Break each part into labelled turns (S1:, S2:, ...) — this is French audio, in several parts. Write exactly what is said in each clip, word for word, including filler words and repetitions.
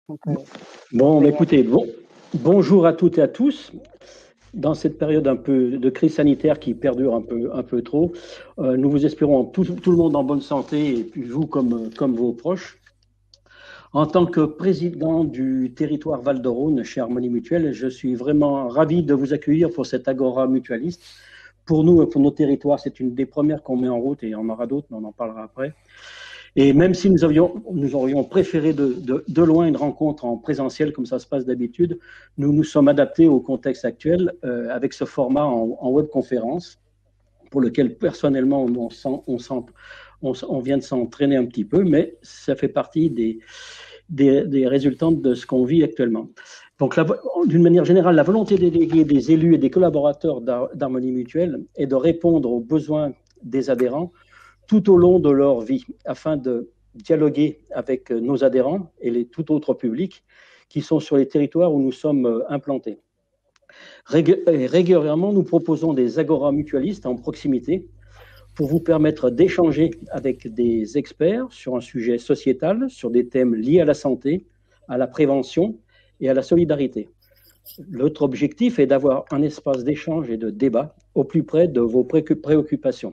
S1: Donc, euh,
S2: Bon,
S1: ça
S2: bah,
S1: y est.
S2: écoutez, bon, bonjour à toutes et à tous. Dans cette période un peu de crise sanitaire qui perdure un peu, un peu trop, euh, nous vous espérons tout, tout le monde en bonne santé et puis vous comme, comme vos proches. En tant que président du territoire Val d'Horn chez Harmonie Mutuelle, je suis vraiment ravi de vous accueillir pour cette agora mutualiste. Pour nous et pour nos territoires, c'est une des premières qu'on met en route et il y en aura d'autres, mais on en parlera après. Et même si nous, avions, nous aurions préféré de, de, de loin une rencontre en présentiel, comme ça se passe d'habitude, nous nous sommes adaptés au contexte actuel euh, avec ce format en, en webconférence, pour lequel personnellement on, sent, on, sent, on, on vient de s'entraîner un petit peu, mais ça fait partie des, des, des résultantes de ce qu'on vit actuellement. Donc, d'une manière générale, la volonté déléguée des élus et des collaborateurs d'Harmonie Mutuelle est de répondre aux besoins des adhérents tout au long de leur vie, afin de dialoguer avec nos adhérents et les tout autres publics qui sont sur les territoires où nous sommes implantés. Régulièrement, nous proposons des agoras mutualistes en proximité pour vous permettre d'échanger avec des experts sur un sujet sociétal, sur des thèmes liés à la santé, à la prévention et à la solidarité. L'autre objectif est d'avoir un espace d'échange et de débat au plus près de vos préoccupations.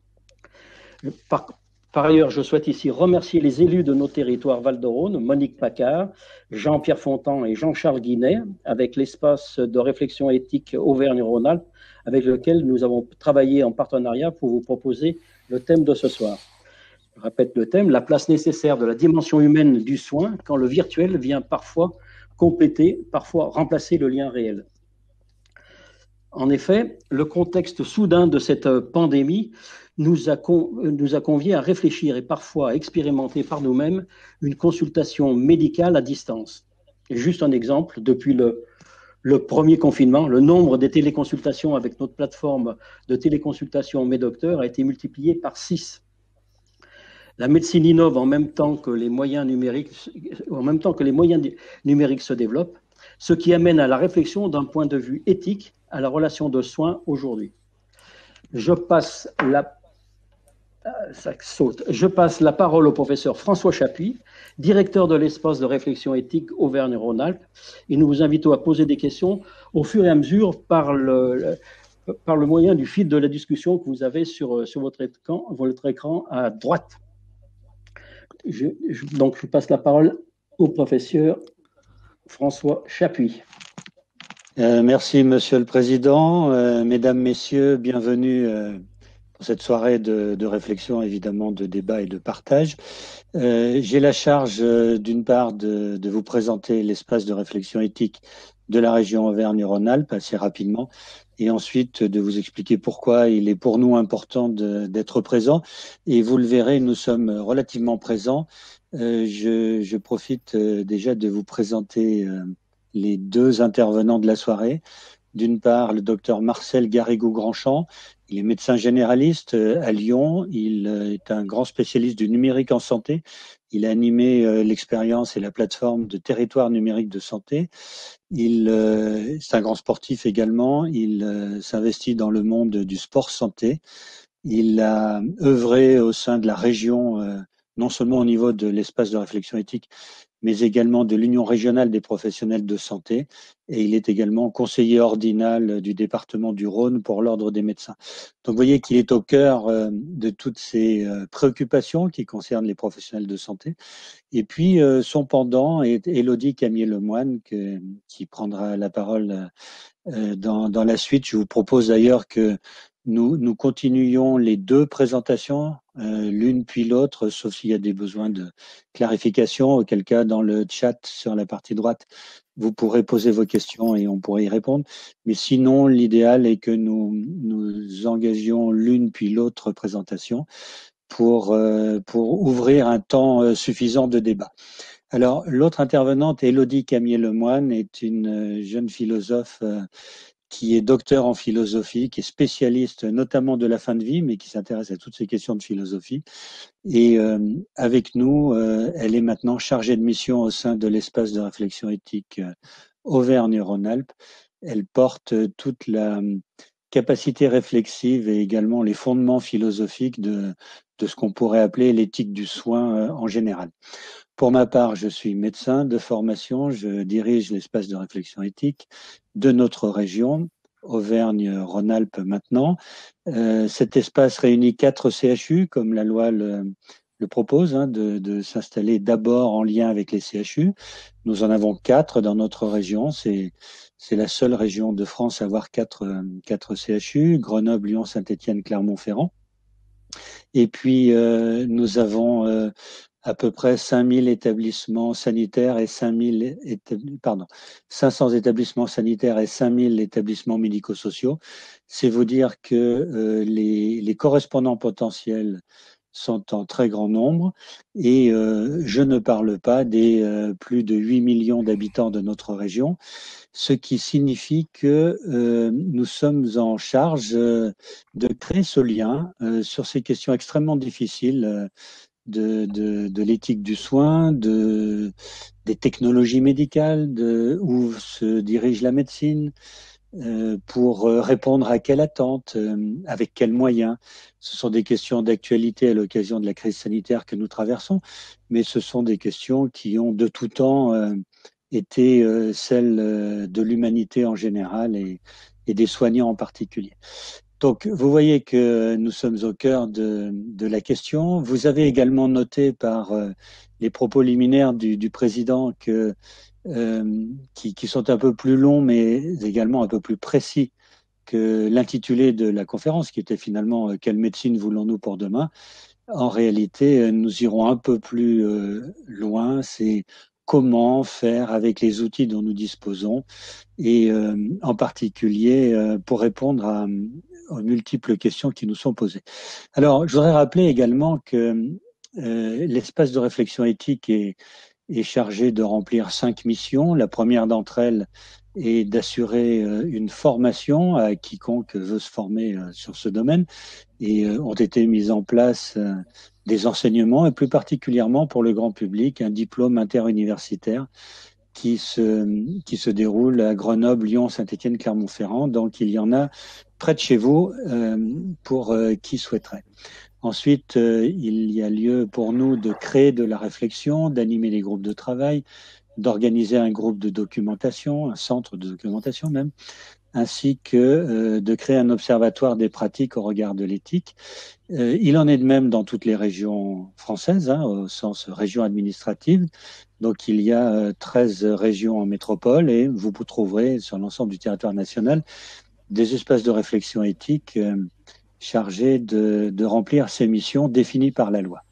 S2: Par, par ailleurs, je souhaite ici remercier les élus de nos territoires Val d'Horn, Monique Pacard, Jean-Pierre Fontan et Jean-Charles Guinet, avec l'espace de réflexion éthique Auvergne-Rhône-Alpes, avec lequel nous avons travaillé en partenariat pour vous proposer le thème de ce soir. Je répète le thème, la place nécessaire de la dimension humaine du soin quand le virtuel vient parfois compléter, parfois remplacer le lien réel. En effet, le contexte soudain de cette pandémie nous a, con, nous a conviés à réfléchir et parfois à expérimenter par nous-mêmes une consultation médicale à distance. Et juste un exemple, depuis le, le premier confinement, le nombre des téléconsultations avec notre plateforme de téléconsultation Mes Docteurs a été multiplié par six. La médecine innove en même temps que les moyens numériques, en même temps que les moyens numériques se développent, ce qui amène à la réflexion d'un point de vue éthique à la relation de soins aujourd'hui. Je passe la ça saute. Je passe la parole au professeur François Chapuis, directeur de l'espace de réflexion éthique Auvergne-Rhône-Alpes, et nous vous invitons à poser des questions au fur et à mesure par le, par le moyen du fil de la discussion que vous avez sur, sur votre, écran, votre écran à droite. Je, je, donc, je passe la parole au professeur François Chapuis.
S3: Euh, merci, Monsieur le Président. Euh, mesdames, Messieurs, bienvenue euh, pour cette soirée de, de réflexion, évidemment, de débat et de partage. Euh, J'ai la charge, euh, d'une part, de, de vous présenter l'espace de réflexion éthique de la région Auvergne-Rhône-Alpes assez rapidement, et ensuite de vous expliquer pourquoi il est pour nous important d'être présent. Et vous le verrez, nous sommes relativement présents. Euh, je, je profite euh, déjà de vous présenter euh, les deux intervenants de la soirée. D'une part, le docteur Marcel Garrigou-Grandchamp. Il est médecin généraliste à Lyon. Il est un grand spécialiste du numérique en santé. Il a animé l'expérience et la plateforme de territoire numérique de santé. Il, c'est un grand sportif également. Il s'investit dans le monde du sport santé. Il a œuvré au sein de la région, non seulement au niveau de l'espace de réflexion éthique, mais également de l'Union régionale des professionnels de santé. Et il est également conseiller ordinal du département du Rhône pour l'Ordre des médecins. Donc, vous voyez qu'il est au cœur euh, de toutes ces euh, préoccupations qui concernent les professionnels de santé. Et puis, euh, son pendant est Élodie Camier-Lemoine, que, qui prendra la parole euh, dans, dans la suite. Je vous propose d'ailleurs que nous, nous continuions les deux présentations, euh, l'une puis l'autre, sauf s'il y a des besoins de clarification, auquel cas dans le chat sur la partie droite, vous pourrez poser vos questions et on pourrait y répondre. Mais sinon, l'idéal est que nous nous engagions l'une puis l'autre présentation pour, euh, pour ouvrir un temps euh, suffisant de débat. Alors, l'autre intervenante, Élodie Camier-Lemoine, est une jeune philosophe euh, qui est docteur en philosophie, qui est spécialiste notamment de la fin de vie, mais qui s'intéresse à toutes ces questions de philosophie. Et euh, avec nous, euh, elle est maintenant chargée de mission au sein de l'espace de réflexion éthique euh, Auvergne-Rhône-Alpes. Elle porte toute la, capacité réflexive et également les fondements philosophiques de, de ce qu'on pourrait appeler l'éthique du soin en général. Pour ma part, je suis médecin de formation, je dirige l'espace de réflexion éthique de notre région, Auvergne-Rhône-Alpes maintenant. Euh, cet espace réunit quatre C H U, comme la loi le, le propose, hein, de, de s'installer d'abord en lien avec les C H U. Nous en avons quatre dans notre région. C'est, c'est la seule région de France à avoir quatre, quatre C H U, Grenoble, Lyon, Saint-Étienne, Clermont-Ferrand. Et puis, euh, nous avons euh, à peu près cinq mille établissements sanitaires et cinq mille établi- pardon, cinq cents établissements sanitaires et cinq mille établissements médico-sociaux. C'est vous dire que euh, les, les correspondants potentiels sont en très grand nombre et euh, je ne parle pas des euh, plus de huit millions d'habitants de notre région, ce qui signifie que euh, nous sommes en charge euh, de créer ce lien euh, sur ces questions extrêmement difficiles euh, de, de, de l'éthique du soin, de, des technologies médicales, de où se dirige la médecine, euh, pour répondre à quelle attente, euh, avec quels moyens. Ce sont des questions d'actualité à l'occasion de la crise sanitaire que nous traversons, mais ce sont des questions qui ont de tout temps euh, été euh, celles euh, de l'humanité en général et, et des soignants en particulier. Donc, vous voyez que nous sommes au cœur de, de la question. Vous avez également noté par euh, les propos liminaires du, du président que, euh, qui, qui sont un peu plus longs, mais également un peu plus précis que l'intitulé de la conférence, qui était finalement euh, Quelle médecine voulons-nous pour demain? En réalité, euh, nous irons un peu plus euh, loin. C'est comment faire avec les outils dont nous disposons et euh, en particulier euh, pour répondre à, aux multiples questions qui nous sont posées. Alors, je voudrais rappeler également que euh, l'espace de réflexion éthique est, est chargé de remplir cinq missions. La première d'entre elles est d'assurer euh, une formation à quiconque veut se former euh, sur ce domaine et euh, ont été mises en place euh, des enseignements et plus particulièrement pour le grand public un diplôme interuniversitaire qui se, qui se déroule à Grenoble, Lyon, Saint-Étienne, Clermont-Ferrand. Donc, il y en a près de chez vous euh, pour euh, qui souhaiterait. Ensuite, euh, il y a lieu pour nous de créer de la réflexion, d'animer des groupes de travail, d'organiser un groupe de documentation, un centre de documentation même, ainsi que euh, de créer un observatoire des pratiques au regard de l'éthique. Euh, il en est de même dans toutes les régions françaises, hein, au sens région administrative. Donc, il y a euh, treize régions en métropole et vous vous trouverez sur l'ensemble du territoire national des espaces de réflexion éthique euh, chargés de, de remplir ces missions définies par la loi.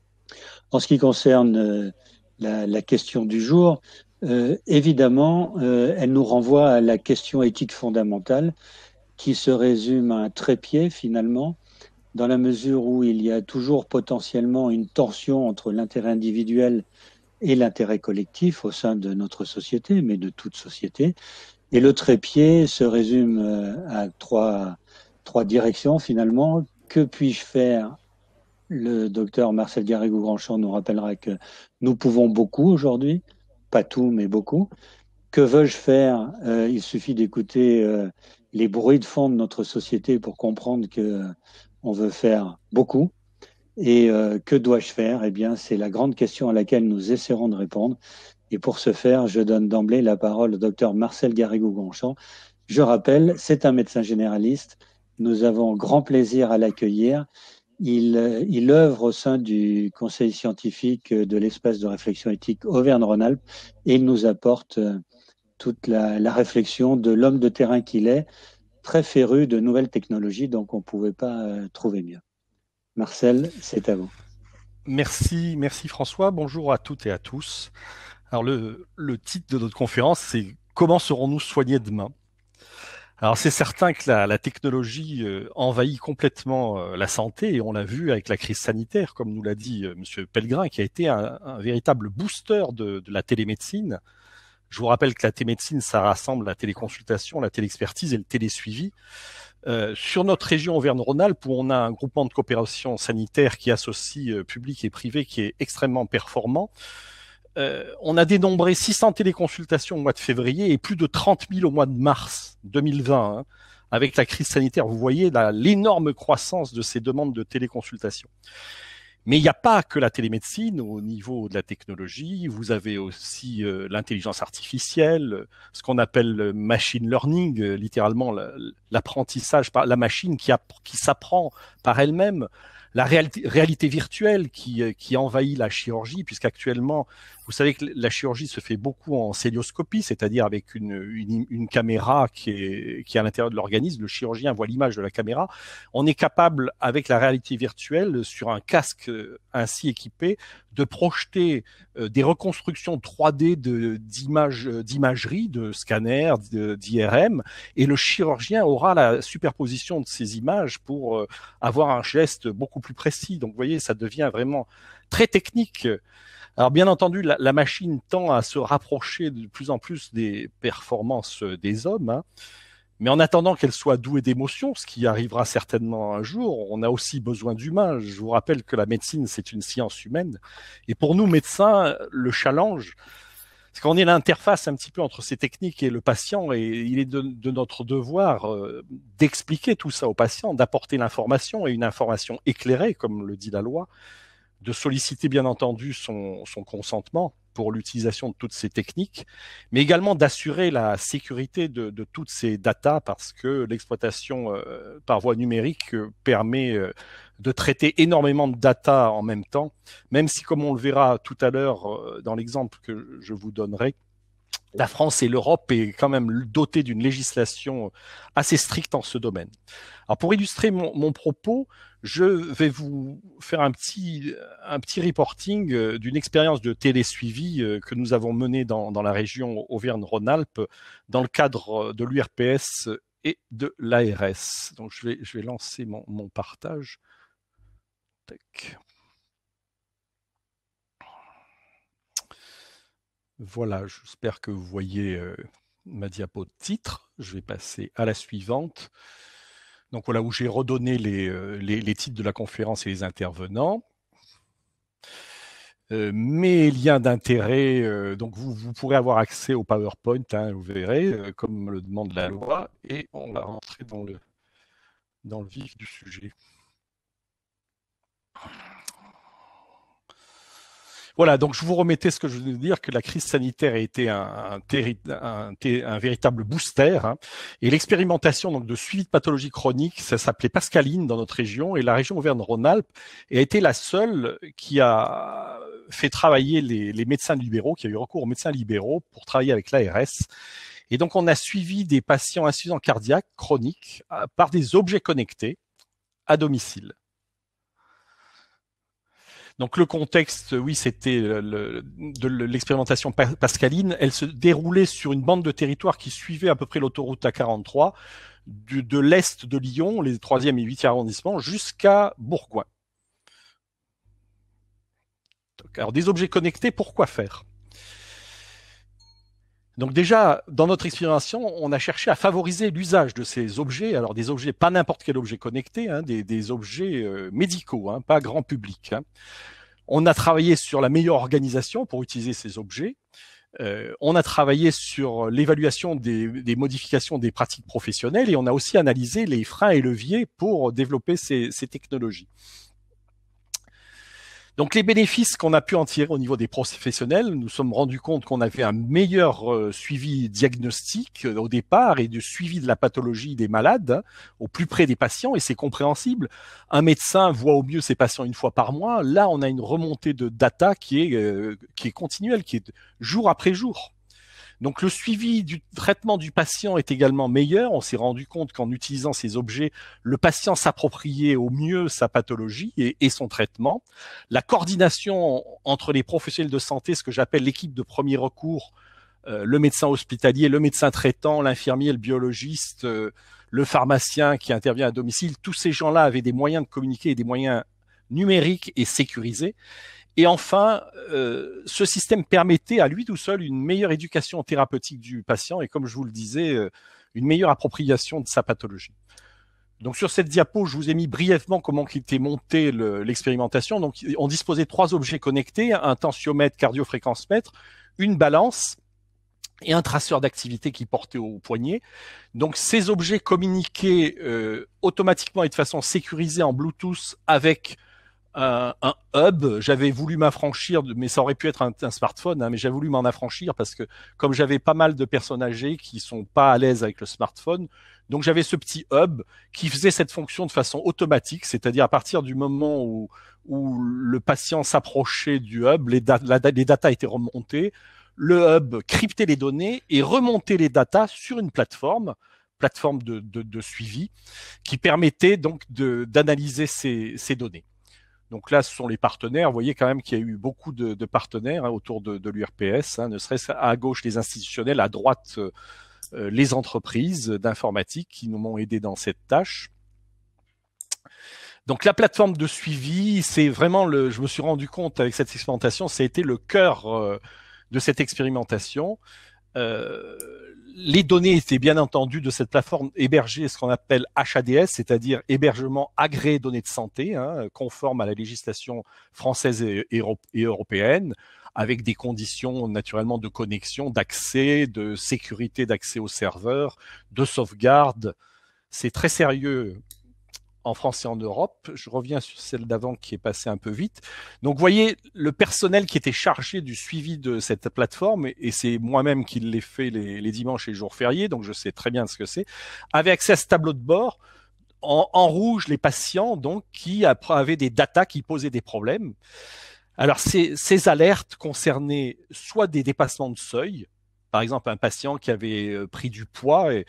S3: En ce qui concerne euh, la, la question du jour, euh, évidemment, euh, elle nous renvoie à la question éthique fondamentale qui se résume à un trépied finalement, dans la mesure où il y a toujours potentiellement une tension entre l'intérêt individuel et l'intérêt collectif au sein de notre société, mais de toute société. Et le trépied se résume à trois, trois directions finalement. Que puis-je faire? Le docteur Marcel Garrigou-Grandchamp nous rappellera que nous pouvons beaucoup aujourd'hui, pas tout, mais beaucoup. Que veux-je faire? euh, Il suffit d'écouter euh, les bruits de fond de notre société pour comprendre que euh, on veut faire beaucoup. Et euh, que dois-je faire? Eh bien, c'est la grande question à laquelle nous essaierons de répondre. Et pour ce faire, je donne d'emblée la parole au docteur Marcel Garrigou-Grandchamp. Je rappelle, c'est un médecin généraliste. Nous avons grand plaisir à l'accueillir. Il, il œuvre au sein du conseil scientifique de l'espace de réflexion éthique Auvergne-Rhône-Alpes et il nous apporte toute la, la réflexion de l'homme de terrain qu'il est, très féru de nouvelles technologies, donc on ne pouvait pas euh, trouver mieux. Marcel, c'est à vous.
S1: Merci, merci François. Bonjour à toutes et à tous. Alors le, le titre de notre conférence, c'est Comment serons-nous soignés demain? Alors c'est certain que la, la technologie euh, envahit complètement euh, la santé et on l'a vu avec la crise sanitaire, comme nous l'a dit euh, Monsieur Pellegrin, qui a été un, un véritable booster de, de la télémédecine. Je vous rappelle que la télémédecine, ça rassemble la téléconsultation, la téléexpertise et le télésuivi. Euh, sur notre région Auvergne-Rhône-Alpes, où on a un groupement de coopération sanitaire qui associe euh, public et privé qui est extrêmement performant, euh, on a dénombré six cents téléconsultations au mois de février et plus de trente mille au mois de mars deux mille vingt, hein, avec la crise sanitaire. Vous voyez l'énorme croissance de ces demandes de téléconsultation. Mais il n'y a pas que la télémédecine au niveau de la technologie. Vous avez aussi euh, l'intelligence artificielle, ce qu'on appelle le machine learning, euh, littéralement l'apprentissage par la machine qui, qui s'apprend par elle-même, la réalité, réalité virtuelle qui, qui envahit la chirurgie, puisqu'actuellement, vous savez que la chirurgie se fait beaucoup en célioscopie, c'est-à-dire avec une, une, une caméra qui est, qui est à l'intérieur de l'organisme. Le chirurgien voit l'image de la caméra. On est capable, avec la réalité virtuelle, sur un casque ainsi équipé, de projeter euh, des reconstructions trois D de, d'images, d'imagerie, de scanners, d'I R M, et le chirurgien aura la superposition de ces images pour euh, avoir un geste beaucoup plus précis. Donc, vous voyez, ça devient vraiment très technique. Alors, bien entendu, la, la machine tend à se rapprocher de plus en plus des performances des hommes, hein. Mais en attendant qu'elle soit douée d'émotions, ce qui arrivera certainement un jour, on a aussi besoin d'humains. Je vous rappelle que la médecine, c'est une science humaine. Et pour nous, médecins, le challenge, c'est qu'on est l'interface un petit peu entre ces techniques et le patient, et il est de, de notre devoir euh, d'expliquer tout ça au patient, d'apporter l'information, et une information éclairée, comme le dit la loi, de solliciter bien entendu son, son consentement pour l'utilisation de toutes ces techniques, mais également d'assurer la sécurité de, de toutes ces datas, parce que l'exploitation euh, par voie numérique euh, permet euh, de traiter énormément de data en même temps, même si, comme on le verra tout à l'heure euh, dans l'exemple que je vous donnerai, la France et l'Europe est quand même dotée d'une législation assez stricte en ce domaine. Alors, pour illustrer mon, mon propos, je vais vous faire un petit, un petit reporting d'une expérience de télésuivi que nous avons menée dans, dans la région Auvergne-Rhône-Alpes dans le cadre de l'U R P S et de l'A R S. Donc, je vais, je vais lancer mon, mon partage. Tac. Voilà, j'espère que vous voyez euh, ma diapo de titre. Je vais passer à la suivante. Donc voilà, où j'ai redonné les, euh, les, les titres de la conférence et les intervenants. Euh, mes liens d'intérêt, euh, donc vous, vous pourrez avoir accès au PowerPoint, hein, vous verrez, euh, comme le demande la loi, et on va rentrer dans le, dans le vif du sujet. Voilà, donc je vous remettais ce que je veux dire, que la crise sanitaire a été un, un, un, un véritable booster, hein, et l'expérimentation donc de suivi de pathologie chronique, ça s'appelait Pascaline dans notre région, et la région Auvergne-Rhône-Alpes a été la seule qui a fait travailler les, les médecins libéraux, qui a eu recours aux médecins libéraux pour travailler avec l'A R S. Et donc on a suivi des patients insuffisants cardiaques chroniques par des objets connectés à domicile. Donc le contexte, oui, c'était le, de l'expérimentation Pascaline. Elle se déroulait sur une bande de territoire qui suivait à peu près l'autoroute A quarante-trois, du, de l'est de Lyon, les troisième et huitième arrondissements, jusqu'à Bourgoin. Donc, alors des objets connectés, pourquoi faire ? Donc déjà, dans notre expérimentation, on a cherché à favoriser l'usage de ces objets, alors des objets, pas n'importe quel objet connecté, hein, des, des objets euh, médicaux, hein, pas grand public, hein. On a travaillé sur la meilleure organisation pour utiliser ces objets. Euh, on a travaillé sur l'évaluation des, des modifications des pratiques professionnelles, et on a aussi analysé les freins et leviers pour développer ces, ces technologies. Donc les bénéfices qu'on a pu en tirer au niveau des professionnels, nous nous sommes rendus compte qu'on avait un meilleur euh, suivi diagnostique euh, au départ, et du suivi de la pathologie des malades, hein, au plus près des patients, et c'est compréhensible. Un médecin voit au mieux ses patients une fois par mois. Là, on a une remontée de data qui est, euh, qui est continuelle, qui est jour après jour. Donc le suivi du traitement du patient est également meilleur. On s'est rendu compte qu'en utilisant ces objets, le patient s'appropriait au mieux sa pathologie et, et son traitement. La coordination entre les professionnels de santé, ce que j'appelle l'équipe de premier recours, euh, le médecin hospitalier, le médecin traitant, l'infirmier, le biologiste, euh, le pharmacien qui intervient à domicile, tous ces gens-là avaient des moyens de communiquer et des moyens numériques et sécurisés. Et enfin, euh, ce système permettait à lui tout seul une meilleure éducation thérapeutique du patient et, comme je vous le disais, euh, une meilleure appropriation de sa pathologie. Donc sur cette diapo, je vous ai mis brièvement comment était montée l'expérimentation. Donc on disposait de trois objets connectés, un tensiomètre, cardiofréquencemètre, une balance et un traceur d'activité qui portait au poignet. Donc ces objets communiquaient euh, automatiquement et de façon sécurisée en Bluetooth avec un, un hub. J'avais voulu m'affranchir, mais ça aurait pu être un, un smartphone, hein, mais j'avais voulu m'en affranchir parce que comme j'avais pas mal de personnes âgées qui sont pas à l'aise avec le smartphone, donc j'avais ce petit hub qui faisait cette fonction de façon automatique, c'est-à-dire à partir du moment où, où le patient s'approchait du hub, les, da la, les datas étaient remontées, le hub cryptait les données et remontait les datas sur une plateforme, plateforme de, de, de suivi, qui permettait donc d'analyser ces, ces données. Donc là, ce sont les partenaires. Vous voyez quand même qu'il y a eu beaucoup de, de partenaires hein, autour de, de l'U R P S, hein, ne serait-ce à gauche les institutionnels, à droite euh, les entreprises d'informatique qui nous ont aidés dans cette tâche. Donc la plateforme de suivi, c'est vraiment le. Je me suis rendu compte avec cette expérimentation, ça a été le cœur euh, de cette expérimentation. Euh, les données étaient bien entendu de cette plateforme hébergées, ce qu'on appelle H A D S, c'est-à-dire hébergement agréé données de santé, hein, conforme à la législation française et, et, et européenne, avec des conditions naturellement de connexion, d'accès, de sécurité d'accès au serveur, de sauvegarde. C'est très sérieux en France et en Europe. Je reviens sur celle d'avant qui est passée un peu vite. Donc, vous voyez, le personnel qui était chargé du suivi de cette plateforme, et c'est moi-même qui l'ai fait les, les dimanches et les jours fériés, donc je sais très bien ce que c'est, avait accès à ce tableau de bord. En, en rouge, les patients, donc, qui avaient des datas qui posaient des problèmes. Alors, ces, ces alertes concernaient soit des dépassements de seuil, par exemple, un patient qui avait pris du poids et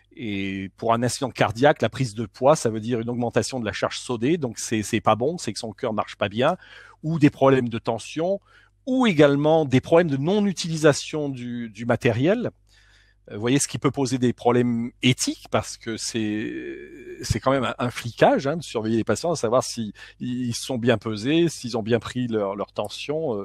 S1: Et pour un accident cardiaque, la prise de poids, ça veut dire une augmentation de la charge sodée, donc c'est c'est pas bon, c'est que son cœur marche pas bien, ou des problèmes de tension, ou également des problèmes de non-utilisation du, du matériel. Vous voyez, ce qui peut poser des problèmes éthiques, parce que c'est c'est quand même un, un flicage hein, de surveiller les patients, de savoir s'ils ils sont bien pesés, s'ils ont bien pris leur, leur tension.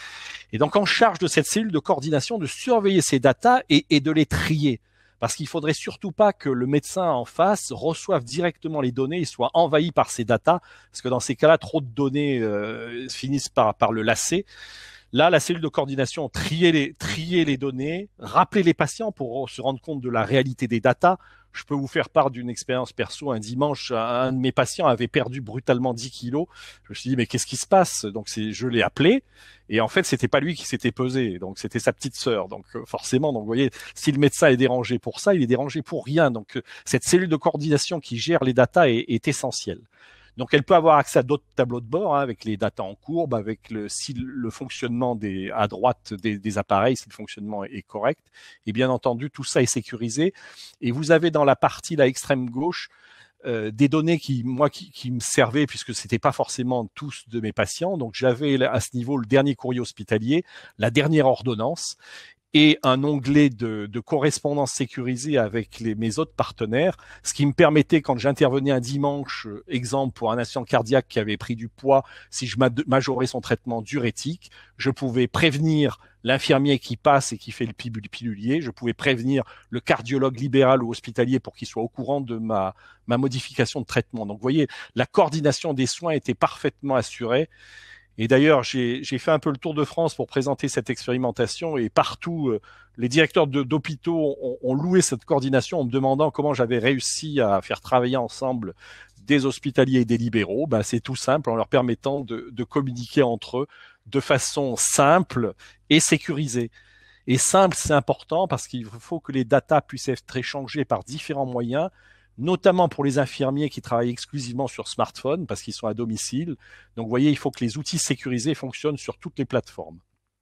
S1: Et donc en charge de cette cellule de coordination, de surveiller ces datas et, et de les trier. Parce qu'il ne faudrait surtout pas que le médecin en face reçoive directement les données et soit envahi par ces datas, parce que dans ces cas-là, trop de données euh, finissent par, par le lasser. Là, la cellule de coordination triait les, triait les données, rappelait les patients pour se rendre compte de la réalité des datas. Je peux vous faire part d'une expérience perso. Un dimanche, un de mes patients avait perdu brutalement dix kilos. Je me suis dit, mais qu'est-ce qui se passe? Donc, c'est, je l'ai appelé. Et en fait, c'était pas lui qui s'était pesé. Donc, c'était sa petite sœur. Donc, forcément, donc, vous voyez, si le médecin est dérangé pour ça, il est dérangé pour rien. Donc, cette cellule de coordination qui gère les datas est, est essentielle. Donc, elle peut avoir accès à d'autres tableaux de bord hein, avec les datas en courbe, avec le, si le fonctionnement des, à droite des, des appareils, si le fonctionnement est, est correct. Et bien entendu, tout ça est sécurisé. Et vous avez dans la partie là extrême gauche euh, des données qui, moi, qui, qui me servaient puisque c'était pas forcément tous de mes patients. Donc, j'avais à ce niveau le dernier courrier hospitalier, la dernière ordonnance, et un onglet de, de correspondance sécurisée avec les, mes autres partenaires, ce qui me permettait, quand j'intervenais un dimanche, exemple pour un patient cardiaque qui avait pris du poids, si je majorais son traitement diurétique, je pouvais prévenir l'infirmier qui passe et qui fait le pilulier, je pouvais prévenir le cardiologue libéral ou hospitalier pour qu'il soit au courant de ma, ma modification de traitement. Donc vous voyez, la coordination des soins était parfaitement assurée. Et d'ailleurs, j'ai fait un peu le tour de France pour présenter cette expérimentation et partout, euh, les directeurs d'hôpitaux ont, ont loué cette coordination en me demandant comment j'avais réussi à faire travailler ensemble des hospitaliers et des libéraux. Ben, c'est tout simple, en leur permettant de, de communiquer entre eux de façon simple et sécurisée. Et simple, c'est important parce qu'il faut que les datas puissent être échangées par différents moyens, notamment pour les infirmiers qui travaillent exclusivement sur smartphone parce qu'ils sont à domicile. Donc, vous voyez, il faut que les outils sécurisés fonctionnent sur toutes les plateformes.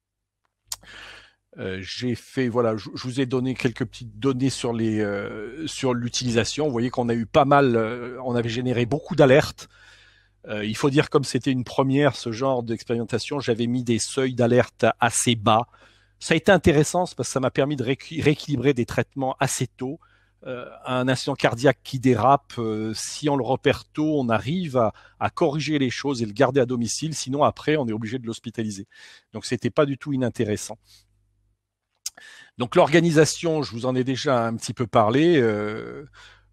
S1: Euh, j'ai fait, voilà, je, je vous ai donné quelques petites données sur les, euh, sur l'utilisation. Vous voyez qu'on a eu pas mal, euh, on avait généré beaucoup d'alertes. Euh, il faut dire, comme c'était une première, ce genre d'expérimentation, j'avais mis des seuils d'alerte assez bas. Ça a été intéressant parce que ça m'a permis de rééquilibrer des traitements assez tôt. Euh, un accident cardiaque qui dérape, euh, si on le repère tôt, on arrive à, à corriger les choses et le garder à domicile. Sinon, après, on est obligé de l'hospitaliser. Donc, c'était pas du tout inintéressant. Donc, l'organisation, je vous en ai déjà un petit peu parlé. Euh,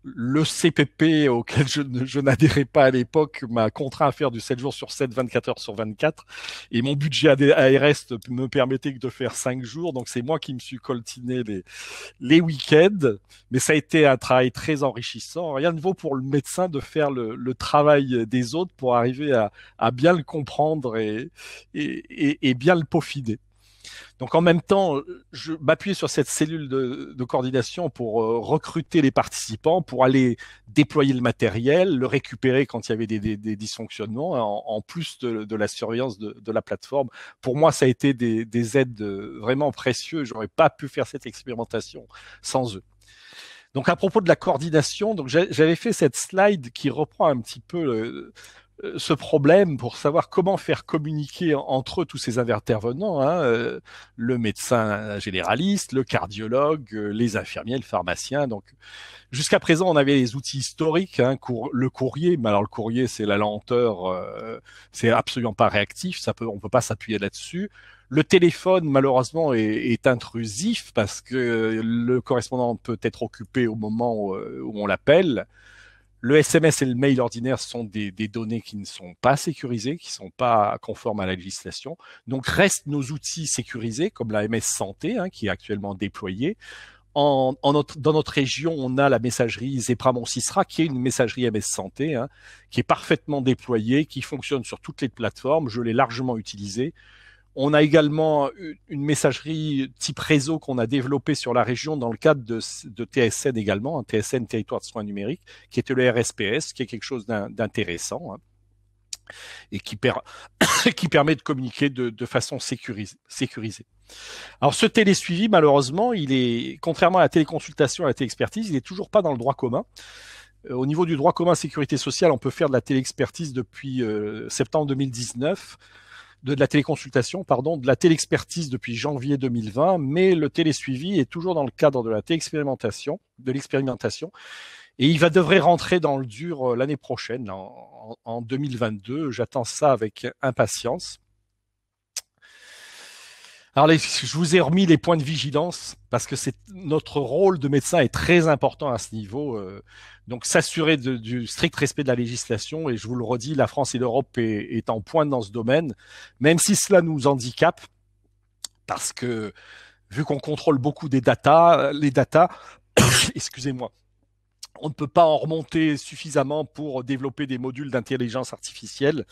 S1: le C P P auquel je, je n'adhérais pas à l'époque m'a contraint à faire du sept jours sur sept, vingt-quatre heures sur vingt-quatre. Et mon budget A R S me permettait que de faire cinq jours. Donc c'est moi qui me suis coltiné les, les week-ends. Mais ça a été un travail très enrichissant. Rien ne vaut pour le médecin de faire le, le travail des autres pour arriver à, à bien le comprendre et, et, et, et bien le peaufiner. Donc en même temps, je m'appuyais sur cette cellule de, de coordination pour euh, recruter les participants, pour aller déployer le matériel, le récupérer quand il y avait des, des, des dysfonctionnements, en, en plus de, de la surveillance de, de la plateforme. Pour moi, ça a été des, des aides vraiment précieuses. J'aurais pas pu faire cette expérimentation sans eux. Donc à propos de la coordination, donc j'avais fait cette slide qui reprend un petit peu le, ce problème pour savoir comment faire communiquer entre eux tous ces intervenants, hein, euh, le médecin généraliste, le cardiologue, euh, les infirmiers, le pharmacien. Donc, jusqu'à présent, on avait les outils historiques, hein, cour le courrier. Mais alors, le courrier, c'est la lenteur, euh, c'est absolument pas réactif. Ça peut, on peut pas s'appuyer là-dessus. Le téléphone, malheureusement, est, est intrusif parce que le correspondant peut être occupé au moment où, où on l'appelle. Le S M S et le mail ordinaire sont des, des données qui ne sont pas sécurisées, qui ne sont pas conformes à la législation. Donc restent nos outils sécurisés, comme la M S Santé, hein, qui est actuellement déployée. En, en notre, dans notre région, on a la messagerie Zepra-Mon-Sisra, qui est une messagerie M S Santé, hein, qui est parfaitement déployée, qui fonctionne sur toutes les plateformes. Je l'ai largement utilisée. On a également une messagerie type réseau qu'on a développée sur la région dans le cadre de, de T S N également, un T S N, Territoire de Soins Numériques, qui était le R S P S, qui est quelque chose d'intéressant, hein, et qui, per qui permet de communiquer de, de façon sécurisée. sécurisée. Alors ce télésuivi, malheureusement, il est, contrairement à la téléconsultation et à la téléexpertise, il n'est toujours pas dans le droit commun. Au niveau du droit commun sécurité sociale, on peut faire de la téléexpertise depuis euh, septembre deux mille dix-neuf. De, de la téléconsultation, pardon, de la téléexpertise depuis janvier deux mille vingt, mais le télésuivi est toujours dans le cadre de la téléexpérimentation, de l'expérimentation, et il va devrait rentrer dans le dur l'année prochaine, en, en deux mille vingt-deux. J'attends ça avec impatience. Alors, les, je vous ai remis les points de vigilance parce que c'est notre rôle de médecin est très important à ce niveau. Euh, donc, s'assurer du strict respect de la législation. Et je vous le redis, la France et l'Europe est, est en pointe dans ce domaine, même si cela nous handicape, parce que vu qu'on contrôle beaucoup des datas, les datas, excusez-moi, on ne peut pas en remonter suffisamment pour développer des modules d'intelligence artificielle.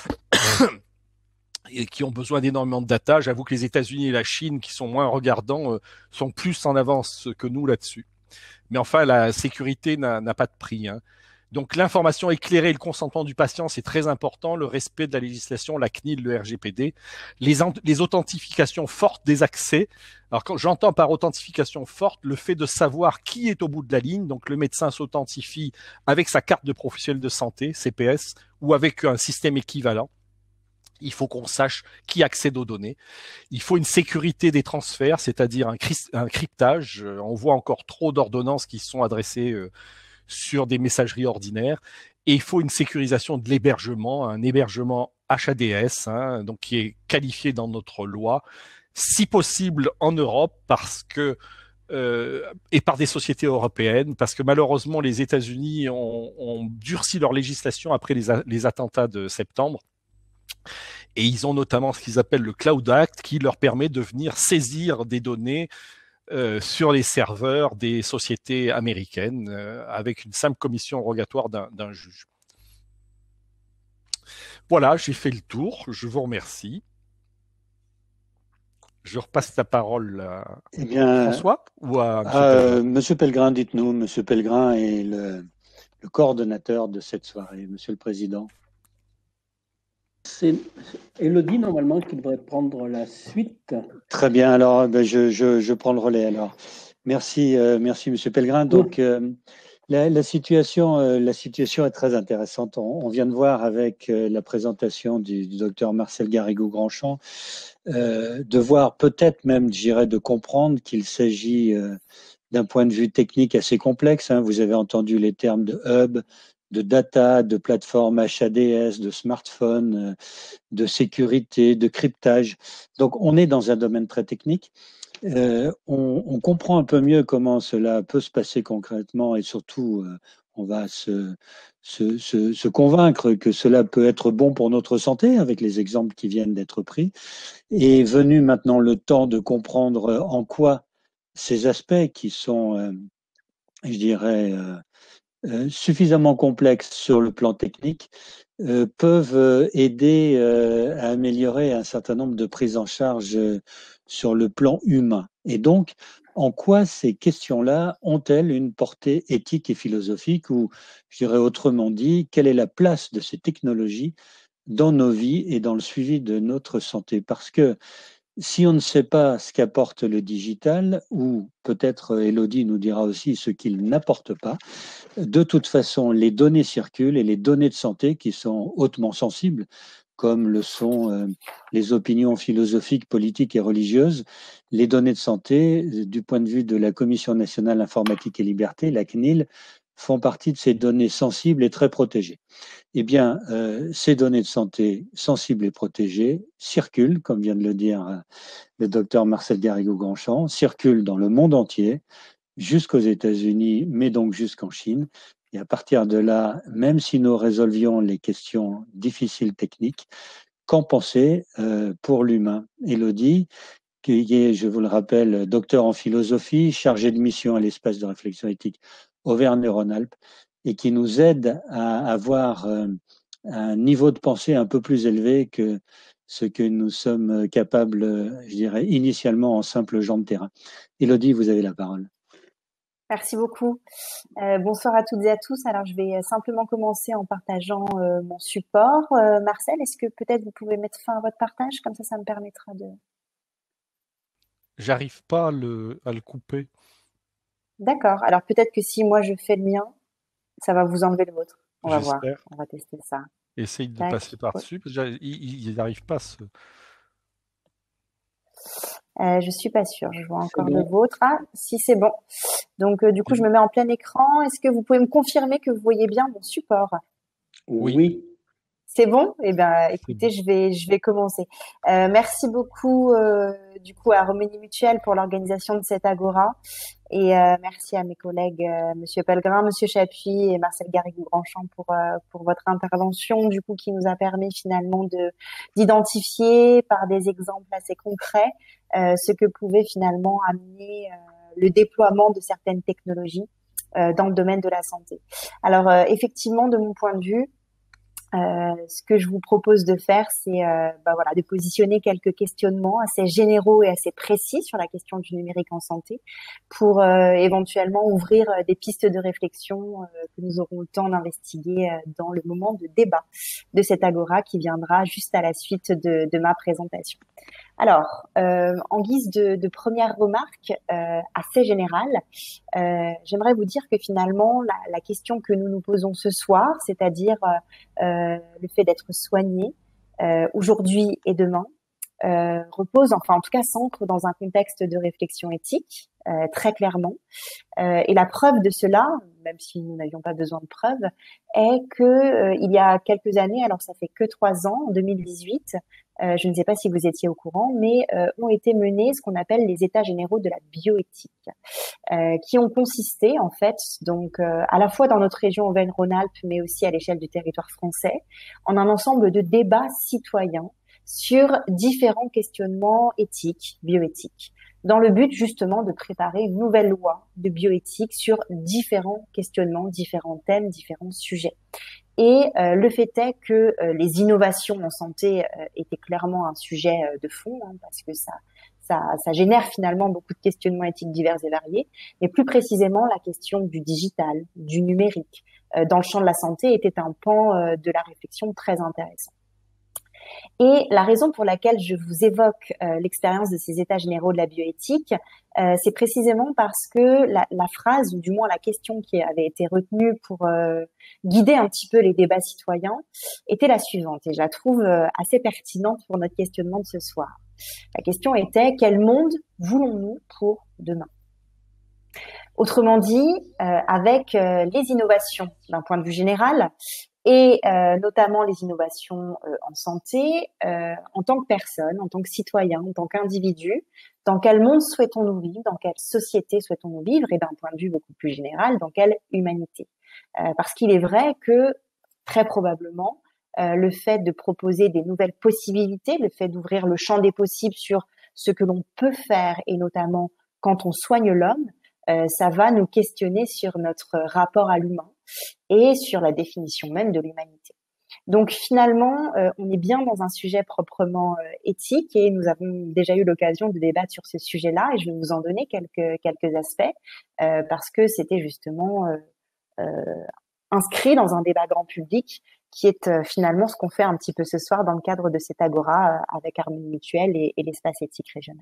S1: Et qui ont besoin d'énormément de data. J'avoue que les États-Unis et la Chine, qui sont moins regardants, euh, sont plus en avance que nous là-dessus. Mais enfin, la sécurité n'a pas de prix, hein. Donc l'information éclairée et le consentement du patient, c'est très important. Le respect de la législation, la C N I L, le R G P D. Les, les authentifications fortes des accès. Alors quand j'entends par authentification forte, le fait de savoir qui est au bout de la ligne. Donc le médecin s'authentifie avec sa carte de professionnel de santé, C P S, ou avec un système équivalent. Il faut qu'on sache qui accède aux données. Il faut une sécurité des transferts, c'est-à-dire un, un cryptage. On voit encore trop d'ordonnances qui sont adressées euh, sur des messageries ordinaires. Et il faut une sécurisation de l'hébergement, un hébergement H A D S, hein, donc qui est qualifié dans notre loi, si possible en Europe, parce que euh, et par des sociétés européennes, parce que malheureusement les États-Unis ont, ont durci leur législation après les, les attentats de septembre. Et ils ont notamment ce qu'ils appellent le Cloud Act qui leur permet de venir saisir des données euh, sur les serveurs des sociétés américaines euh, avec une simple commission rogatoire d'un juge. Voilà, j'ai fait le tour. Je vous remercie. Je repasse la parole à
S3: eh bien,
S1: François ou à
S3: Monsieur euh, Pellegrin. Monsieur Pellegrin, dites-nous. Monsieur Pellegrin est le, le coordonnateur de cette soirée. Monsieur le Président.
S2: C'est Élodie, normalement, qui devrait prendre la suite.
S3: Très bien, alors ben, je, je, je prends le relais. Alors. Merci, euh, merci Monsieur Pellegrin. Donc, euh, la, la, situation, euh, la situation est très intéressante. On, on vient de voir avec euh, la présentation du, du docteur Marcel Garrigou-Grandchamp, euh, de voir peut-être même, j'irais, de comprendre qu'il s'agit euh, d'un point de vue technique assez complexe. Hein. Vous avez entendu les termes de hub, de data, de plateforme H A D S, de smartphone, de sécurité, de cryptage. Donc, on est dans un domaine très technique. euh, on, on comprend un peu mieux comment cela peut se passer concrètement et surtout, euh, on va se, se, se, se convaincre que cela peut être bon pour notre santé avec les exemples qui viennent d'être pris. Est venu maintenant le temps de comprendre en quoi ces aspects qui sont, euh, je dirais, euh, euh, suffisamment complexes sur le plan technique euh, peuvent euh, aider euh, à améliorer un certain nombre de prises en charge euh, sur le plan humain. Et donc, en quoi ces questions-là ont-elles une portée éthique et philosophique, ou, je dirais autrement dit, quelle est la place de ces technologies dans nos vies et dans le suivi de notre santé? Parce que si on ne sait pas ce qu'apporte le digital, ou peut-être Elodie nous dira aussi ce qu'il n'apporte pas, de toute façon, les données circulent et les données de santé qui sont hautement sensibles, comme le sont euh, les opinions philosophiques, politiques et religieuses, les données de santé, du point de vue de la Commission nationale informatique et liberté, la C N I L, font partie de ces données sensibles et très protégées. Eh bien, euh, ces données de santé sensibles et protégées circulent, comme vient de le dire euh, le docteur Marcel Garrigou-Grandchamp, circulent dans le monde entier, jusqu'aux États-Unis, mais donc jusqu'en Chine. Et à partir de là, même si nous résolvions les questions difficiles techniques, qu'en penser euh, pour l'humain? Elodie, qui est, je vous le rappelle, docteur en philosophie, chargée de mission à l'espace de réflexion éthique Auvergne-Rhône-Alpes, et qui nous aide à avoir euh, un niveau de pensée un peu plus élevé que ce que nous sommes capables, je dirais, initialement en simples gens de terrain. Elodie, vous avez la parole.
S4: Merci beaucoup. Euh, bonsoir à toutes et à tous. Alors, je vais simplement commencer en partageant euh, mon support. Euh, Marcel, est-ce que peut-être vous pouvez mettre fin à votre partage? Comme ça, ça me permettra de...
S1: J'arrive pas à le, à le couper.
S4: D'accord. Alors, peut-être que si moi, je fais le mien, ça va vous enlever le vôtre. On va voir.
S1: J'espère.
S4: On va tester ça.
S1: Essaye de
S4: Tac.
S1: passer par-dessus, parce qu'il n'arrive pas à se...
S4: Euh, je suis pas sûre. Je vois encore bon. Le vôtre. Ah, si c'est bon. Donc, euh, du coup, je me mets en plein écran. Est-ce que vous pouvez me confirmer que vous voyez bien mon support?
S3: Oui. oui.
S4: C'est bon? Eh ben, écoutez, je vais, je vais commencer. Euh, merci beaucoup, euh, du coup, à Harmonie Mutuelle pour l'organisation de cette agora. Et euh, merci à mes collègues, euh, Monsieur Pellegrin, Monsieur Chapuis et Marcel Garrigou-Grandchamp pour euh, pour votre intervention, du coup, qui nous a permis finalement de d'identifier par des exemples assez concrets euh, ce que pouvait finalement amener euh, le déploiement de certaines technologies euh, dans le domaine de la santé. Alors, euh, effectivement, de mon point de vue, Euh, ce que je vous propose de faire, c'est euh, bah voilà, de positionner quelques questionnements assez généraux et assez précis sur la question du numérique en santé, pour euh, éventuellement ouvrir euh, des pistes de réflexion euh, que nous aurons le temps d'investiguer euh, dans le moment de débat de cette agora qui viendra juste à la suite de, de ma présentation. Alors, euh, en guise de, de première remarque euh, assez générale, euh, j'aimerais vous dire que finalement, la, la question que nous nous posons ce soir, c'est-à-dire euh, le fait d'être soigné euh, aujourd'hui et demain, euh, repose, enfin en tout cas s'ancre dans un contexte de réflexion éthique, euh, très clairement. Euh, et la preuve de cela, même si nous n'avions pas besoin de preuves, est que euh, il y a quelques années, alors ça fait que trois ans, en deux mille dix-huit, euh, je ne sais pas si vous étiez au courant, mais euh, ont été menés ce qu'on appelle les états généraux de la bioéthique, euh, qui ont consisté en fait, donc euh, à la fois dans notre région Auvergne-Rhône-Alpes, mais aussi à l'échelle du territoire français, en un ensemble de débats citoyens sur différents questionnements éthiques, bioéthiques, dans le but justement de préparer une nouvelle loi de bioéthique sur différents questionnements, différents thèmes, différents sujets. Et euh, le fait est que euh, les innovations en santé euh, étaient clairement un sujet euh, de fond, hein, parce que ça, ça, ça génère finalement beaucoup de questionnements éthiques divers et variés, mais plus précisément la question du digital, du numérique, euh, dans le champ de la santé était un pan euh, de la réflexion très intéressant. Et la raison pour laquelle je vous évoque euh, l'expérience de ces états généraux de la bioéthique, euh, c'est précisément parce que la, la phrase, ou du moins la question qui avait été retenue pour euh, guider un petit peu les débats citoyens, était la suivante, et je la trouve euh, assez pertinente pour notre questionnement de ce soir. La question était: quel monde voulons-nous pour demain ? Autrement dit, euh, avec euh, les innovations d'un point de vue général, et euh, notamment les innovations euh, en santé, euh, en tant que personne, en tant que citoyen, en tant qu'individu, dans quel monde souhaitons-nous vivre, dans quelle société souhaitons-nous vivre, et d'un point de vue beaucoup plus général, dans quelle humanité. Euh, parce qu'il est vrai que, très probablement, euh, le fait de proposer des nouvelles possibilités, le fait d'ouvrir le champ des possibles sur ce que l'on peut faire, et notamment quand on soigne l'homme, euh, ça va nous questionner sur notre rapport à l'humain et sur la définition même de l'humanité. Donc finalement, euh, on est bien dans un sujet proprement euh, éthique, et nous avons déjà eu l'occasion de débattre sur ce sujet-là, et je vais vous en donner quelques quelques aspects euh, parce que c'était justement euh, euh, inscrit dans un débat grand public qui est euh, finalement ce qu'on fait un petit peu ce soir dans le cadre de cette agora euh, avec Harmonie Mutuelle et, et l'espace éthique régional.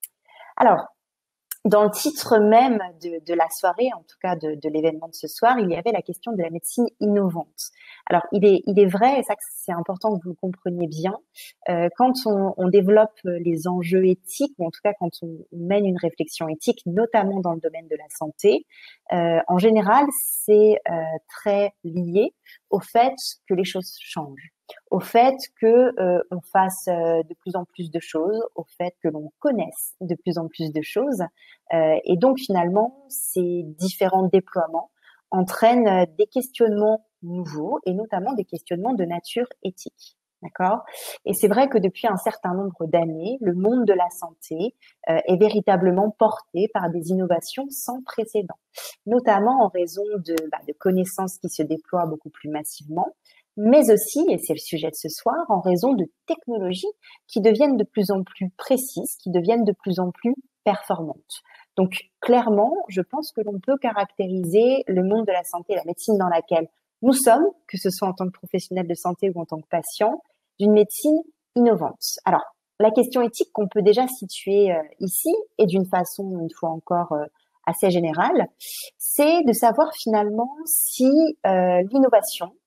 S4: Alors, dans le titre même de, de la soirée, en tout cas de, de l'événement de ce soir, il y avait la question de la médecine innovante. Alors, il est, il est vrai, et ça c'est important que vous le compreniez bien, euh, quand on, on développe les enjeux éthiques, ou en tout cas quand on mène une réflexion éthique, notamment dans le domaine de la santé, euh, en général, c'est euh, très lié au fait que les choses changent, au fait que euh, on fasse euh, de plus en plus de choses, au fait que l'on connaisse de plus en plus de choses, euh, et donc finalement ces différents déploiements entraînent des questionnements nouveaux, et notamment des questionnements de nature éthique. D'accord ? Et c'est vrai que depuis un certain nombre d'années, le monde de la santé euh, est véritablement porté par des innovations sans précédent, notamment en raison de, bah, de connaissances qui se déploient beaucoup plus massivement, mais aussi, et c'est le sujet de ce soir, en raison de technologies qui deviennent de plus en plus précises, qui deviennent de plus en plus performantes. Donc clairement, je pense que l'on peut caractériser le monde de la santé et la médecine dans laquelle nous sommes, que ce soit en tant que professionnels de santé ou en tant que patients, d'une médecine innovante. Alors, la question éthique qu'on peut déjà situer euh, ici, et d'une façon, une fois encore, euh, assez générale, c'est de savoir finalement si euh, l'innovation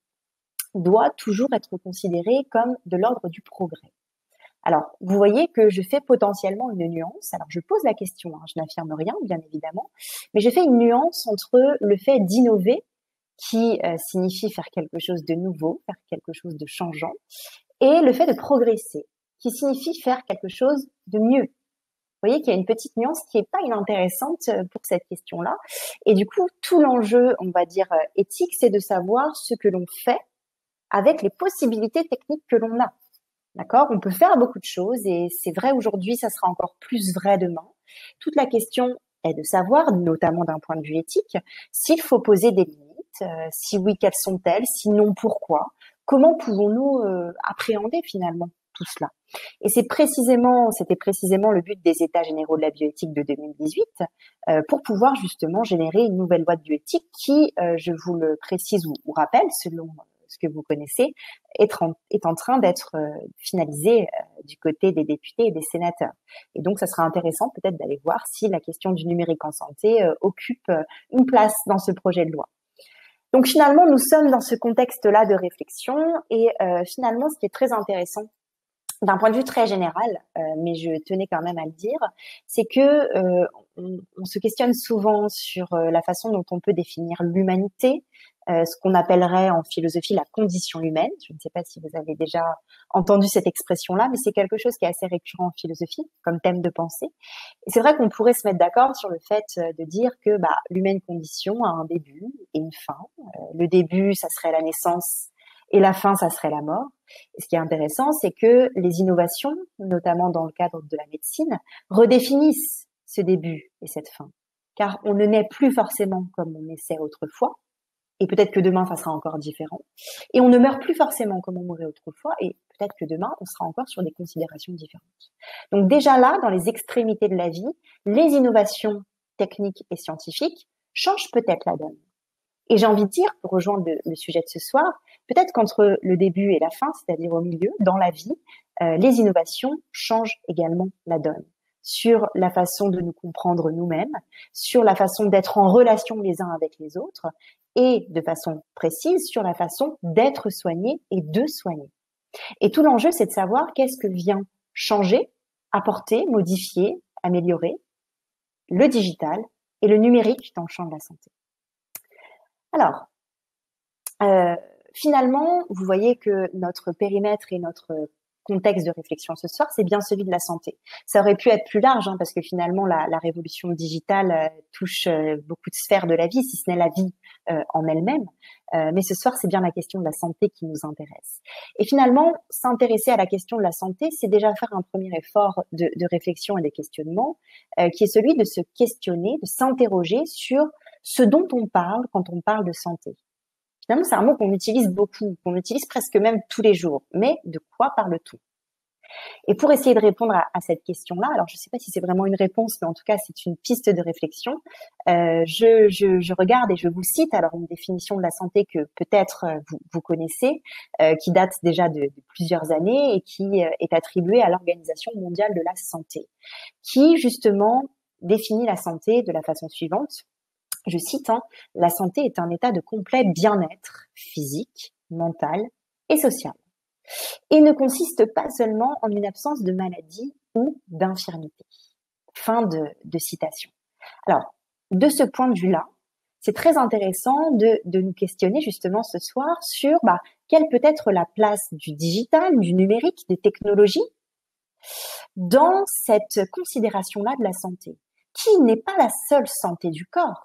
S4: doit toujours être considérée comme de l'ordre du progrès. Alors, vous voyez que je fais potentiellement une nuance. Alors, je pose la question, hein, je n'affirme rien, bien évidemment, mais je fais une nuance entre le fait d'innover, qui euh, signifie faire quelque chose de nouveau, faire quelque chose de changeant, et le fait de progresser, qui signifie faire quelque chose de mieux. Vous voyez qu'il y a une petite nuance qui est pas inintéressante pour cette question-là. Et du coup, tout l'enjeu, on va dire, éthique, c'est de savoir ce que l'on fait avec les possibilités techniques que l'on a. D'accord ? On peut faire beaucoup de choses, et c'est vrai aujourd'hui, ça sera encore plus vrai demain. Toute la question est de savoir, notamment d'un point de vue éthique, s'il faut poser des limites, euh, si oui, quelles sont-elles, sinon pourquoi, comment pouvons-nous euh, appréhender finalement tout cela. Et c'est précisément, c'était précisément le but des États généraux de la bioéthique de deux mille dix-huit, euh, pour pouvoir justement générer une nouvelle loi de bioéthique qui, euh, je vous le précise ou, ou rappelle, selon ce que vous connaissez, est en, est en train d'être euh, finalisée euh, du côté des députés et des sénateurs. Et donc, ça sera intéressant peut-être d'aller voir si la question du numérique en santé euh, occupe euh, une place dans ce projet de loi. Donc finalement, nous sommes dans ce contexte-là de réflexion, et euh, finalement, ce qui est très intéressant d'un point de vue très général, euh, mais je tenais quand même à le dire, c'est que euh, on, on se questionne souvent sur euh, la façon dont on peut définir l'humanité, euh, ce qu'on appellerait en philosophie la condition humaine. Je ne sais pas si vous avez déjà entendu cette expression-là, mais c'est quelque chose qui est assez récurrent en philosophie comme thème de pensée. Et c'est vrai qu'on pourrait se mettre d'accord sur le fait de dire que bah, l'humaine condition a un début et une fin. Euh, le début, ça serait la naissance, et la fin, ça serait la mort. Et ce qui est intéressant, c'est que les innovations, notamment dans le cadre de la médecine, redéfinissent ce début et cette fin. Car on ne naît plus forcément comme on naissait autrefois, et peut-être que demain, ça sera encore différent. Et on ne meurt plus forcément comme on mourait autrefois, et peut-être que demain, on sera encore sur des considérations différentes. Donc déjà là, dans les extrémités de la vie, les innovations techniques et scientifiques changent peut-être la donne. Et j'ai envie de dire, pour rejoindre le, le sujet de ce soir, peut-être qu'entre le début et la fin, c'est-à-dire au milieu, dans la vie, euh, les innovations changent également la donne sur la façon de nous comprendre nous-mêmes, sur la façon d'être en relation les uns avec les autres, et de façon précise sur la façon d'être soigné et de soigner. Et tout l'enjeu, c'est de savoir qu'est-ce que vient changer, apporter, modifier, améliorer le digital et le numérique dans le champ de la santé. Alors, euh, finalement, vous voyez que notre périmètre et notre contexte de réflexion ce soir, c'est bien celui de la santé. Ça aurait pu être plus large, hein, parce que finalement, la, la révolution digitale euh, touche euh, beaucoup de sphères de la vie, si ce n'est la vie euh, en elle-même. Euh, mais ce soir, c'est bien la question de la santé qui nous intéresse. Et finalement, s'intéresser à la question de la santé, c'est déjà faire un premier effort de, de réflexion et de questionnement, euh, qui est celui de se questionner, de s'interroger sur ce dont on parle quand on parle de santé. Finalement, c'est un mot qu'on utilise beaucoup, qu'on utilise presque même tous les jours. Mais de quoi parle-t-on? Et pour essayer de répondre à, à cette question-là, alors je ne sais pas si c'est vraiment une réponse, mais en tout cas, c'est une piste de réflexion. Euh, je, je, je regarde et je vous cite alors une définition de la santé que peut-être vous, vous connaissez, euh, qui date déjà de, de plusieurs années et qui euh, est attribuée à l'Organisation mondiale de la santé, qui justement définit la santé de la façon suivante. Je cite, hein, « La santé est un état de complet bien-être physique, mental et social. Et ne consiste pas seulement en une absence de maladie ou d'infirmité. » Fin de, de citation. Alors, de ce point de vue-là, c'est très intéressant de, de nous questionner justement ce soir sur bah, quelle peut être la place du digital, du numérique, des technologies dans cette considération-là de la santé, qui n'est pas la seule santé du corps,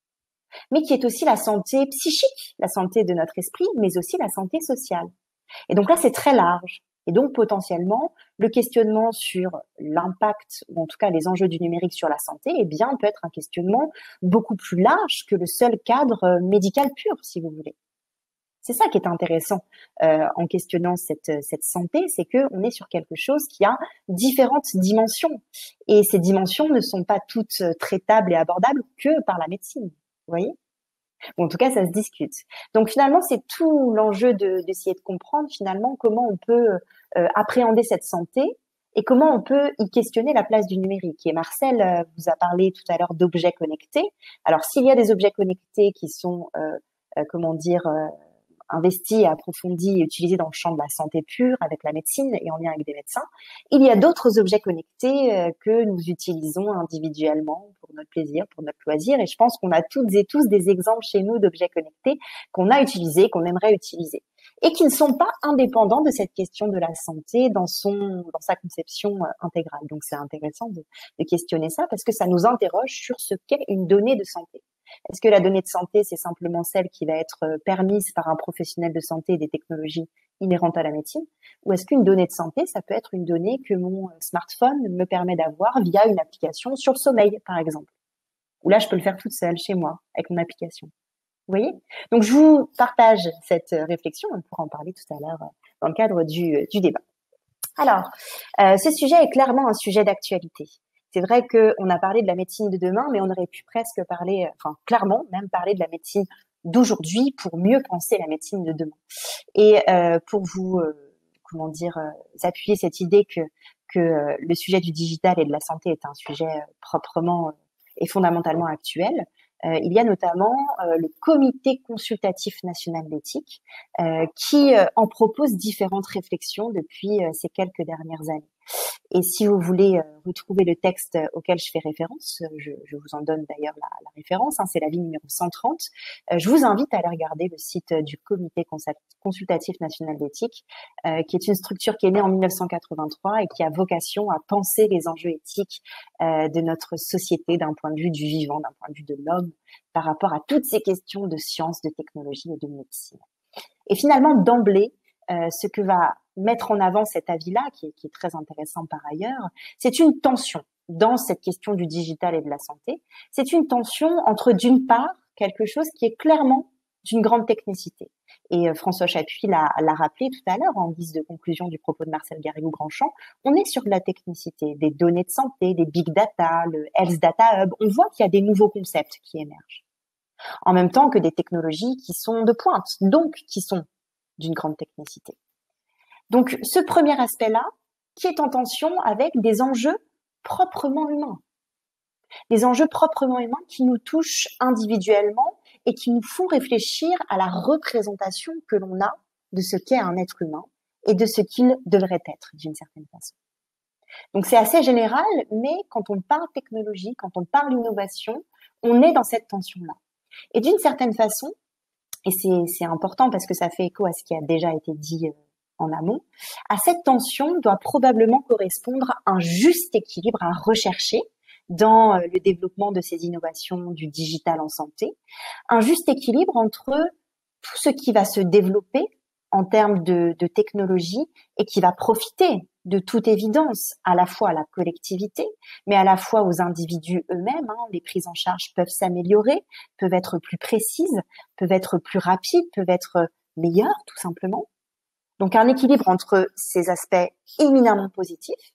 S4: mais qui est aussi la santé psychique, la santé de notre esprit, mais aussi la santé sociale. Et donc là, c'est très large. Et donc, potentiellement, le questionnement sur l'impact, ou en tout cas les enjeux du numérique sur la santé, eh bien, peut être un questionnement beaucoup plus large que le seul cadre médical pur, si vous voulez. C'est ça qui est intéressant euh, en questionnant cette, cette santé, c'est qu'on est sur quelque chose qui a différentes dimensions. Et ces dimensions ne sont pas toutes traitables et abordables que par la médecine. Vous voyez? Bon, en tout cas, ça se discute. Donc finalement, c'est tout l'enjeu de, d'essayer de comprendre finalement comment on peut euh, appréhender cette santé et comment on peut y questionner la place du numérique. Et Marcel euh, vous a parlé tout à l'heure d'objets connectés. Alors s'il y a des objets connectés qui sont, euh, euh, comment dire, euh, investis, approfondis et utilisés dans le champ de la santé pure, avec la médecine et en lien avec des médecins, il y a d'autres objets connectés euh, que nous utilisons individuellement pour notre plaisir, pour notre loisir. Et je pense qu'on a toutes et tous des exemples chez nous d'objets connectés qu'on a utilisés, qu'on aimerait utiliser, et qui ne sont pas indépendants de cette question de la santé dans son, dans sa conception euh, intégrale. Donc c'est intéressant de, de questionner ça parce que ça nous interroge sur ce qu'est une donnée de santé. Est-ce que la donnée de santé, c'est simplement celle qui va être permise par un professionnel de santé et des technologies inhérentes à la médecine? Ou est-ce qu'une donnée de santé, ça peut être une donnée que mon smartphone me permet d'avoir via une application sur le sommeil, par exemple? Ou là, je peux le faire toute seule, chez moi, avec mon application. Vous voyez? Donc, je vous partage cette réflexion. On pourra en parler tout à l'heure dans le cadre du, du débat. Alors, euh, ce sujet est clairement un sujet d'actualité. C'est vrai qu'on a parlé de la médecine de demain, mais on aurait pu presque parler, enfin clairement même parler de la médecine d'aujourd'hui pour mieux penser la médecine de demain. Et euh, pour vous, euh, comment dire, euh, appuyer cette idée que que euh, le sujet du digital et de la santé est un sujet euh, proprement euh, et fondamentalement actuel, euh, il y a notamment euh, le Comité consultatif national d'éthique euh, qui euh, en propose différentes réflexions depuis euh, ces quelques dernières années. Et si vous voulez euh, retrouver le texte auquel je fais référence, je, je vous en donne d'ailleurs la, la référence, hein, c'est l'avis numéro cent trente, euh, je vous invite à aller regarder le site du Comité consultatif national d'éthique, euh, qui est une structure qui est née en mille neuf cent quatre-vingt-trois et qui a vocation à penser les enjeux éthiques euh, de notre société d'un point de vue du vivant, d'un point de vue de l'homme, par rapport à toutes ces questions de science, de technologie et de médecine. Et finalement, d'emblée, euh, ce que va mettre en avant cet avis-là, qui est, qui est très intéressant par ailleurs, c'est une tension dans cette question du digital et de la santé. C'est une tension entre, d'une part, quelque chose qui est clairement d'une grande technicité. Et euh, François Chapuis l'a, l'a rappelé tout à l'heure en guise de conclusion du propos de Marcel Garrigou-Grandchamp, on est sur de la technicité, des données de santé, des big data, le Health Data Hub. On voit qu'il y a des nouveaux concepts qui émergent. En même temps que des technologies qui sont de pointe, donc qui sont d'une grande technicité. Donc, ce premier aspect-là, qui est en tension avec des enjeux proprement humains. Des enjeux proprement humains qui nous touchent individuellement et qui nous font réfléchir à la représentation que l'on a de ce qu'est un être humain et de ce qu'il devrait être, d'une certaine façon. Donc, c'est assez général, mais quand on parle technologie, quand on parle innovation, on est dans cette tension-là. Et d'une certaine façon, et c'est, c'est important parce que ça fait écho à ce qui a déjà été dit en amont, à cette tension doit probablement correspondre un juste équilibre à rechercher dans le développement de ces innovations du digital en santé, un juste équilibre entre tout ce qui va se développer en termes de, de technologie et qui va profiter de toute évidence à la fois à la collectivité, mais à la fois aux individus eux-mêmes. Hein. Les prises en charge peuvent s'améliorer, peuvent être plus précises, peuvent être plus rapides, peuvent être meilleures tout simplement. Donc un équilibre entre ces aspects éminemment positifs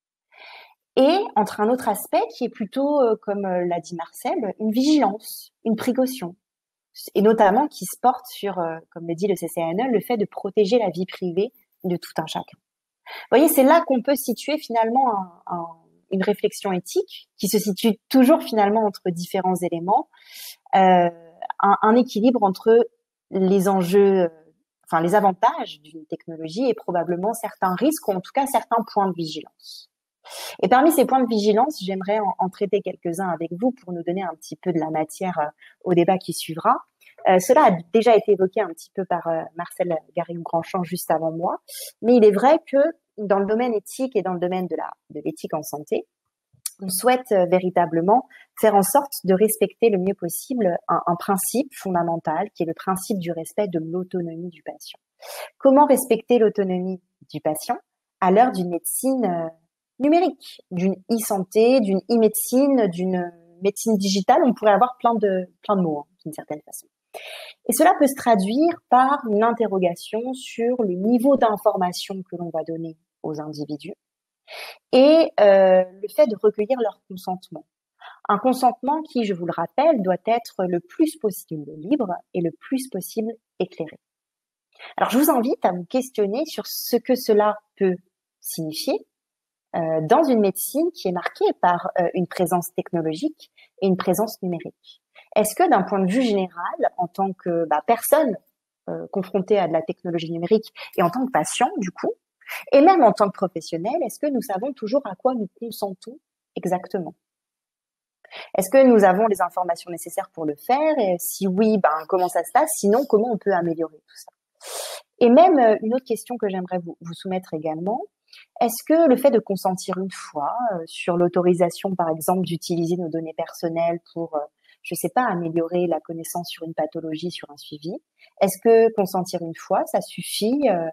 S4: et entre un autre aspect qui est plutôt, euh, comme euh, l'a dit Marcel, une vigilance, une précaution, et notamment qui se porte sur, euh, comme le dit le C C N E, le fait de protéger la vie privée de tout un chacun. Vous voyez, c'est là qu'on peut situer finalement un, un, une réflexion éthique qui se situe toujours finalement entre différents éléments, euh, un, un équilibre entre les enjeux, enfin les avantages d'une technologie et probablement certains risques ou en tout cas certains points de vigilance. Et parmi ces points de vigilance, j'aimerais en, en traiter quelques-uns avec vous pour nous donner un petit peu de la matière euh, au débat qui suivra. Euh, cela a déjà été évoqué un petit peu par euh, Marcel Garrigou-Grandchamp juste avant moi, mais il est vrai que dans le domaine éthique et dans le domaine de la de l'éthique en santé, on souhaite euh, véritablement faire en sorte de respecter le mieux possible un, un principe fondamental qui est le principe du respect de l'autonomie du patient. Comment respecter l'autonomie du patient à l'heure d'une médecine euh, numérique, d'une e-santé, d'une e-médecine, d'une médecine digitale? On pourrait avoir plein de plein de mots hein, d'une certaine façon. Et cela peut se traduire par une interrogation sur le niveau d'information que l'on va donner aux individus et euh, le fait de recueillir leur consentement. Un consentement qui, je vous le rappelle, doit être le plus possible libre et le plus possible éclairé. Alors, je vous invite à vous questionner sur ce que cela peut signifier euh, dans une médecine qui est marquée par euh, une présence technologique et une présence numérique. Est-ce que d'un point de vue général, en tant que bah, personne euh, confrontée à de la technologie numérique et en tant que patient, du coup, et même en tant que professionnel, est-ce que nous savons toujours à quoi nous consentons exactement? Est-ce que nous avons les informations nécessaires pour le faire? Et si oui, ben, comment ça se passe? Sinon, comment on peut améliorer tout ça? Et même euh, une autre question que j'aimerais vous, vous soumettre également, est-ce que le fait de consentir une fois euh, sur l'autorisation, par exemple, d'utiliser nos données personnelles pour, euh, je sais pas, améliorer la connaissance sur une pathologie, sur un suivi, est-ce que consentir une fois, ça suffit euh,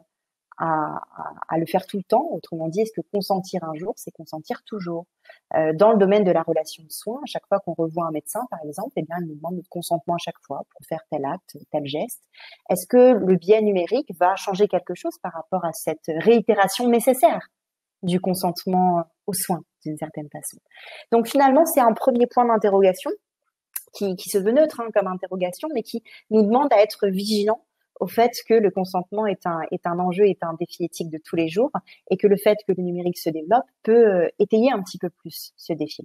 S4: à, à, à le faire tout le temps? Autrement dit, est-ce que consentir un jour, c'est consentir toujours? euh, Dans le domaine de la relation de soins, à chaque fois qu'on revoit un médecin, par exemple, eh bien, il nous demande notre consentement à chaque fois pour faire tel acte, tel geste. Est-ce que le biais numérique va changer quelque chose par rapport à cette réitération nécessaire du consentement aux soins, d'une certaine façon? Donc finalement, c'est un premier point d'interrogation qui, qui se veut neutre hein, comme interrogation, mais qui nous demande à être vigilants au fait que le consentement est un, est un enjeu, est un défi éthique de tous les jours, et que le fait que le numérique se développe peut étayer un petit peu plus ce défi-là.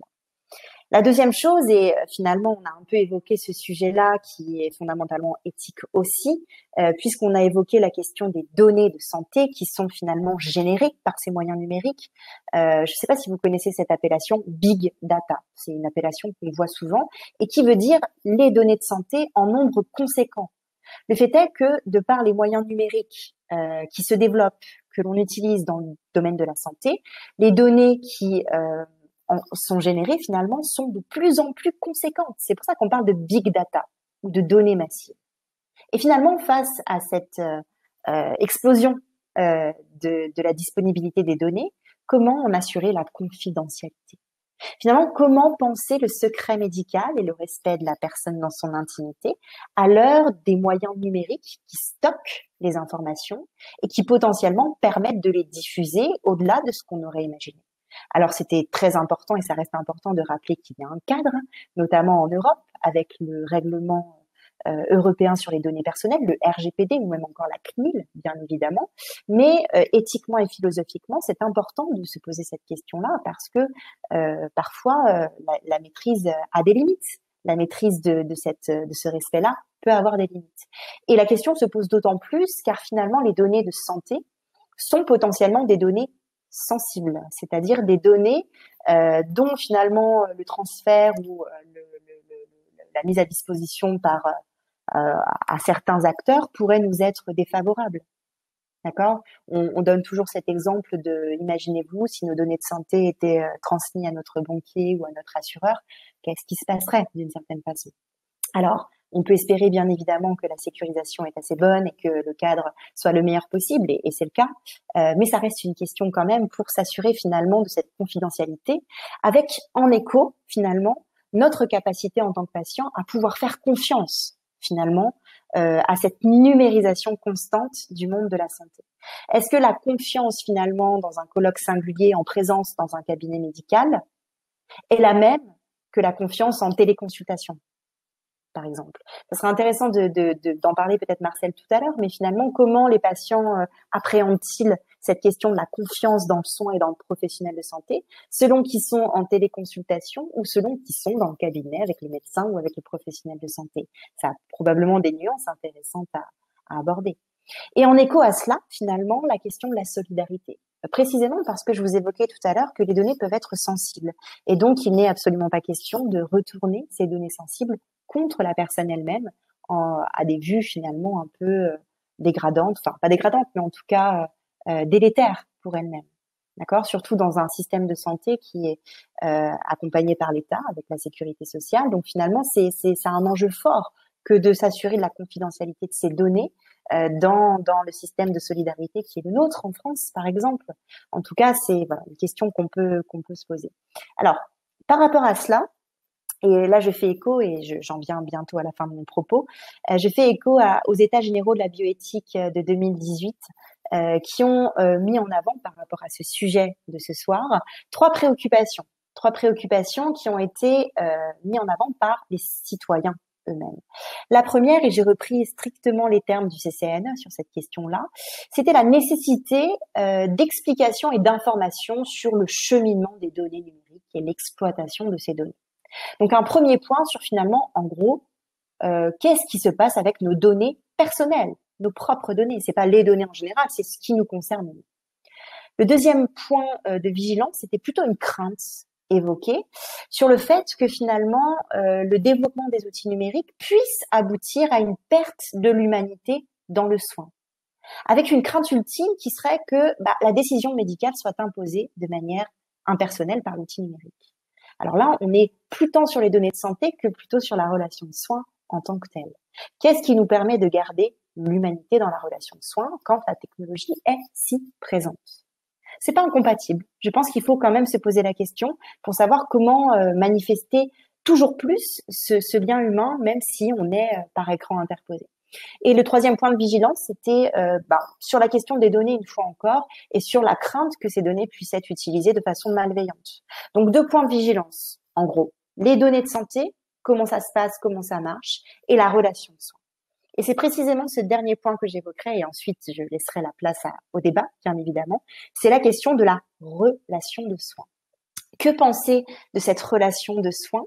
S4: La deuxième chose, et finalement on a un peu évoqué ce sujet-là qui est fondamentalement éthique aussi, euh, puisqu'on a évoqué la question des données de santé qui sont finalement générées par ces moyens numériques. Euh, je ne sais pas si vous connaissez cette appellation Big Data. C'est une appellation qu'on voit souvent et qui veut dire les données de santé en nombre conséquent. Le fait est que, de par les moyens numériques euh, qui se développent, que l'on utilise dans le domaine de la santé, les données qui euh, en, sont générées finalement sont de plus en plus conséquentes. C'est pour ça qu'on parle de big data ou de données massives. Et finalement, face à cette euh, euh, explosion euh, de, de la disponibilité des données, comment en assurer la confidentialité? Finalement, comment penser le secret médical et le respect de la personne dans son intimité à l'heure des moyens numériques qui stockent les informations et qui potentiellement permettent de les diffuser au-delà de ce qu'on aurait imaginé? Alors, c'était très important et ça reste important de rappeler qu'il y a un cadre, notamment en Europe, avec le règlement Euh, européen sur les données personnelles, le R G P D ou même encore la C N I L, bien évidemment. Mais euh, éthiquement et philosophiquement, c'est important de se poser cette question-là parce que euh, parfois euh, la, la maîtrise a des limites. La maîtrise de, de, cette, de ce respect-là peut avoir des limites. Et la question se pose d'autant plus car finalement les données de santé sont potentiellement des données sensibles, c'est-à-dire des données euh, dont finalement le transfert ou euh, le, le, le, la mise à disposition par à certains acteurs pourrait nous être défavorable. D'accord ? on, on donne toujours cet exemple de, imaginez-vous, si nos données de santé étaient euh, transmises à notre banquier ou à notre assureur, qu'est-ce qui se passerait d'une certaine façon ? Alors, on peut espérer bien évidemment que la sécurisation est assez bonne et que le cadre soit le meilleur possible, et, et c'est le cas, euh, mais ça reste une question quand même pour s'assurer finalement de cette confidentialité, avec en écho finalement notre capacité en tant que patient à pouvoir faire confiance finalement euh, à cette numérisation constante du monde de la santé. Est-ce que la confiance finalement dans un colloque singulier en présence dans un cabinet médical est la même que la confiance en téléconsultation, par exemple? Ça serait intéressant de, de, de, d'en parler peut-être Marcel tout à l'heure, mais finalement, comment les patients euh, appréhendent-ils cette question de la confiance dans le soin et dans le professionnel de santé, selon qu'ils sont en téléconsultation ou selon qu'ils sont dans le cabinet avec les médecins ou avec les professionnels de santé? Ça a probablement des nuances intéressantes à, à aborder. Et en écho à cela, finalement, la question de la solidarité. Précisément parce que je vous évoquais tout à l'heure que les données peuvent être sensibles. Et donc, il n'est absolument pas question de retourner ces données sensibles contre la personne elle-même en, à des vues finalement un peu euh, dégradantes, enfin pas dégradantes, mais en tout cas euh, délétères pour elle-même. D'accord ? Surtout dans un système de santé qui est euh, accompagné par l'État avec la sécurité sociale. Donc finalement, c'est, c'est, c'est un enjeu fort que de s'assurer de la confidentialité de ces données euh, dans, dans le système de solidarité qui est le nôtre en France, par exemple. En tout cas, c'est voilà, une question qu'on peut, qu'on peut se poser. Alors, par rapport à cela, et là, je fais écho, et je, j'en viens bientôt à la fin de mon propos, euh, je fais écho à, aux États généraux de la bioéthique de deux mille dix-huit, euh, qui ont euh, mis en avant, par rapport à ce sujet de ce soir, trois préoccupations. Trois préoccupations qui ont été euh, mises en avant par les citoyens eux-mêmes. La première, et j'ai repris strictement les termes du C C N sur cette question-là, c'était la nécessité euh, d'explication et d'information sur le cheminement des données numériques et l'exploitation de ces données. Donc un premier point sur finalement, en gros, euh, qu'est-ce qui se passe avec nos données personnelles, nos propres données. C'est pas les données en général, c'est ce qui nous concerne. Le deuxième point euh, de vigilance, c'était plutôt une crainte évoquée sur le fait que finalement euh, le développement des outils numériques puisse aboutir à une perte de l'humanité dans le soin, avec une crainte ultime qui serait que bah, la décision médicale soit imposée de manière impersonnelle par l'outil numérique. Alors là, on est plus tant sur les données de santé que plutôt sur la relation de soins en tant que telle. Qu'est-ce qui nous permet de garder l'humanité dans la relation de soins quand la technologie est si présente? C'est pas incompatible. Je pense qu'il faut quand même se poser la question pour savoir comment euh, manifester toujours plus ce, ce lien humain, même si on est euh, par écran interposé. Et le troisième point de vigilance, c'était euh, bah, sur la question des données une fois encore et sur la crainte que ces données puissent être utilisées de façon malveillante. Donc deux points de vigilance, en gros. Les données de santé, comment ça se passe, comment ça marche, et la relation de soins. Et c'est précisément ce dernier point que j'évoquerai, et ensuite je laisserai la place à, au débat, bien évidemment. C'est la question de la relation de soins. Que penser de cette relation de soins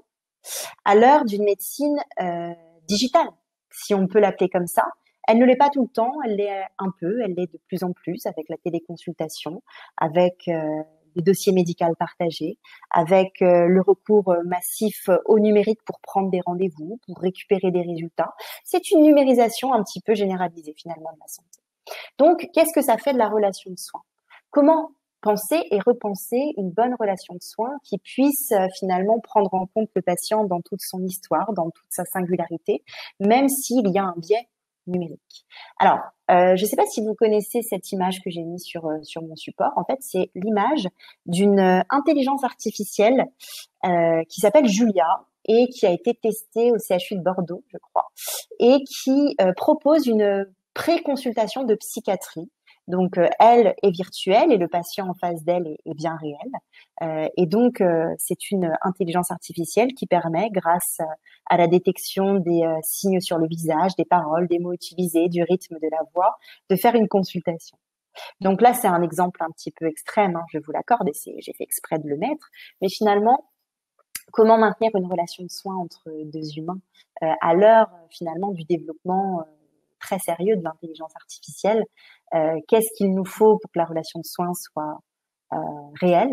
S4: à l'heure d'une médecine euh, digitale, si on peut l'appeler comme ça? Elle ne l'est pas tout le temps, elle l'est un peu, elle l'est de plus en plus avec la téléconsultation, avec euh, les dossiers médicaux partagés, avec euh, le recours massif au numérique pour prendre des rendez-vous, pour récupérer des résultats. C'est une numérisation un petit peu généralisée finalement de la santé. Donc, qu'est-ce que ça fait de la relation de soins? Comment penser et repenser une bonne relation de soins qui puisse euh, finalement prendre en compte le patient dans toute son histoire, dans toute sa singularité, même s'il y a un biais numérique. Alors, euh, je ne sais pas si vous connaissez cette image que j'ai mise sur, euh, sur mon support. En fait, c'est l'image d'une euh, intelligence artificielle euh, qui s'appelle Julia et qui a été testée au C H U de Bordeaux, je crois, et qui euh, propose une pré-consultation de psychiatrie. Donc, euh, elle est virtuelle et le patient en face d'elle est, est bien réel. Euh, et donc, euh, c'est une intelligence artificielle qui permet, grâce à la détection des euh, signes sur le visage, des paroles, des mots utilisés, du rythme de la voix, de faire une consultation. Donc là, c'est un exemple un petit peu extrême, hein, je vous l'accorde, et c'est, j'ai fait exprès de le mettre. Mais finalement, comment maintenir une relation de soins entre deux humains euh, à l'heure, finalement, du développement euh, très sérieux de l'intelligence artificielle? Euh, qu'est-ce qu'il nous faut pour que la relation de soins soit euh, réelle?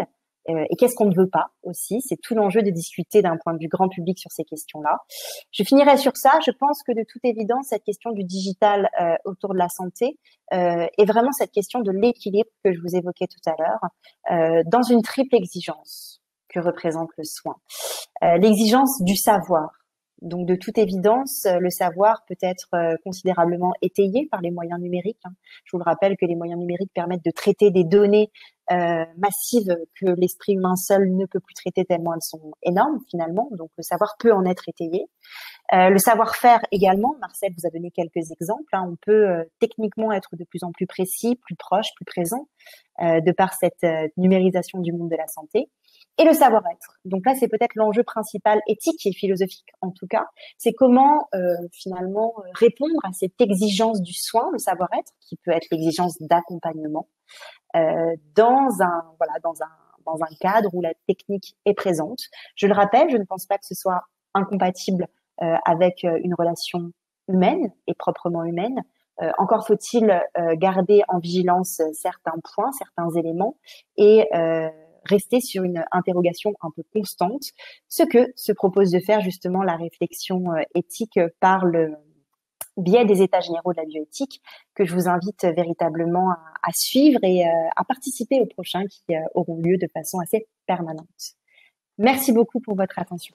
S4: euh, et qu'est-ce qu'on ne veut pas aussi. C'est tout l'enjeu de discuter d'un point de vue grand public sur ces questions-là. Je finirai sur ça. Je pense que de toute évidence, cette question du digital euh, autour de la santé euh, est vraiment cette question de l'équilibre que je vous évoquais tout à l'heure, euh, dans une triple exigence que représente le soin. Euh, l'exigence du savoir. Donc, de toute évidence, le savoir peut être euh, considérablement étayé par les moyens numériques. Hein. Je vous le rappelle que les moyens numériques permettent de traiter des données euh, massives que l'esprit humain seul ne peut plus traiter tellement elles sont énormes finalement. Donc, le savoir peut en être étayé. Euh, le savoir-faire également, Marcel vous a donné quelques exemples. Hein. On peut euh, techniquement être de plus en plus précis, plus proche, plus présent, euh, de par cette euh, numérisation du monde de la santé. Et le savoir-être. Donc là, c'est peut-être l'enjeu principal éthique et philosophique, en tout cas. C'est comment euh, finalement répondre à cette exigence du soin, le savoir-être, qui peut être l'exigence d'accompagnement, euh, dans un voilà, dans un dans un cadre où la technique est présente. Je le rappelle, je ne pense pas que ce soit incompatible euh, avec une relation humaine et proprement humaine. Euh, encore faut-il euh, garder en vigilance certains points, certains éléments et euh, rester sur une interrogation un peu constante, ce que se propose de faire justement la réflexion éthique par le biais des états généraux de la bioéthique, que je vous invite véritablement à, à suivre et à participer aux prochains qui auront lieu de façon assez permanente. Merci beaucoup pour votre attention.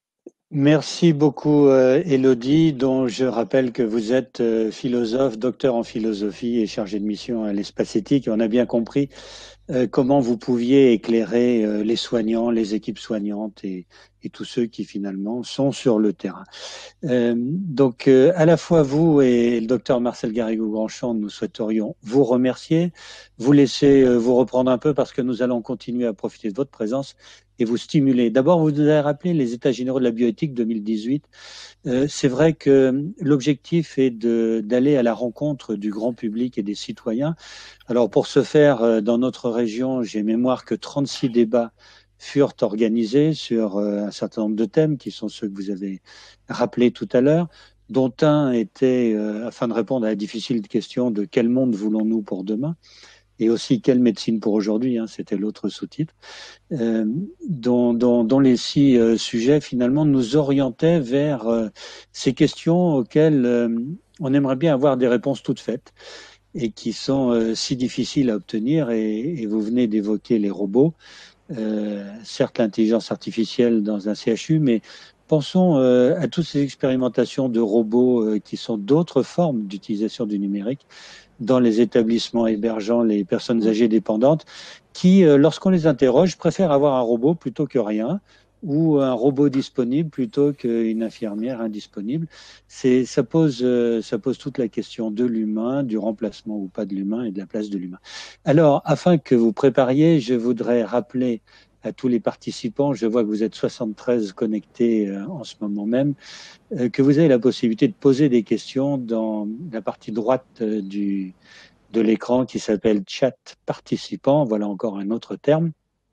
S3: Merci beaucoup, euh, Élodie, dont je rappelle que vous êtes euh, philosophe, docteur en philosophie et chargée de mission à l'Espace Éthique. Et on a bien compris euh, comment vous pouviez éclairer euh, les soignants, les équipes soignantes et, et tous ceux qui finalement sont sur le terrain. Euh, donc, euh, à la fois vous et le docteur Marcel Garrigou-Grandchamp, nous souhaiterions vous remercier, vous laisser euh, vous reprendre un peu parce que nous allons continuer à profiter de votre présence et vous stimuler. D'abord, vous nous avez rappelé les États généraux de la bioéthique deux mille dix-huit. Euh, c'est vrai que l'objectif est de, d'aller à la rencontre du grand public et des citoyens. Alors, pour ce faire, dans notre région, j'ai mémoire que trente-six débats furent organisés sur euh, un certain nombre de thèmes qui sont ceux que vous avez rappelés tout à l'heure, dont un était, euh, afin de répondre à la difficile question de quel monde voulons-nous pour demain, et aussi quelle médecine pour aujourd'hui, hein, c'était l'autre sous-titre, euh, dont, dont, dont les six euh, sujets finalement nous orientaient vers euh, ces questions auxquelles euh, on aimerait bien avoir des réponses toutes faites et qui sont euh, si difficiles à obtenir, et, et vous venez d'évoquer les robots, euh, certes l'intelligence artificielle dans un C H U, mais pensons euh, à toutes ces expérimentations de robots euh, qui sont d'autres formes d'utilisation du numérique dans les établissements hébergeant les personnes âgées dépendantes qui, euh, lorsqu'on les interroge, préfèrent avoir un robot plutôt que rien, ou un robot disponible plutôt qu'une infirmière indisponible. C'est, ça pose, euh, ça pose toute la question de l'humain, du remplacement ou pas de l'humain et de la place de l'humain. Alors, afin que vous prépariez, je voudrais rappeler à tous les participants, je vois que vous êtes soixante-treize connectés euh, en ce moment même, euh, que vous avez la possibilité de poser des questions dans la partie droite euh, du, de l'écran qui s'appelle chat participant. Voilà encore un autre terme.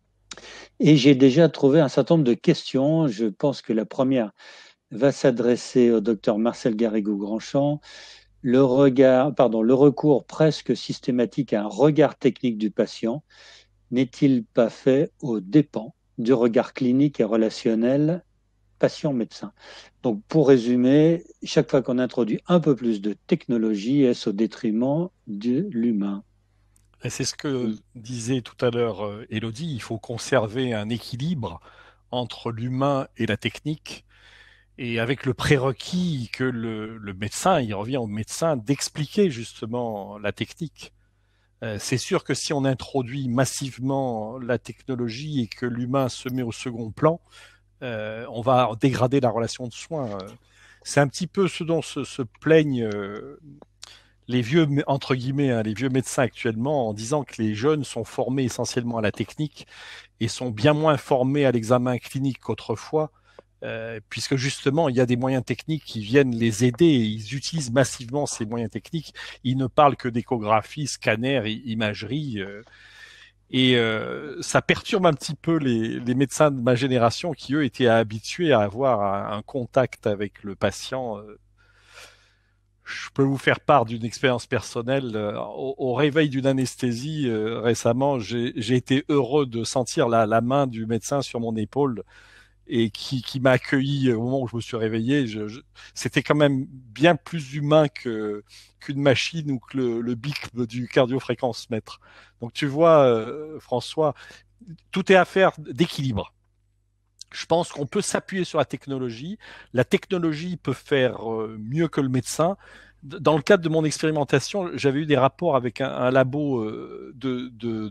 S3: Et j'ai déjà trouvé un certain nombre de questions. Je pense que la première va s'adresser au docteur Marcel Garrigou-Grandchamp. Le regard, pardon, le recours presque systématique à un regard technique du patient n'est-il pas fait aux dépens du regard clinique et relationnel patient-médecin? Donc, pour résumer, chaque fois qu'on introduit un peu plus de technologie, est-ce au détriment de l'humain?
S1: Et c'est ce que disait tout à l'heure euh, Élodie, il faut conserver un équilibre entre l'humain et la technique, et avec le prérequis que le, le médecin, il revient au médecin d'expliquer justement la technique. Euh, c'est sûr que si on introduit massivement la technologie et que l'humain se met au second plan, euh, on va dégrader la relation de soins. C'est un petit peu ce dont se, se plaignent euh, les vieux, entre guillemets, hein, les vieux médecins actuellement, en disant que les jeunes sont formés essentiellement à la technique et sont bien moins formés à l'examen clinique qu'autrefois, euh, puisque justement, il y a des moyens techniques qui viennent les aider et ils utilisent massivement ces moyens techniques. Ils ne parlent que d'échographie, scanner, imagerie. Euh, et euh, ça perturbe un petit peu les, les médecins de ma génération qui, eux, étaient habitués à avoir un, un contact avec le patient euh, je peux vous faire part d'une expérience personnelle. Euh, Au, au réveil d'une anesthésie euh, récemment, j'ai j'ai été heureux de sentir la, la main du médecin sur mon épaule et qui, qui m'a accueilli au moment où je me suis réveillé. Je, je, c'était quand même bien plus humain que qu'une machine ou que le, le bic du cardiofréquencemètre. Donc tu vois, euh, François, tout est affaire d'équilibre. Je pense qu'on peut s'appuyer sur la technologie. La technologie peut faire euh, mieux que le médecin. Dans le cadre de mon expérimentation, j'avais eu des rapports avec un, un labo euh, de, de...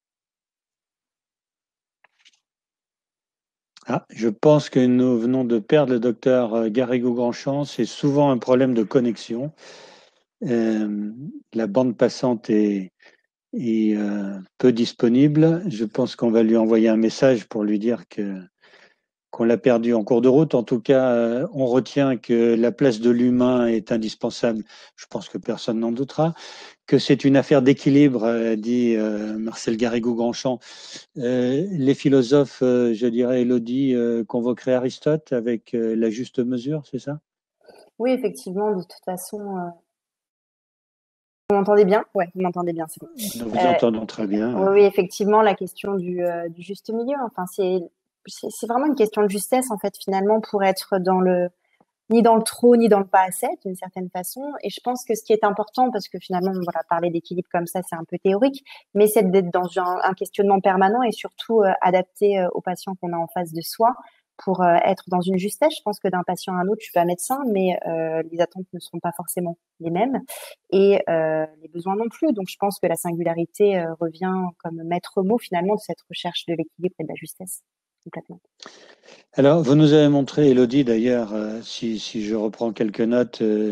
S3: Ah, je pense que nous venons de perdre le docteur Garrigou-Grandchamp. C'est souvent un problème de connexion. Euh, la bande passante est, est euh, peu disponible. Je pense qu'on va lui envoyer un message pour lui dire que qu'on l'a perdu en cours de route. En tout cas, euh, on retient que la place de l'humain est indispensable. Je pense que personne n'en doutera. Que c'est une affaire d'équilibre, euh, dit euh, Marcel Garrigou-Grandchamp. Euh, les philosophes, euh, je dirais, Élodie, euh, convoqueraient Aristote avec euh, la juste mesure, c'est ça?
S4: Oui, effectivement, de toute façon. Euh... Vous m'entendez bien? Ouais, vous m'entendez bien, c'est bon.
S3: Nous vous euh, entendons très bien.
S4: Oui, oui, effectivement, la question du, euh, du juste milieu. Enfin, c'est, c'est, c'est vraiment une question de justesse, en fait, finalement, pour être dans le, ni dans le trop, ni dans le pas assez, d'une certaine façon. Et je pense que ce qui est important, parce que finalement, voilà, parler d'équilibre comme ça, c'est un peu théorique, mais c'est d'être dans un, un questionnement permanent et surtout euh, adapté euh, aux patients qu'on a en face de soi pour euh, être dans une justesse. Je pense que d'un patient à un autre, je suis pas médecin, mais euh, les attentes ne seront pas forcément les mêmes et euh, les besoins non plus. Donc, je pense que la singularité euh, revient comme maître mot finalement de cette recherche de l'équilibre et de la justesse. Complètement.
S3: Alors, vous nous avez montré, Élodie, d'ailleurs, euh, si, si je reprends quelques notes euh,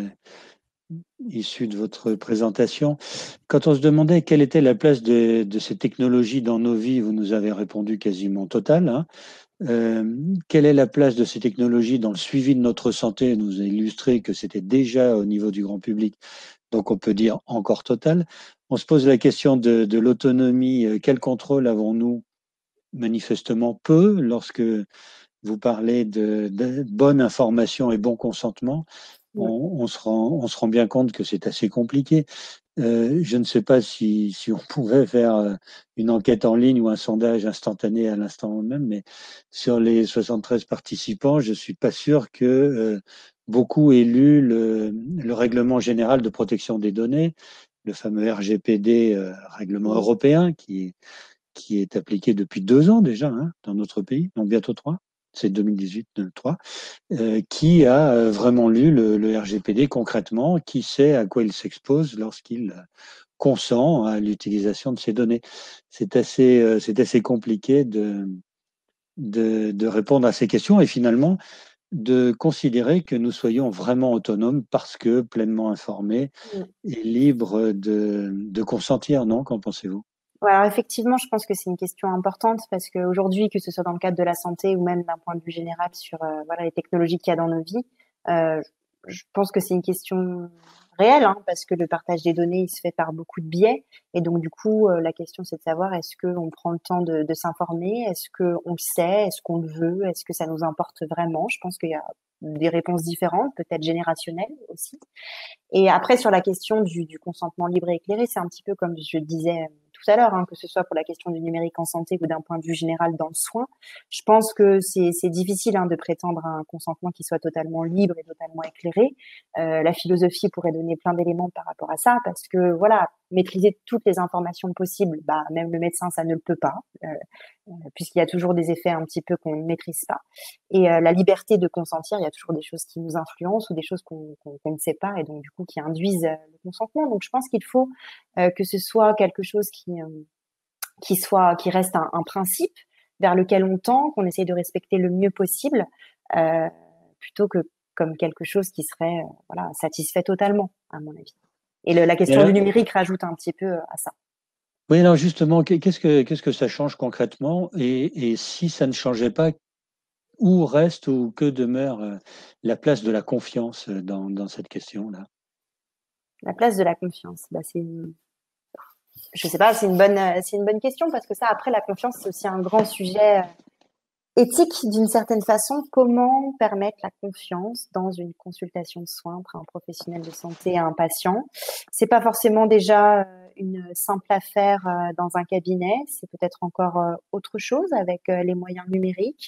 S3: issues de votre présentation, quand on se demandait quelle était la place de, de ces technologies dans nos vies, vous nous avez répondu quasiment total. Hein. Euh, quelle est la place de ces technologies dans le suivi de notre santé? Vous nous a illustré que c'était déjà au niveau du grand public, donc on peut dire encore total. On se pose la question de, de l'autonomie. Quel contrôle avons-nous? Manifestement peu, lorsque vous parlez de, de bonne information et bon consentement, on, on, se rend, on se rend bien compte que c'est assez compliqué. Euh, je ne sais pas si, si on pouvait faire une enquête en ligne ou un sondage instantané à l'instant même, mais sur les soixante-treize participants, je suis pas sûr que euh, beaucoup aient lu le, le règlement général de protection des données, le fameux R G P D, euh, règlement oui. européen, qui, qui est appliqué depuis deux ans déjà hein, dans notre pays, donc bientôt trois. C'est deux mille dix-huit, trois, euh, qui a euh, vraiment lu le, le R G P D concrètement, qui sait à quoi il s'expose lorsqu'il consent à l'utilisation de ces données. C'est assez, euh, c'est assez compliqué de, de, de répondre à ces questions et finalement de considérer que nous soyons vraiment autonomes parce que pleinement informés et libres de, de consentir, non? Qu'en pensez-vous?
S4: Ouais, alors effectivement, je pense que c'est une question importante parce qu'aujourd'hui, que ce soit dans le cadre de la santé ou même d'un point de vue général sur euh, voilà les technologies qu'il y a dans nos vies, euh, je pense que c'est une question réelle hein, parce que le partage des données il se fait par beaucoup de biais et donc du coup euh, la question c'est de savoir est-ce que on prend le temps de, de s'informer, est-ce que on le sait, est-ce qu'on le veut, est-ce que ça nous importe vraiment? Je pense qu'il y a des réponses différentes, peut-être générationnelles aussi. Et après sur la question du, du consentement libre et éclairé, c'est un petit peu comme je disais tout à l'heure, hein, que ce soit pour la question du numérique en santé ou d'un point de vue général dans le soin. Je pense que c'est, c'est difficile hein, de prétendre à un consentement qui soit totalement libre et totalement éclairé. Euh, la philosophie pourrait donner plein d'éléments par rapport à ça, parce que voilà, maîtriser toutes les informations possibles, bah même le médecin ça ne le peut pas, euh, euh, puisqu'il y a toujours des effets un petit peu qu'on ne maîtrise pas. Et euh, la liberté de consentir, il y a toujours des choses qui nous influencent ou des choses qu'on, qu'on, qu'on ne sait pas et donc du coup qui induisent euh, le consentement. Donc je pense qu'il faut euh, que ce soit quelque chose qui euh, qui soit qui reste un, un principe vers lequel on tend, qu'on essaye de respecter le mieux possible, euh, plutôt que comme quelque chose qui serait euh, voilà satisfait totalement à mon avis. Et le, la question alors, du numérique rajoute un petit peu à ça.
S3: Oui, alors justement, qu'est-ce que qu'est-ce que ça change concrètement et, et si ça ne changeait pas, où reste ou que demeure la place de la confiance dans, dans cette question-là?
S4: La place de la confiance, bah c'est une... je sais pas, c'est une bonne c'est une bonne question parce que ça après la confiance c'est aussi un grand sujet éthique d'une certaine façon. Comment permettre la confiance dans une consultation de soins entre un professionnel de santé et un patient? C'est pas forcément déjà une simple affaire dans un cabinet, c'est peut-être encore autre chose avec les moyens numériques.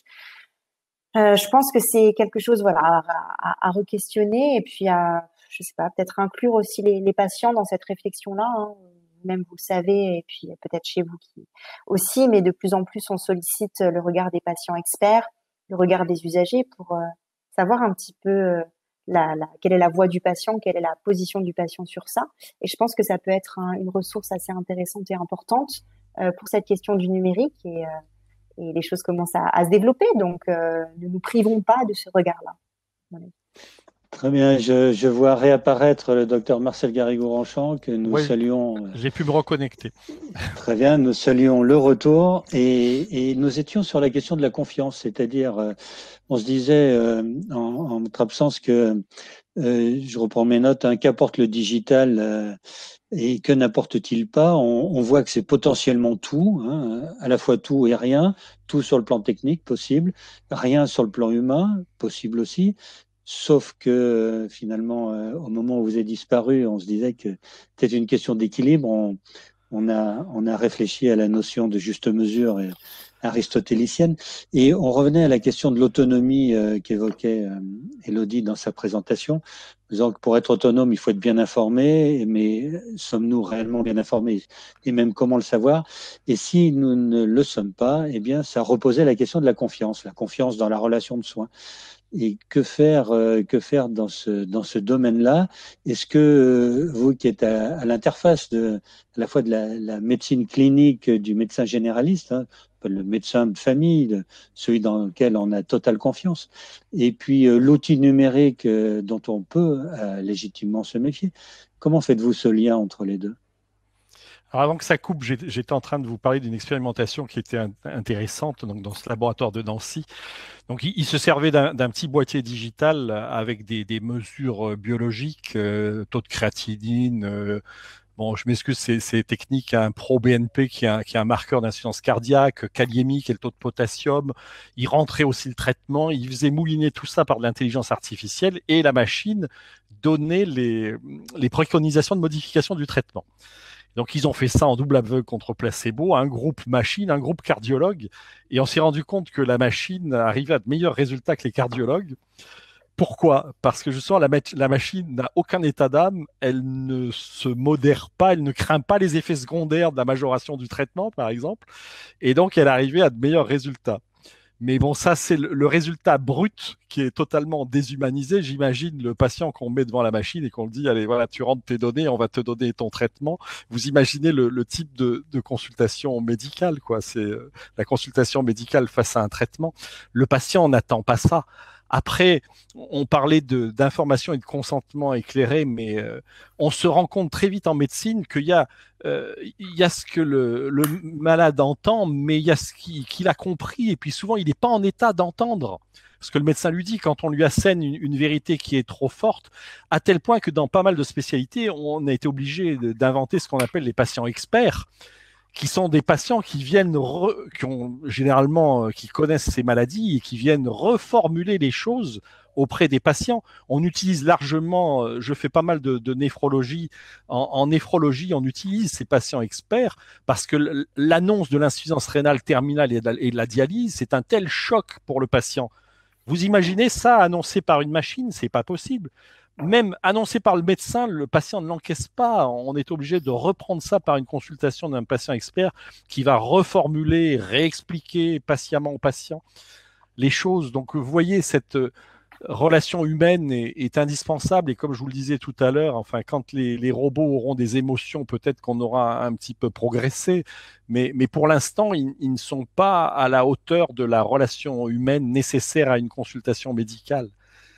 S4: Euh, je pense que c'est quelque chose, voilà, à, à, à re-questionner et puis à, je sais pas, peut-être inclure aussi les, les patients dans cette réflexion-là. Hein. Même vous le savez, et puis peut-être chez vous qui aussi, mais de plus en plus on sollicite le regard des patients experts, le regard des usagers pour euh, savoir un petit peu euh, la, la, quelle est la voix du patient, quelle est la position du patient sur ça. Et je pense que ça peut être un, une ressource assez intéressante et importante euh, pour cette question du numérique et, euh, et les choses commencent à, à se développer. Donc euh, ne nous privons pas de ce regard-là. Voilà.
S3: Très bien, je, je vois réapparaître le docteur Marcel Garrigou-Ranchamp, que nous
S1: Oui,
S3: saluons.
S1: J'ai pu me reconnecter.
S3: Très bien, nous saluons le retour et, et nous étions sur la question de la confiance, c'est-à-dire, euh, on se disait euh, en, en notre absence que, euh, je reprends mes notes, hein, qu'apporte le digital euh, et que n'apporte-t-il pas? On, on voit que c'est potentiellement tout, hein, à la fois tout et rien, tout sur le plan technique possible, rien sur le plan humain possible aussi. Sauf que finalement, euh, au moment où vous avez disparu, on se disait que c'était une question d'équilibre. On, on, a, on a réfléchi à la notion de juste mesure et aristotélicienne. Et on revenait à la question de l'autonomie euh, qu'évoquait euh, Élodie dans sa présentation, disant que pour être autonome, il faut être bien informé, mais sommes-nous réellement bien informés? Et même comment le savoir? Et si nous ne le sommes pas, eh bien, ça reposait la question de la confiance, la confiance dans la relation de soins. Et que faire, euh, que faire dans ce, dans ce domaine-là? Est-ce que euh, vous qui êtes à, à l'interface de, à la fois de la, la médecine clinique du médecin généraliste, hein, le médecin de famille, de, celui dans lequel on a totale confiance, et puis euh, l'outil numérique euh, dont on peut euh, légitimement se méfier, comment faites-vous ce lien entre les deux?
S1: Alors avant que ça coupe, j'étais en train de vous parler d'une expérimentation qui était intéressante donc dans ce laboratoire de Nancy. Donc, il, il se servait d'un petit boîtier digital avec des, des mesures biologiques, euh, taux de créatinine. Euh, bon, je m'excuse, c'est technique, un pro-B N P qui est un, qui est un marqueur d'insuffisance cardiaque, kaliémie, qui est le taux de potassium. Il rentrait aussi le traitement, il faisait mouliner tout ça par de l'intelligence artificielle et la machine donnait les, les préconisations de modification du traitement. Donc, ils ont fait ça en double aveugle contre placebo, un groupe machine, un groupe cardiologue, et on s'est rendu compte que la machine arrivait à de meilleurs résultats que les cardiologues. Pourquoi? Parce que justement, la, la machine n'a aucun état d'âme, elle ne se modère pas, elle ne craint pas les effets secondaires de la majoration du traitement, par exemple, et donc elle arrivait à de meilleurs résultats. Mais bon, ça, c'est le, le résultat brut qui est totalement déshumanisé. J'imagine le patient qu'on met devant la machine et qu'on le dit, allez, voilà, tu rentres tes données, on va te donner ton traitement. Vous imaginez le, le type de, de consultation médicale, quoi. C'est euh, la consultation médicale face à un traitement. Le patient n'attend pas ça. Après, on parlait d'information et de consentement éclairé, mais euh, on se rend compte très vite en médecine qu'il y a, euh, il y a ce que le, le malade entend, mais il y a ce qu'il qu'il a compris, et puis souvent il n'est pas en état d'entendre ce que le médecin lui dit quand on lui assène une, une vérité qui est trop forte, à tel point que dans pas mal de spécialités, on a été obligé d'inventer ce qu'on appelle les patients experts, qui sont des patients qui viennent, re, qui ont généralement, qui connaissent ces maladies et qui viennent reformuler les choses auprès des patients. On utilise largement, je fais pas mal de, de néphrologie, en, en néphrologie, on utilise ces patients experts parce que l'annonce de l'insuffisance rénale terminale et de, la, et de la dialyse, c'est un tel choc pour le patient. Vous imaginez ça annoncé par une machine, c'est pas possible. Même annoncé par le médecin, le patient ne l'encaisse pas. On est obligé de reprendre ça par une consultation d'un patient expert qui va reformuler, réexpliquer patiemment au patient les choses. Donc, vous voyez, cette relation humaine est, est indispensable. Et comme je vous le disais tout à l'heure, enfin, quand les, les robots auront des émotions, peut-être qu'on aura un petit peu progressé. Mais, mais pour l'instant, ils, ils ne sont pas à la hauteur de la relation humaine nécessaire à une consultation médicale.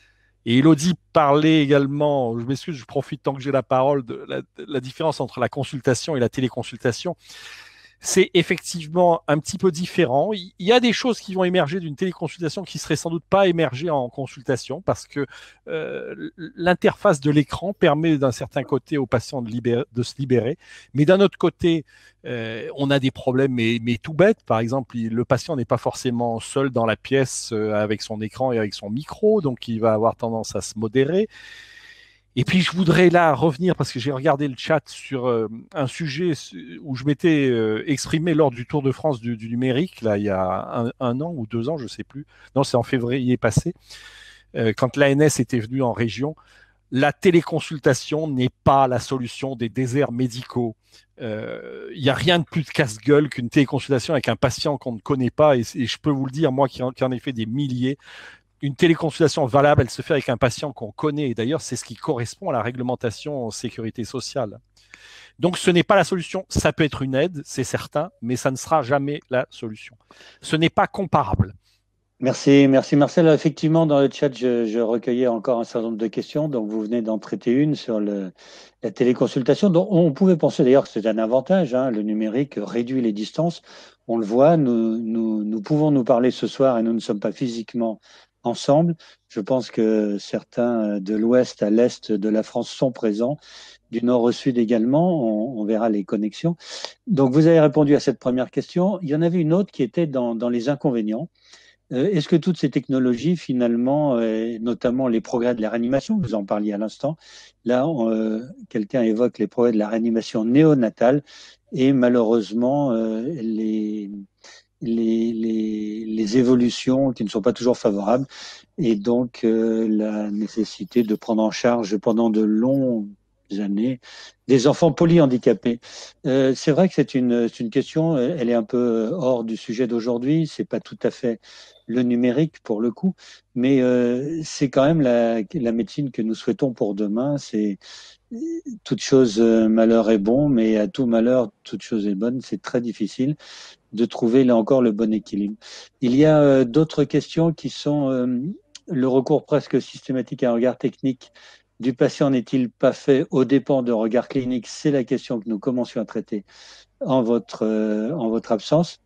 S1: Et Élodie parlait également, je m'excuse, je profite tant que j'ai la parole, de la, de la différence entre la consultation et la téléconsultation. c'est effectivement un petit peu différent. Il y a des choses qui vont émerger d'une téléconsultation qui seraient sans doute pas émergées en consultation parce que euh, l'interface de l'écran permet d'un certain côté aux patients de, libérer, de se libérer, mais d'un autre côté, euh, on a des problèmes, mais, mais tout bêtes. Par exemple, le patient n'est pas forcément seul dans la pièce euh, avec son écran et avec son micro, donc il va avoir tendance à se modérer. Et puis, je voudrais là revenir, parce que j'ai regardé le chat sur euh, un sujet où je m'étais euh, exprimé lors du Tour de France du, du numérique, là, il y a un, un an ou deux ans, je ne sais plus. Non, c'est en février passé, euh, quand l'A N S était venu en région. La téléconsultation n'est pas la solution des déserts médicaux. Il euh, n'y a rien de plus de casse-gueule qu'une téléconsultation avec un patient qu'on ne connaît pas. Et, et je peux vous le dire, moi qui en, qui en ai fait des milliers, une téléconsultation valable, elle se fait avec un patient qu'on connaît. Et d'ailleurs, c'est ce qui correspond à la réglementation en sécurité sociale. Donc, ce n'est pas la solution. Ça peut être une aide, c'est certain, mais ça ne sera jamais la solution. Ce n'est pas comparable.
S3: Merci, merci Marcel. Effectivement, dans le chat, je, je recueillais encore un certain nombre de questions. Donc, vous venez d'en traiter une sur le, la téléconsultation. Donc, on pouvait penser d'ailleurs que c'est un avantage. Hein, le numérique réduit les distances. On le voit, nous, nous, nous pouvons nous parler ce soir et nous ne sommes pas physiquement ensemble. Je pense que certains de l'ouest à l'est de la France sont présents, du nord au sud également. On, on verra les connexions. Donc, vous avez répondu à cette première question. Il y en avait une autre qui était dans, dans les inconvénients. Est-ce que toutes ces technologies, finalement, euh, notamment les progrès de la réanimation, vous en parliez à l'instant, là, euh, quelqu'un évoque les progrès de la réanimation néonatale et malheureusement, euh, les, les, les, les évolutions qui ne sont pas toujours favorables et donc euh, la nécessité de prendre en charge pendant de longues années des enfants polyhandicapés. Euh, c'est vrai que c'est une, c'est une question, elle est un peu hors du sujet d'aujourd'hui, c'est pas tout à fait le numérique pour le coup, mais euh, c'est quand même la, la médecine que nous souhaitons pour demain. C'est toute chose euh, malheur est bon, mais à tout malheur toute chose est bonne. C'est très difficile de trouver là encore le bon équilibre. Il y a euh, d'autres questions qui sont euh, le recours presque systématique à un regard technique du patient n'est-il pas fait aux dépens de regard clinique? C'est la question que nous commencions à traiter en votre, euh, en votre absence.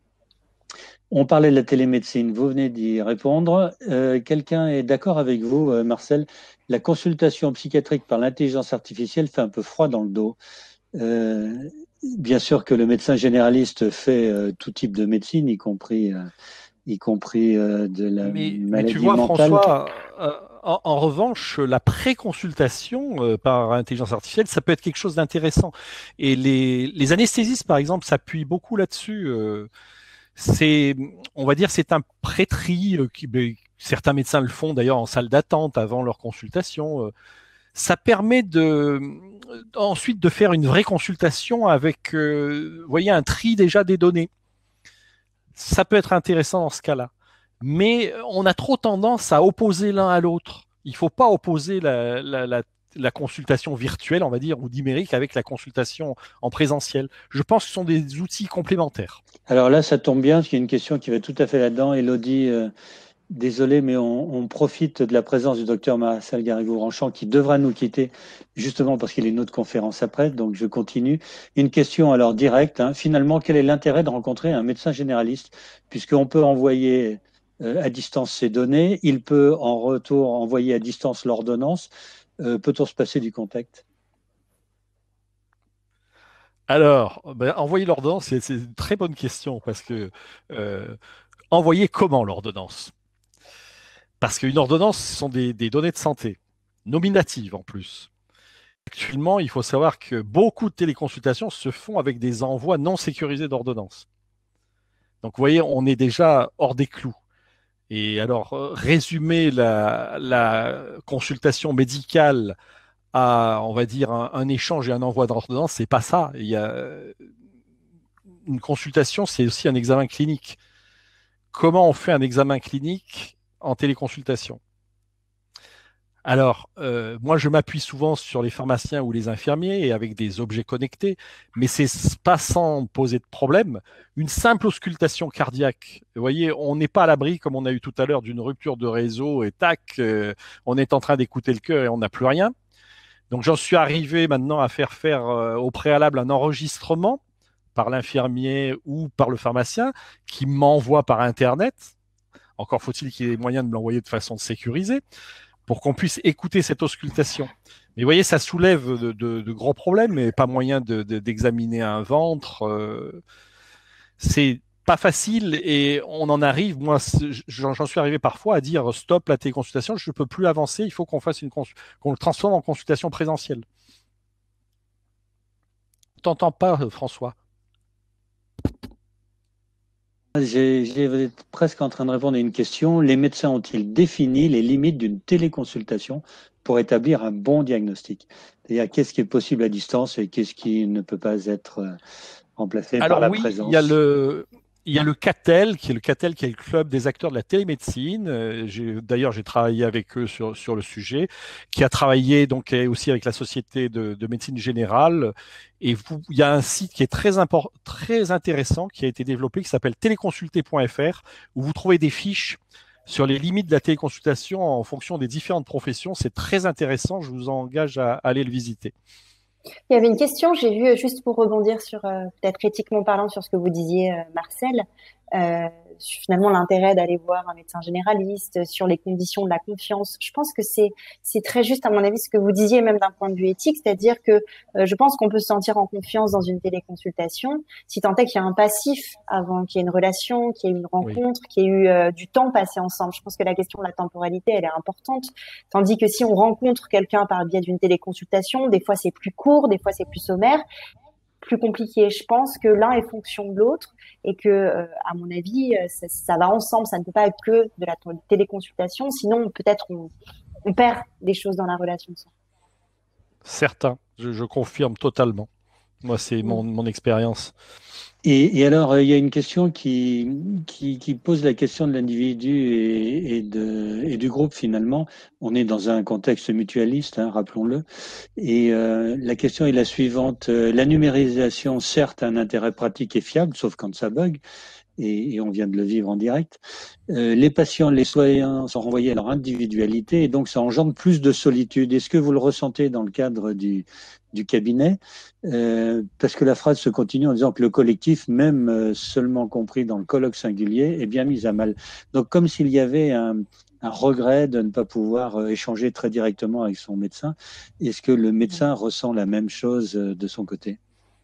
S3: On parlait de la télémédecine, vous venez d'y répondre. Euh, quelqu'un est d'accord avec vous, euh, Marcel? La consultation psychiatrique par l'intelligence artificielle fait un peu froid dans le dos. Euh, bien sûr que le médecin généraliste fait euh, tout type de médecine, y compris, euh, y compris euh, de la
S1: mais,
S3: maladie
S1: mais tu vois,
S3: mentale.
S1: François, euh, en, en revanche, la préconsultation euh, par intelligence artificielle, ça peut être quelque chose d'intéressant. Et les, les anesthésistes, par exemple, s'appuient beaucoup là-dessus. Euh, c'est, on va dire, c'est un pré-tri. Euh, qui, ben, certains médecins le font d'ailleurs en salle d'attente avant leur consultation. Euh, ça permet de ensuite de faire une vraie consultation avec, euh, vous voyez, un tri déjà des données. Ça peut être intéressant dans ce cas-là. Mais on a trop tendance à opposer l'un à l'autre. Il ne faut pas opposer la, la, la, la consultation virtuelle, on va dire, ou numérique avec la consultation en présentiel. Je pense que ce sont des outils complémentaires.
S3: Alors là, ça tombe bien, parce qu'il y a une question qui va tout à fait là-dedans. Élodie, euh, désolé, mais on, on profite de la présence du docteur Marcel Garrigou-Ranchamp qui devra nous quitter justement parce qu'il a une autre conférence après, donc je continue. Une question alors directe, hein. Finalement, quel est l'intérêt de rencontrer un médecin généraliste, puisqu'on peut envoyer euh, à distance ses données, il peut en retour envoyer à distance l'ordonnance, euh, peut-on se passer du contact?
S1: Alors, ben, envoyer l'ordonnance, c'est, c'est une très bonne question parce que euh, envoyer comment l'ordonnance? Parce qu'une ordonnance, ce sont des, des données de santé, nominatives en plus. Actuellement, il faut savoir que beaucoup de téléconsultations se font avec des envois non sécurisés d'ordonnances. Donc, vous voyez, on est déjà hors des clous. Et alors, euh, résumer la, la consultation médicale à, on va dire, un, un échange et un envoi d'ordonnance, c'est pas ça. Il y a une consultation, c'est aussi un examen clinique. Comment on fait un examen clinique en téléconsultation? Alors, euh, moi, je m'appuie souvent sur les pharmaciens ou les infirmiers et avec des objets connectés, mais c'est pas sans poser de problème. Une simple auscultation cardiaque, vous voyez, on n'est pas à l'abri, comme on a eu tout à l'heure, d'une rupture de réseau et tac, euh, on est en train d'écouter le cœur et on n'a plus rien. Donc, j'en suis arrivé maintenant à faire faire euh, au préalable un enregistrement par l'infirmier ou par le pharmacien qui m'envoie par Internet. Encore faut-il qu'il y ait moyen de me l'envoyer de façon sécurisée pour qu'on puisse écouter cette auscultation. Mais vous voyez, ça soulève de, de, de gros problèmes, mais pas moyen de, de, d'examiner un ventre. Euh, c'est pas facile et on en arrive, moi j'en, j'en suis arrivé parfois à dire stop la téléconsultation, je ne peux plus avancer, il faut qu'on fasse une cons- qu'on le transforme en consultation présentielle. T'entends pas, François?
S3: J'ai, j'ai- vous êtes presque en train de répondre à une question. Les médecins ont-ils défini les limites d'une téléconsultation pour établir un bon diagnostic? C'est-à-dire qu'est-ce qui est possible à distance et qu'est-ce qui ne peut pas être euh, remplacé
S1: Alors
S3: par la
S1: oui,
S3: présence?
S1: il y a le il y a le CATEL, qui est le CATEL, qui est le club des acteurs de la télémédecine. Euh, j'ai, d'ailleurs, j'ai travaillé avec eux sur, sur le sujet, qui a travaillé donc aussi avec la Société de, de médecine générale. Et vous, il y a un site qui est très, import, très intéressant, qui a été développé, qui s'appelle téléconsulter point f r, où vous trouvez des fiches sur les limites de la téléconsultation en fonction des différentes professions. C'est très intéressant, je vous engage à, à aller le visiter.
S4: Il y avait une question, j'ai vu, juste pour rebondir sur, euh, peut-être éthiquement parlant, sur ce que vous disiez, euh, Marcel, euh, sur finalement l'intérêt d'aller voir un médecin généraliste, sur les conditions de la confiance. Je pense que c'est c'est très juste, à mon avis, ce que vous disiez, même d'un point de vue éthique, c'est-à-dire que euh, je pense qu'on peut se sentir en confiance dans une téléconsultation si tant est qu'il y a un passif avant qu'il y ait une relation, qu'il y ait une rencontre, oui. qu'il y ait eu euh, du temps passé ensemble. Je pense que la question de la temporalité, elle est importante, tandis que si on rencontre quelqu'un par le biais d'une téléconsultation, des fois c'est plus court, des fois c'est plus sommaire, plus compliqué. Je pense que l'un est fonction de l'autre et que, euh, à mon avis, ça, ça va ensemble. Ça ne peut pas être que de la téléconsultation. Sinon, peut-être on, on perd des choses dans la relation.
S1: Certain, je, je confirme totalement. Moi, c'est mon, mon expérience.
S3: Et, et alors, il y a une question qui, qui, qui pose la question de l'individu et, et, de, et du groupe, finalement. On est dans un contexte mutualiste, hein, rappelons-le. Et euh, la question est la suivante. La numérisation, certes, a un intérêt pratique et fiable, sauf quand ça bug, et, et on vient de le vivre en direct. Euh, les patients, les soignants sont renvoyés à leur individualité, et donc ça engendre plus de solitude. Est-ce que vous le ressentez dans le cadre du, du cabinet? Euh, parce que la phrase se continue en disant que le collectif, même euh, seulement compris dans le colloque singulier, est bien mis à mal. Donc comme s'il y avait un, un regret de ne pas pouvoir euh, échanger très directement avec son médecin. Est-ce que le médecin ressent la même chose euh, de son côté?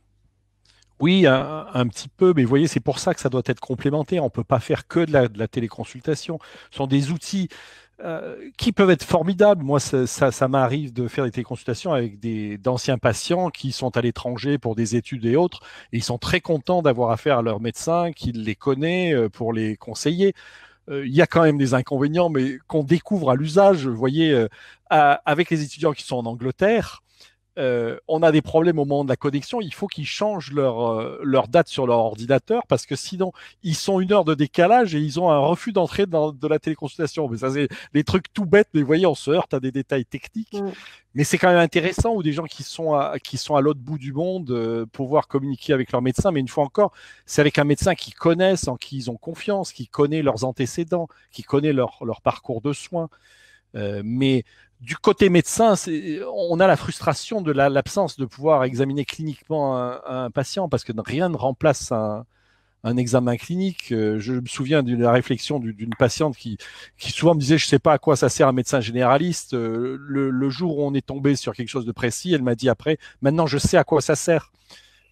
S1: Oui, un, un petit peu, mais vous voyez, c'est pour ça que ça doit être complémentaire. On ne peut pas faire que de la, de la téléconsultation. Ce sont des outils euh, qui peuvent être formidables. Moi, ça, ça, ça m'arrive de faire des téléconsultations avec des, d'anciens patients qui sont à l'étranger pour des études et autres, et ils sont très contents d'avoir affaire à leur médecin, qui les connaît pour les conseiller. Euh, il y a quand même des inconvénients, mais qu'on découvre à l'usage. Vous voyez, euh, à, avec les étudiants qui sont en Angleterre, Euh, on a des problèmes au moment de la connexion, il faut qu'ils changent leur, euh, leur date sur leur ordinateur parce que sinon, ils sont une heure de décalage et ils ont un refus d'entrée dans de la téléconsultation. Mais ça, c'est des trucs tout bêtes, mais vous voyez, on se heurte à des détails techniques. Mmh. Mais c'est quand même intéressant où des gens qui sont à, qui sont à l'autre bout du monde euh, pouvoir communiquer avec leur médecin. Mais une fois encore, c'est avec un médecin qu'ils connaissent, en qui ils ont confiance, qui connaît leurs antécédents, qui connaît leur, leur parcours de soins. Euh, mais du côté médecin, c'est, on a la frustration de la, l'absence de pouvoir examiner cliniquement un, un patient parce que rien ne remplace un, un examen clinique. Euh, je me souviens de la réflexion d'une patiente qui, qui souvent me disait « je ne sais pas à quoi ça sert un médecin généraliste euh, ». Le, le jour où on est tombé sur quelque chose de précis, elle m'a dit après « maintenant je sais à quoi ça sert euh, ».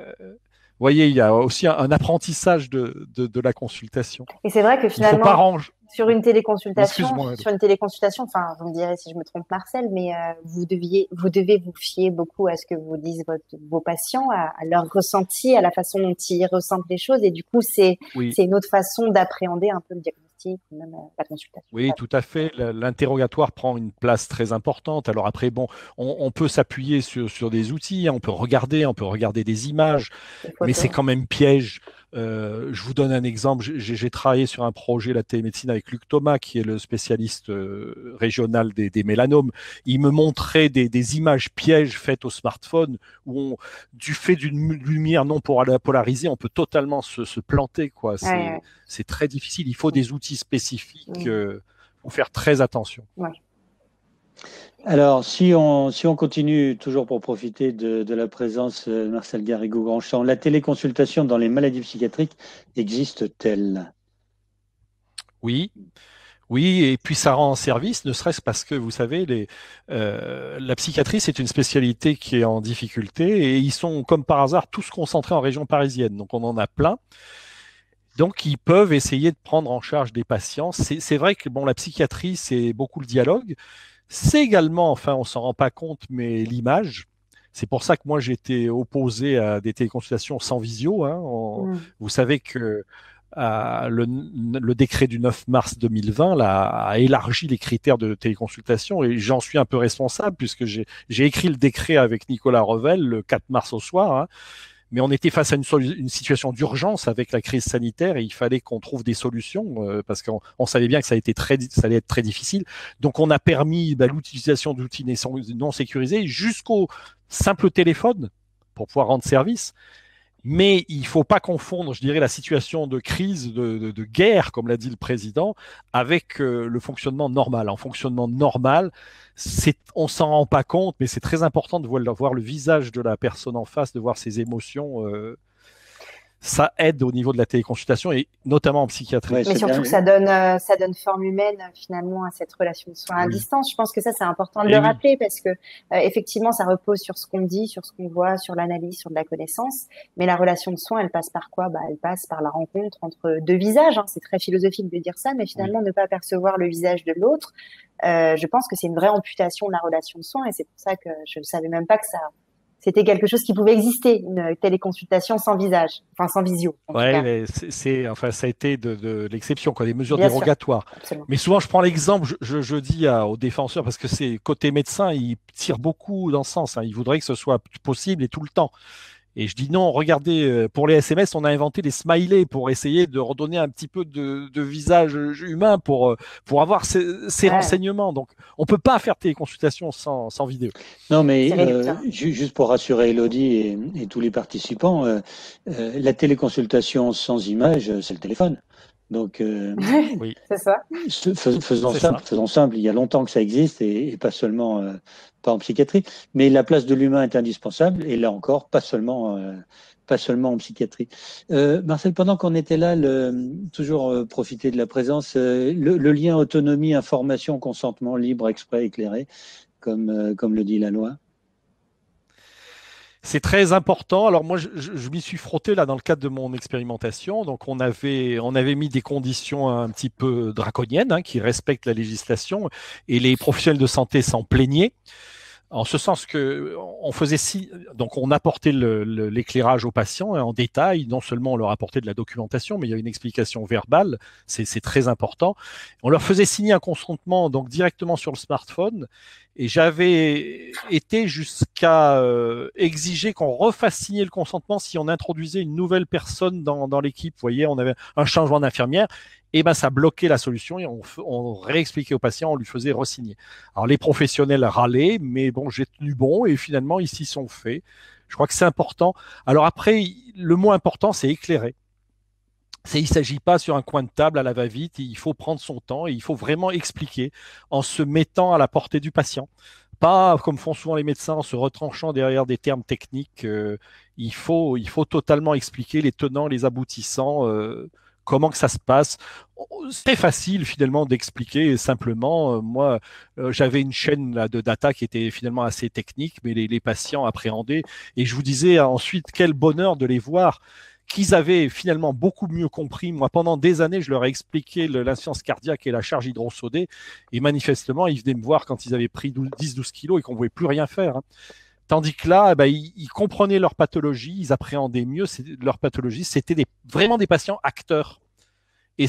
S1: Vous voyez, il y a aussi un, un apprentissage de, de, de la consultation.
S4: Et c'est vrai que finalement,
S1: il faut pas ranger...
S4: sur une téléconsultation, sur une téléconsultation, enfin, vous me direz si je me trompe, Marcel, mais euh, vous deviez, vous devez vous fier beaucoup à ce que vous disent votre, vos patients, à, à leur ressenti, à la façon dont ils ressentent les choses, et du coup, c'est, oui. c'est une autre façon d'appréhender un peu le diagnostic ou même la consultation.
S1: Oui, tout à fait. L'interrogatoire prend une place très importante. Alors après, bon, on, on peut s'appuyer sur, sur des outils, on peut regarder, on peut regarder des images, mais c'est quand même piège. Euh, je vous donne un exemple. J'ai, j'ai travaillé sur un projet, la télémédecine, avec Luc Thomas, qui est le spécialiste euh, régional des, des mélanomes. Il me montrait des, des images pièges faites au smartphone où, on, du fait d'une lumière non polarisée, on peut totalement se, se planter, quoi. C'est, ouais, ouais. c'est très difficile. Il faut des outils spécifiques euh, pour faire très attention.
S4: Ouais.
S3: Alors, si on, si on continue, toujours pour profiter de, de la présence de Marcel Garrigou-Grandchamp, la téléconsultation dans les maladies psychiatriques existe-t-elle?
S1: Oui, oui, et puis ça rend service, ne serait-ce parce que vous savez, les, euh, la psychiatrie, c'est une spécialité qui est en difficulté et ils sont, comme par hasard, tous concentrés en région parisienne. Donc on en a plein. Donc ils peuvent essayer de prendre en charge des patients. C'est c'est vrai que bon, la psychiatrie, c'est beaucoup le dialogue. C'est également, enfin, on s'en rend pas compte, mais l'image. C'est pour ça que moi j'étais opposé à des téléconsultations sans visio. Hein. On-
S4: Mm.
S1: vous savez que euh, le, le décret du neuf mars deux mille vingt là, a élargi les critères de téléconsultation et j'en suis un peu responsable puisque j'ai j'ai écrit le décret avec Nicolas Revel le quatre mars au soir. Hein. Mais on était face à une, une situation d'urgence avec la crise sanitaire et il fallait qu'on trouve des solutions euh, parce qu'on on savait bien que ça, a été très, ça allait être très difficile. Donc on a permis bah, l'utilisation d'outils non sécurisés jusqu'au simple téléphone pour pouvoir rendre service. Mais il ne faut pas confondre, je dirais, la situation de crise, de, de, de guerre, comme l'a dit le président, avec euh, le fonctionnement normal. En fonctionnement normal, c'est, on s'en rend pas compte, mais c'est très important de voir, de voir le visage de la personne en face, de voir ses émotions. Euh, ça aide au niveau de la téléconsultation et notamment en psychiatrie.
S3: Ouais,
S4: Mais
S3: c'est
S4: surtout
S3: bien.
S4: que ça donne, euh, ça donne forme humaine euh, finalement à cette relation de soins à
S1: Oui.
S4: distance. Je pense que ça, c'est important de
S1: Et
S4: le
S1: oui.
S4: rappeler parce que euh, effectivement, ça repose sur ce qu'on dit, sur ce qu'on voit, sur l'analyse, sur de la connaissance. Mais la relation de soins, elle passe par quoi? Bah, elle passe par la rencontre entre deux visages. Hein. C'est très philosophique de dire ça, mais finalement,
S1: Oui.
S4: ne pas percevoir le visage de l'autre, euh, je pense que c'est une vraie amputation de la relation de soins et c'est pour ça que je ne savais même pas que ça c'était quelque chose qui pouvait exister, une téléconsultation sans visage, enfin sans visio en tout
S1: Ouais,
S4: cas.
S1: mais c'est, c'est- enfin, ça a été de, de l'exception, quoi, des mesures
S4: Bien sûr,
S1: dérogatoires.
S4: absolument.
S1: Mais souvent, je prends l'exemple, je, je, je dis à- aux défenseurs, parce que c'est côté médecin, ils tirent beaucoup dans ce sens. Hein, ils voudraient que ce soit possible et tout le temps. Et je dis non, regardez, euh, pour les S M S, on a inventé des smileys pour essayer de redonner un petit peu de, de visage humain pour, euh, pour avoir ces, ces
S4: Ouais,
S1: renseignements. Donc, on peut pas faire téléconsultation sans, sans vidéo.
S3: Non, mais
S4: c'est
S3: euh,
S4: réducteur.
S3: ju- juste pour rassurer Elodie et, et tous les participants, euh, euh, la téléconsultation sans image, euh, c'est le téléphone. Donc, euh,
S1: Oui,
S4: C'est ça.
S3: ce- fais- faisons
S1: c'est
S3: simple,
S1: ça.
S3: faisons simple. Il y a longtemps que ça existe et, et pas seulement, euh, pas en psychiatrie, mais la place de l'humain est indispensable. Et là encore, pas seulement, euh, pas seulement en psychiatrie. Euh, Marcel, pendant qu'on était là, le, toujours euh, profiter de la présence, euh, le, le lien autonomie, information, consentement libre, exprès, éclairé, comme, euh, comme le dit la loi.
S1: C'est très important. Alors moi, je, je, je m'y suis frotté là dans le cadre de mon expérimentation. Donc on avait, on avait mis des conditions un petit peu draconiennes hein, qui respectent la législation et les professionnels de santé s'en plaignaient. En ce sens que on faisait si, donc on apportait le, le, l'éclairage aux patients en détail. Non seulement on leur apportait de la documentation, mais il y a une explication verbale. C'est, c'est très important. On leur faisait signer un consentement donc directement sur le smartphone. Et j'avais été jusqu'à euh, exiger qu'on refasse signer le consentement si on introduisait une nouvelle personne dans, dans l'équipe. Vous voyez, on avait un changement d'infirmière. Et ben ça bloquait la solution et on, on réexpliquait au patient, on lui faisait resigner. Alors les professionnels râlaient, mais bon, j'ai tenu bon et finalement ils s'y sont faits. Je crois que c'est important. Alors après, le mot important, c'est éclairer. C'est, il ne s'agit pas sur un coin de table à la va-vite, il faut prendre son temps et il faut vraiment expliquer en se mettant à la portée du patient. Pas comme font souvent les médecins en se retranchant derrière des termes techniques. Euh, il, faut, il faut totalement expliquer les tenants, les aboutissants, euh, comment que ça se passe. C'est facile finalement d'expliquer simplement. Euh, moi, euh, j'avais une chaîne là, de data qui était finalement assez technique, mais les, les patients appréhendaient. Et je vous disais ensuite quel bonheur de les voir qu'ils avaient finalement beaucoup mieux compris. Moi, pendant des années, je leur ai expliqué l'insuffisance cardiaque et la charge hydrosodée. Et manifestement, ils venaient me voir quand ils avaient pris dix douze kilos et qu'on ne pouvait plus rien faire. Hein. Tandis que là, eh ben, ils, ils comprenaient leur pathologie, ils appréhendaient mieux leur pathologie. C'était des, vraiment des patients acteurs. Et,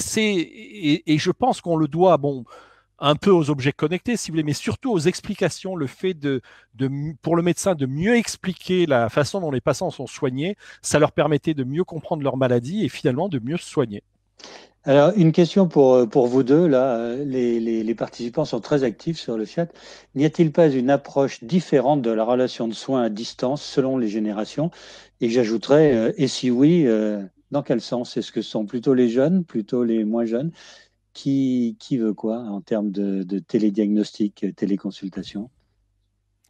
S1: et, et je pense qu'on le doit, bon, un peu aux objets connectés, si vous voulez, mais surtout aux explications, le fait de, de, pour le médecin de mieux expliquer la façon dont les patients sont soignés, ça leur permettait de mieux comprendre leur maladie et finalement de mieux se soigner.
S3: Alors, une question pour, pour vous deux, là, les, les, les participants sont très actifs sur le chat. N'y a-t-il pas une approche différente de la relation de soins à distance selon les générations? Et j'ajouterais, euh, et si oui, euh, dans quel sens? Est-ce que ce sont plutôt les jeunes, plutôt les moins jeunes? Qui, qui veut quoi en termes de, de télédiagnostic, téléconsultation?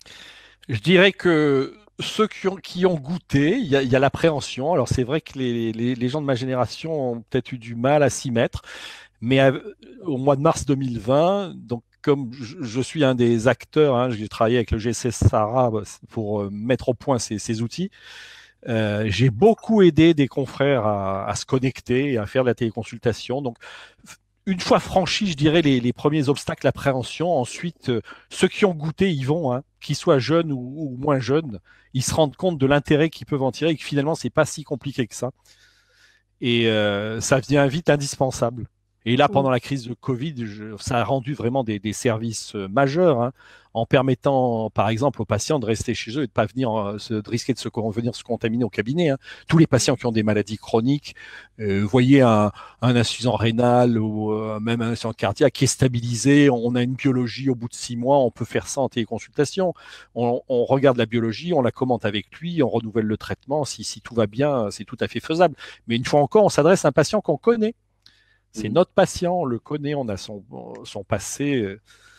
S1: Je dirais que ceux qui ont, qui ont goûté, il y a, il y a l'appréhension. Alors c'est vrai que les, les, les gens de ma génération ont peut-être eu du mal à s'y mettre, mais à- au mois de mars deux mille vingt, donc comme je, je suis un des acteurs, hein, j'ai travaillé avec le G C Sahara pour euh, mettre au point ces, ces outils. Euh, j'ai beaucoup aidé des confrères à, à se connecter et à faire de la téléconsultation. Donc, une fois franchi, je dirais, les, les premiers obstacles, l'appréhension, ensuite, euh, ceux qui ont goûté y vont, hein, qu'ils soient jeunes ou, ou moins jeunes, ils se rendent compte de l'intérêt qu'ils peuvent en tirer et que finalement, c'est pas si compliqué que ça. Et euh, ça devient vite indispensable. Et là, pendant la crise de Covid, je, ça a rendu vraiment des, des services euh, majeurs, hein, en permettant, par exemple, aux patients de rester chez eux et de pas venir euh, se, de risquer de se venir se contaminer au cabinet. Hein. Tous les patients qui ont des maladies chroniques, euh, voyez un, un insuffisant rénal ou euh, même un insuffisant cardiaque qui est stabilisé, on a une biologie au bout de six mois, on peut faire ça en téléconsultation. On, on regarde la biologie, on la commente avec lui, on renouvelle le traitement. Si, si tout va bien, c'est tout à fait faisable. Mais une fois encore, on s'adresse à un patient qu'on connaît. C'est notre patient, on le connaît, on a son, son passé.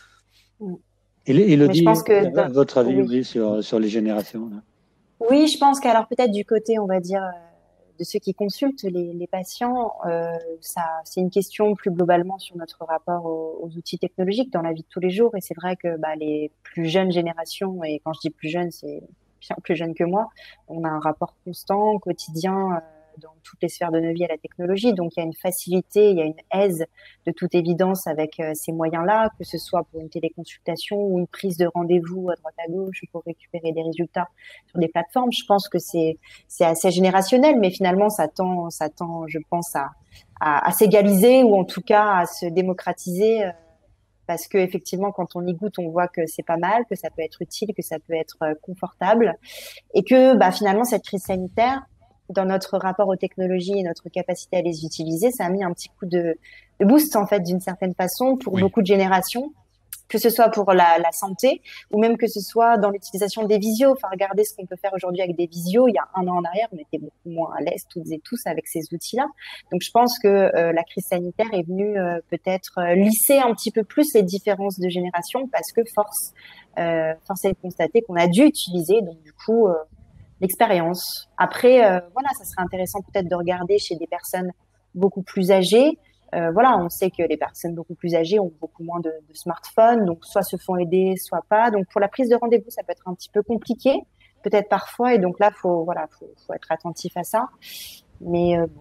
S3: Élodie,
S4: je pense que dans...
S3: votre avis
S4: oui.
S3: Oui, sur, sur les générations là.
S4: Oui, je pense qu'alors peut-être du côté, on va dire, de ceux qui consultent les, les patients, euh, ça, c'est une question plus globalement sur notre rapport aux, aux outils technologiques dans la vie de tous les jours. Et c'est vrai que bah, les plus jeunes générations, et quand je dis plus jeunes, c'est bien plus jeunes que moi, on a un rapport constant, quotidien, euh, dans toutes les sphères de nos vies à la technologie. Donc, il y a une facilité, il y a une aise de toute évidence avec euh, ces moyens-là, que ce soit pour une téléconsultation ou une prise de rendez-vous à droite à gauche pour récupérer des résultats sur des plateformes. Je pense que c'est, c'est assez générationnel, mais finalement, ça tend, ça tend, je pense, à, à, à s'égaliser ou en tout cas à se démocratiser. Euh, parce que effectivement, quand on y goûte, on voit que c'est pas mal, que ça peut être utile, que ça peut être euh, confortable, et que bah, finalement, cette crise sanitaire, dans notre rapport aux technologies et notre capacité à les utiliser, ça a mis un petit coup de, de boost en fait d'une certaine façon pour oui. beaucoup de générations, que ce soit pour la, la santé ou même que ce soit dans l'utilisation des visios. Enfin, regardez ce qu'on peut faire aujourd'hui avec des visios. Il y a un an en arrière, on était beaucoup moins à l'aise toutes et tous avec ces outils-là. Donc, je pense que euh, la crise sanitaire est venue euh, peut-être euh, lisser un petit peu plus les différences de génération parce que force, euh, force est de constater qu'on a dû utiliser. Donc, du coup, euh, l'expérience. Après, euh, voilà, ça serait intéressant peut-être de regarder chez des personnes beaucoup plus âgées. Euh, voilà, on sait que les personnes beaucoup plus âgées ont beaucoup moins de, de smartphones, donc soit se font aider, soit pas. Donc pour la prise de rendez-vous, ça peut être un petit peu compliqué, peut-être parfois, et donc là, faut voilà, faut, faut être attentif à ça. Mais euh, bon.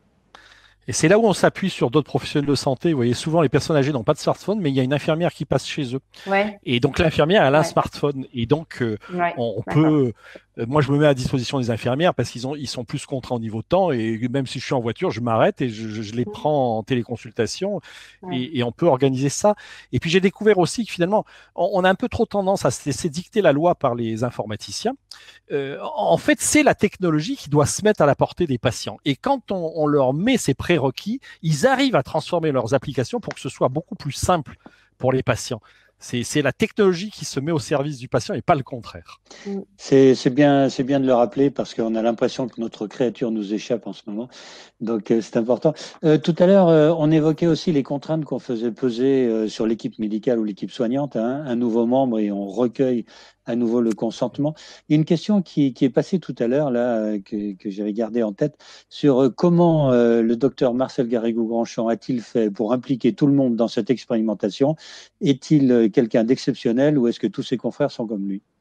S1: Et c'est là où on s'appuie sur d'autres professionnels de santé. Vous voyez, souvent les personnes âgées n'ont pas de smartphone, mais il y a une infirmière qui passe chez eux.
S4: Ouais.
S1: Et donc l'infirmière, elle a
S4: ouais.
S1: un smartphone. Et donc euh,
S4: ouais.
S1: on peut. Euh, moi, je me mets à disposition des infirmières parce qu'ils ont, ils sont plus contraints au niveau de temps. Et même si je suis en voiture, je m'arrête et je, je, je les prends en téléconsultation. Ouais. Et, et on peut organiser ça. Et puis j'ai découvert aussi que finalement, on, on a un peu trop tendance à se laisser dicter la loi par les informaticiens. Euh, en fait, c'est la technologie qui doit se mettre à la portée des patients. Et quand on, on leur met ces prérequis, ils arrivent à transformer leurs applications pour que ce soit beaucoup plus simple pour les patients. C'est, c'est la technologie qui se met au service du patient et pas le contraire.
S3: C'est, c'est bien, c'est bien de le rappeler parce qu'on a l'impression que notre créature nous échappe en ce moment. Donc, euh, c'est important. Euh, tout à l'heure, euh, on évoquait aussi les contraintes qu'on faisait peser euh, sur l'équipe médicale ou l'équipe soignante. Hein, un nouveau membre et on recueille à nouveau le consentement. Il y a une question qui, qui est passée tout à l'heure, là, euh, que, que j'avais gardée en tête, sur euh, comment euh, le docteur Marcel Garrigou-Grandchamp a-t-il fait pour impliquer tout le monde dans cette expérimentation? Est-il euh, quelqu'un d'exceptionnel ou est-ce que tous ses confrères sont comme lui?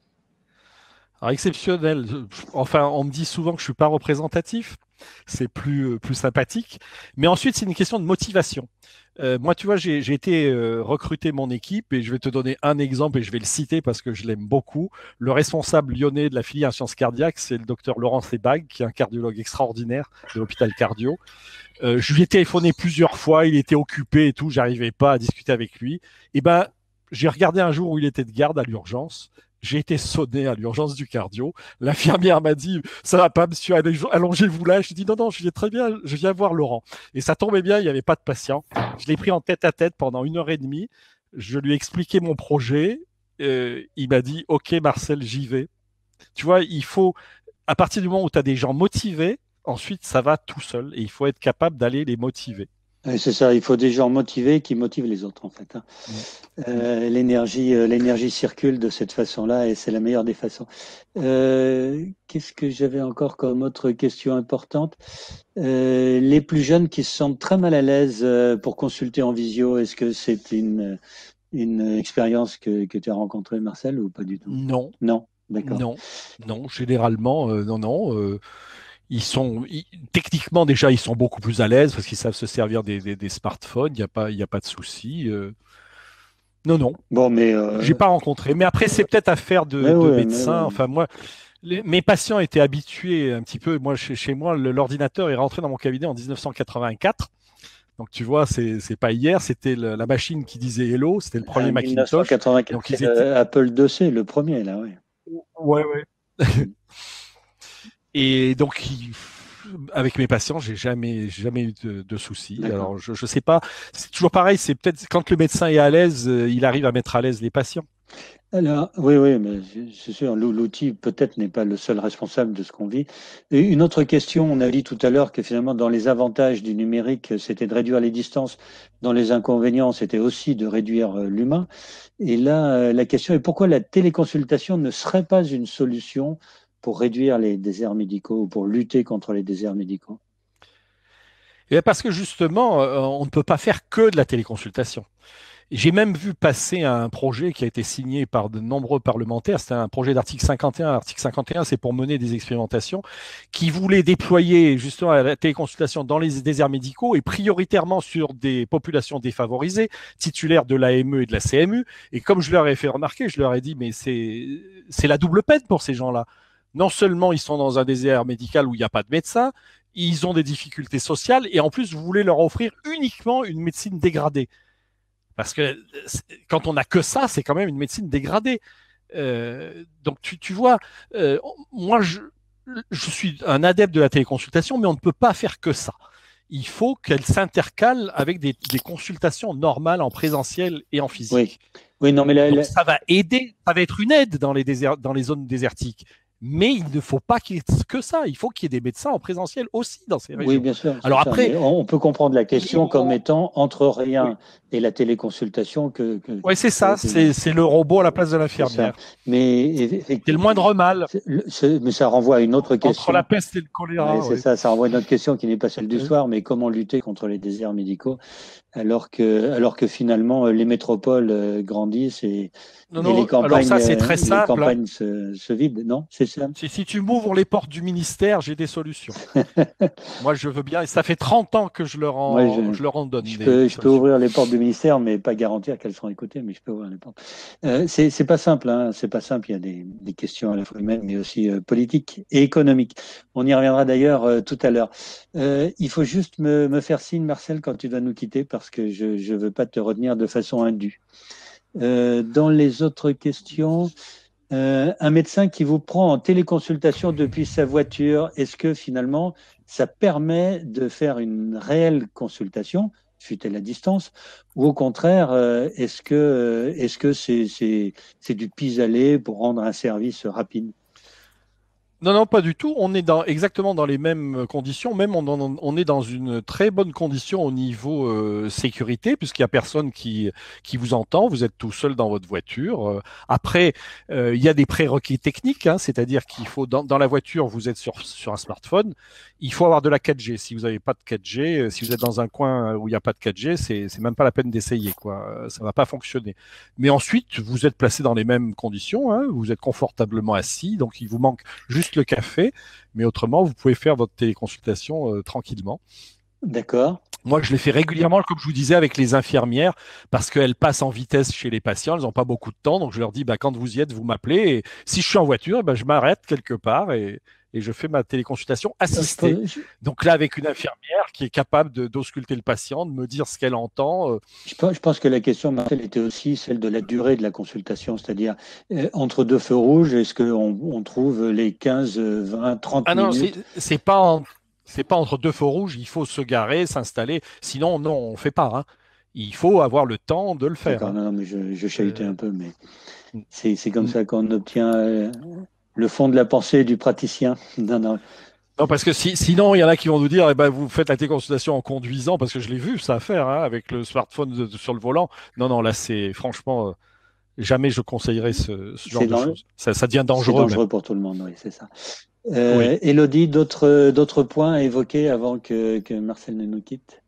S1: Alors, exceptionnel, enfin, on me dit souvent que je ne suis pas représentatif, c'est plus, plus sympathique. Mais ensuite, c'est une question de motivation. Euh, moi, tu vois, j'ai, j'ai été euh, recruter mon équipe et je vais te donner un exemple et je vais le citer parce que je l'aime beaucoup. Le responsable lyonnais de la filière sciences cardiaques, c'est le docteur Laurent Sebag, qui est un cardiologue extraordinaire de l'hôpital cardio. Euh, je lui ai téléphoné plusieurs fois, il était occupé et tout, j'arrivais pas à discuter avec lui. Et ben, j'ai regardé un jour où il était de garde à l'urgence. J'ai été sonné à l'urgence du cardio. L'infirmière m'a dit « Ça va pas, monsieur, allongez-vous là ». Je dis « Non, non, je viens très bien, je viens voir Laurent ». Et ça tombait bien, il n'y avait pas de patient. Je l'ai pris en tête à tête pendant une heure et demie. Je lui ai expliqué mon projet. Euh, il m'a dit « Ok, Marcel, j'y vais ». Tu vois, il faut, à partir du moment où tu as des gens motivés, ensuite, ça va tout seul. Et il faut être capable d'aller les motiver.
S3: C'est ça, il faut des gens motivés qui motivent les autres, en fait. Hein.
S1: Mmh.
S3: Euh, l'énergie, euh, l'énergie circule de cette façon-là et c'est la meilleure des façons. Euh, qu'est-ce que j'avais encore comme autre question importante? Euh, les plus jeunes qui se sentent très mal à l'aise euh, pour consulter en visio, est-ce que c'est une, une expérience que, que tu as rencontrée, Marcel, ou pas du tout?
S1: Non,
S3: Non, d'accord.
S1: non, non, généralement, euh, non, non. euh, ils sont, ils- techniquement, déjà, ils sont beaucoup plus à l'aise parce qu'ils savent se servir des, des- des smartphones, il n'y a pas, il y a pas de souci. euh. Non, non,
S3: Bon, mais
S1: j'ai
S3: euh,
S1: pas rencontré. Mais après, c'est peut-être affaire de,
S3: mais
S1: de
S3: ouais, mais
S1: médecins.
S3: ouais.
S1: Enfin, moi, les- mes patients étaient habitués un petit peu. Moi, chez, chez moi, le- l'ordinateur est rentré dans mon cabinet en mille neuf cent quatre-vingt-quatre. Donc, tu vois, c'est c'est pas hier. C'était le- la machine qui disait Hello. C'était le
S3: Ah,
S1: premier Macintosh.
S3: mille neuf cent quatre-vingt-quatre,
S1: Donc,
S3: c'est
S1: ils étaient.
S3: le Apple deux C, le premier, là, oui.
S1: Ouais, ouais. Et donc, il- avec mes patients, j'ai jamais, jamais eu de, de soucis.
S3: D'accord.
S1: Alors, je, je sais pas. C'est toujours pareil. C'est peut-être quand le médecin est à l'aise, euh, il arrive à mettre à l'aise les patients.
S3: Alors, oui, oui, mais c'est sûr, l'ou- l'outil peut-être n'est pas le seul responsable de ce qu'on vit. Et une autre question, on a dit tout à l'heure que finalement, dans les avantages du numérique, c'était de réduire les distances. Dans les inconvénients, c'était aussi de réduire euh, l'humain. Et là, euh, la question est pourquoi la téléconsultation ne serait pas une solution pour réduire les déserts médicaux ou pour lutter contre les déserts médicaux?
S1: Et parce que justement, euh, on ne peut pas faire que de la téléconsultation. J'ai même vu passer un projet qui a été signé par de nombreux parlementaires. C'était un projet d'article cinquante et un. L'article cinquante et un, c'est pour mener des expérimentations qui voulaient déployer justement la téléconsultation dans les déserts médicaux et prioritairement sur des populations défavorisées, titulaires de l'A M E et de la C M U. Et comme je leur ai fait remarquer, je leur ai dit, mais c'est c'est la double peine pour ces gens-là. Non seulement ils sont dans un désert médical où il n'y a pas de médecin, ils ont des difficultés sociales et en plus, vous voulez leur offrir uniquement une médecine dégradée. Parce que quand on n'a que ça, c'est quand même une médecine dégradée. Euh, donc tu, tu vois, euh, moi je, je suis un adepte de la téléconsultation, mais on ne peut pas faire que ça. Il faut qu'elle s'intercale avec des, des consultations normales en présentiel et en physique.
S3: Oui, oui, non, mais là,
S1: Donc
S3: là-
S1: ça va aider, ça va être une aide dans les, déserts, dans les zones désertiques. Mais il ne faut pas qu'il y ait que ça. Il faut qu'il y ait des médecins en présentiel aussi dans ces régions.
S3: oui, bien sûr. c'est
S1: Alors
S3: ça.
S1: après,
S3: Mais on, on peut comprendre la question
S1: on-
S3: comme étant entre
S1: oui,
S3: rien et la téléconsultation que, que,
S1: ouais, c'est ça.
S3: que-
S1: C'est c'est le robot à la place de
S3: c'est ça.
S1: l'infirmière.
S3: Mais
S1: C'est le
S3: effectivement,
S1: moindre mal
S3: c'est- le- c'est- mais ça renvoie à une autre
S1: entre la
S3: question.
S1: peste et le
S3: Ouais,
S1: choléra.
S3: c'est
S1: Ouais.
S3: ça, ça renvoie à une autre question qui n'est pas celle du
S1: Euh,
S3: soir, mais comment lutter contre les déserts médicaux alors que, alors que finalement euh, les métropoles euh, grandissent et,
S1: Non,
S3: et les
S1: non. Alors
S3: campagnes,
S1: ça, c'est
S3: euh,
S1: très
S3: les
S1: simple. Hein.
S3: campagnes se, se vident, non? C'est ça?
S1: Si, si tu m'ouvres les portes du ministère, j'ai des solutions. Moi, je veux bien. Et ça fait trente ans que je leur
S3: Moi,
S1: en,
S3: je,
S1: je leur en donne
S3: je
S1: des,
S3: peux,
S1: des
S3: je peux
S1: solutions.
S3: ouvrir les portes du ministère, mais pas garantir qu'elles seront écoutées, mais je peux ouvrir les portes. Euh, c'est, c'est pas simple, hein, c'est pas simple. Il y a des, des questions à la fois humaines, mais aussi euh, politiques et économiques. On y reviendra d'ailleurs euh, tout à l'heure. Euh, il faut juste me, me faire signe, Marcel, quand tu dois nous quitter, parce que je ne veux pas te retenir de façon indue. Euh, dans les autres questions, euh, un médecin qui vous prend en téléconsultation depuis sa voiture, est-ce que finalement ça permet de faire une réelle consultation, fut elle à distance, ou au contraire, euh, est-ce que euh, est-ce que c'est c'est c'est du pis-aller pour rendre un service rapide?
S1: Non, non, pas du tout. On est dans, exactement dans les mêmes conditions. Même on, en- on est dans une très bonne condition au niveau euh, sécurité, puisqu'il n'y a personne qui, qui vous entend. Vous êtes tout seul dans votre voiture. Euh, après, euh, il y a des prérequis techniques, hein, c'est-à-dire qu'il faut, dans, dans la voiture, vous êtes sur, sur un smartphone. Il faut avoir de la quatre G. Si vous n'avez pas de quatre G, euh, si vous êtes dans un coin où il n'y a pas de quatre G, c'est, c'est même pas la peine d'essayer, quoi. Euh, Ça va pas fonctionner. Mais ensuite, vous êtes placé dans les mêmes conditions, hein. Vous êtes confortablement assis, donc il vous manque juste le café, mais autrement, vous pouvez faire votre téléconsultation euh, tranquillement.
S3: D'accord.
S1: Moi, je l'ai fait régulièrement, comme je vous disais, avec les infirmières, parce qu'elles passent en vitesse chez les patients, elles n'ont pas beaucoup de temps, donc je leur dis, bah, quand vous y êtes, vous m'appelez, et si je suis en voiture, bah, je m'arrête quelque part et, et je fais ma téléconsultation assistée.
S3: Je, je,
S1: Donc là, avec une infirmière qui est capable de, d'ausculter le patient, de me dire ce qu'elle entend. Euh,
S3: je pense, je pense que la question, Marcel, était aussi celle de la durée de la consultation, c'est-à-dire euh, entre deux feux rouges, est-ce qu'on on trouve les quinze, vingt, trente
S1: Ah non,
S3: minutes?
S1: c'est, c'est pas en- c'est pas entre deux feux rouges, il faut se garer, s'installer. Sinon, non, on ne fait pas. Hein. Il faut avoir le temps de le faire.
S3: D'accord,
S1: Hein.
S3: non, non, mais je, je chahutais
S1: Euh,
S3: un peu, mais
S1: mm,
S3: c'est c'est comme
S1: mm.
S3: ça qu'on obtient euh, le fond de la pensée du praticien. Non, non.
S1: Non, parce que si, sinon, il y en a qui vont nous dire, eh ben, vous faites la téléconsultation en conduisant, parce que je l'ai vu, ça à faire, hein, avec le smartphone de- de- sur le volant. Non, non, là, c'est franchement, euh, jamais je conseillerais ce, ce genre
S3: C'est
S1: de
S3: dans-
S1: choses. Ça, ça devient
S3: c'est
S1: dangereux,
S3: dangereux
S1: même.
S3: pour tout le monde, oui, c'est ça.
S1: Oui.
S3: Euh, Élodie, d'autres d'autres points à évoquer avant que, que Marcel ne nous quitte?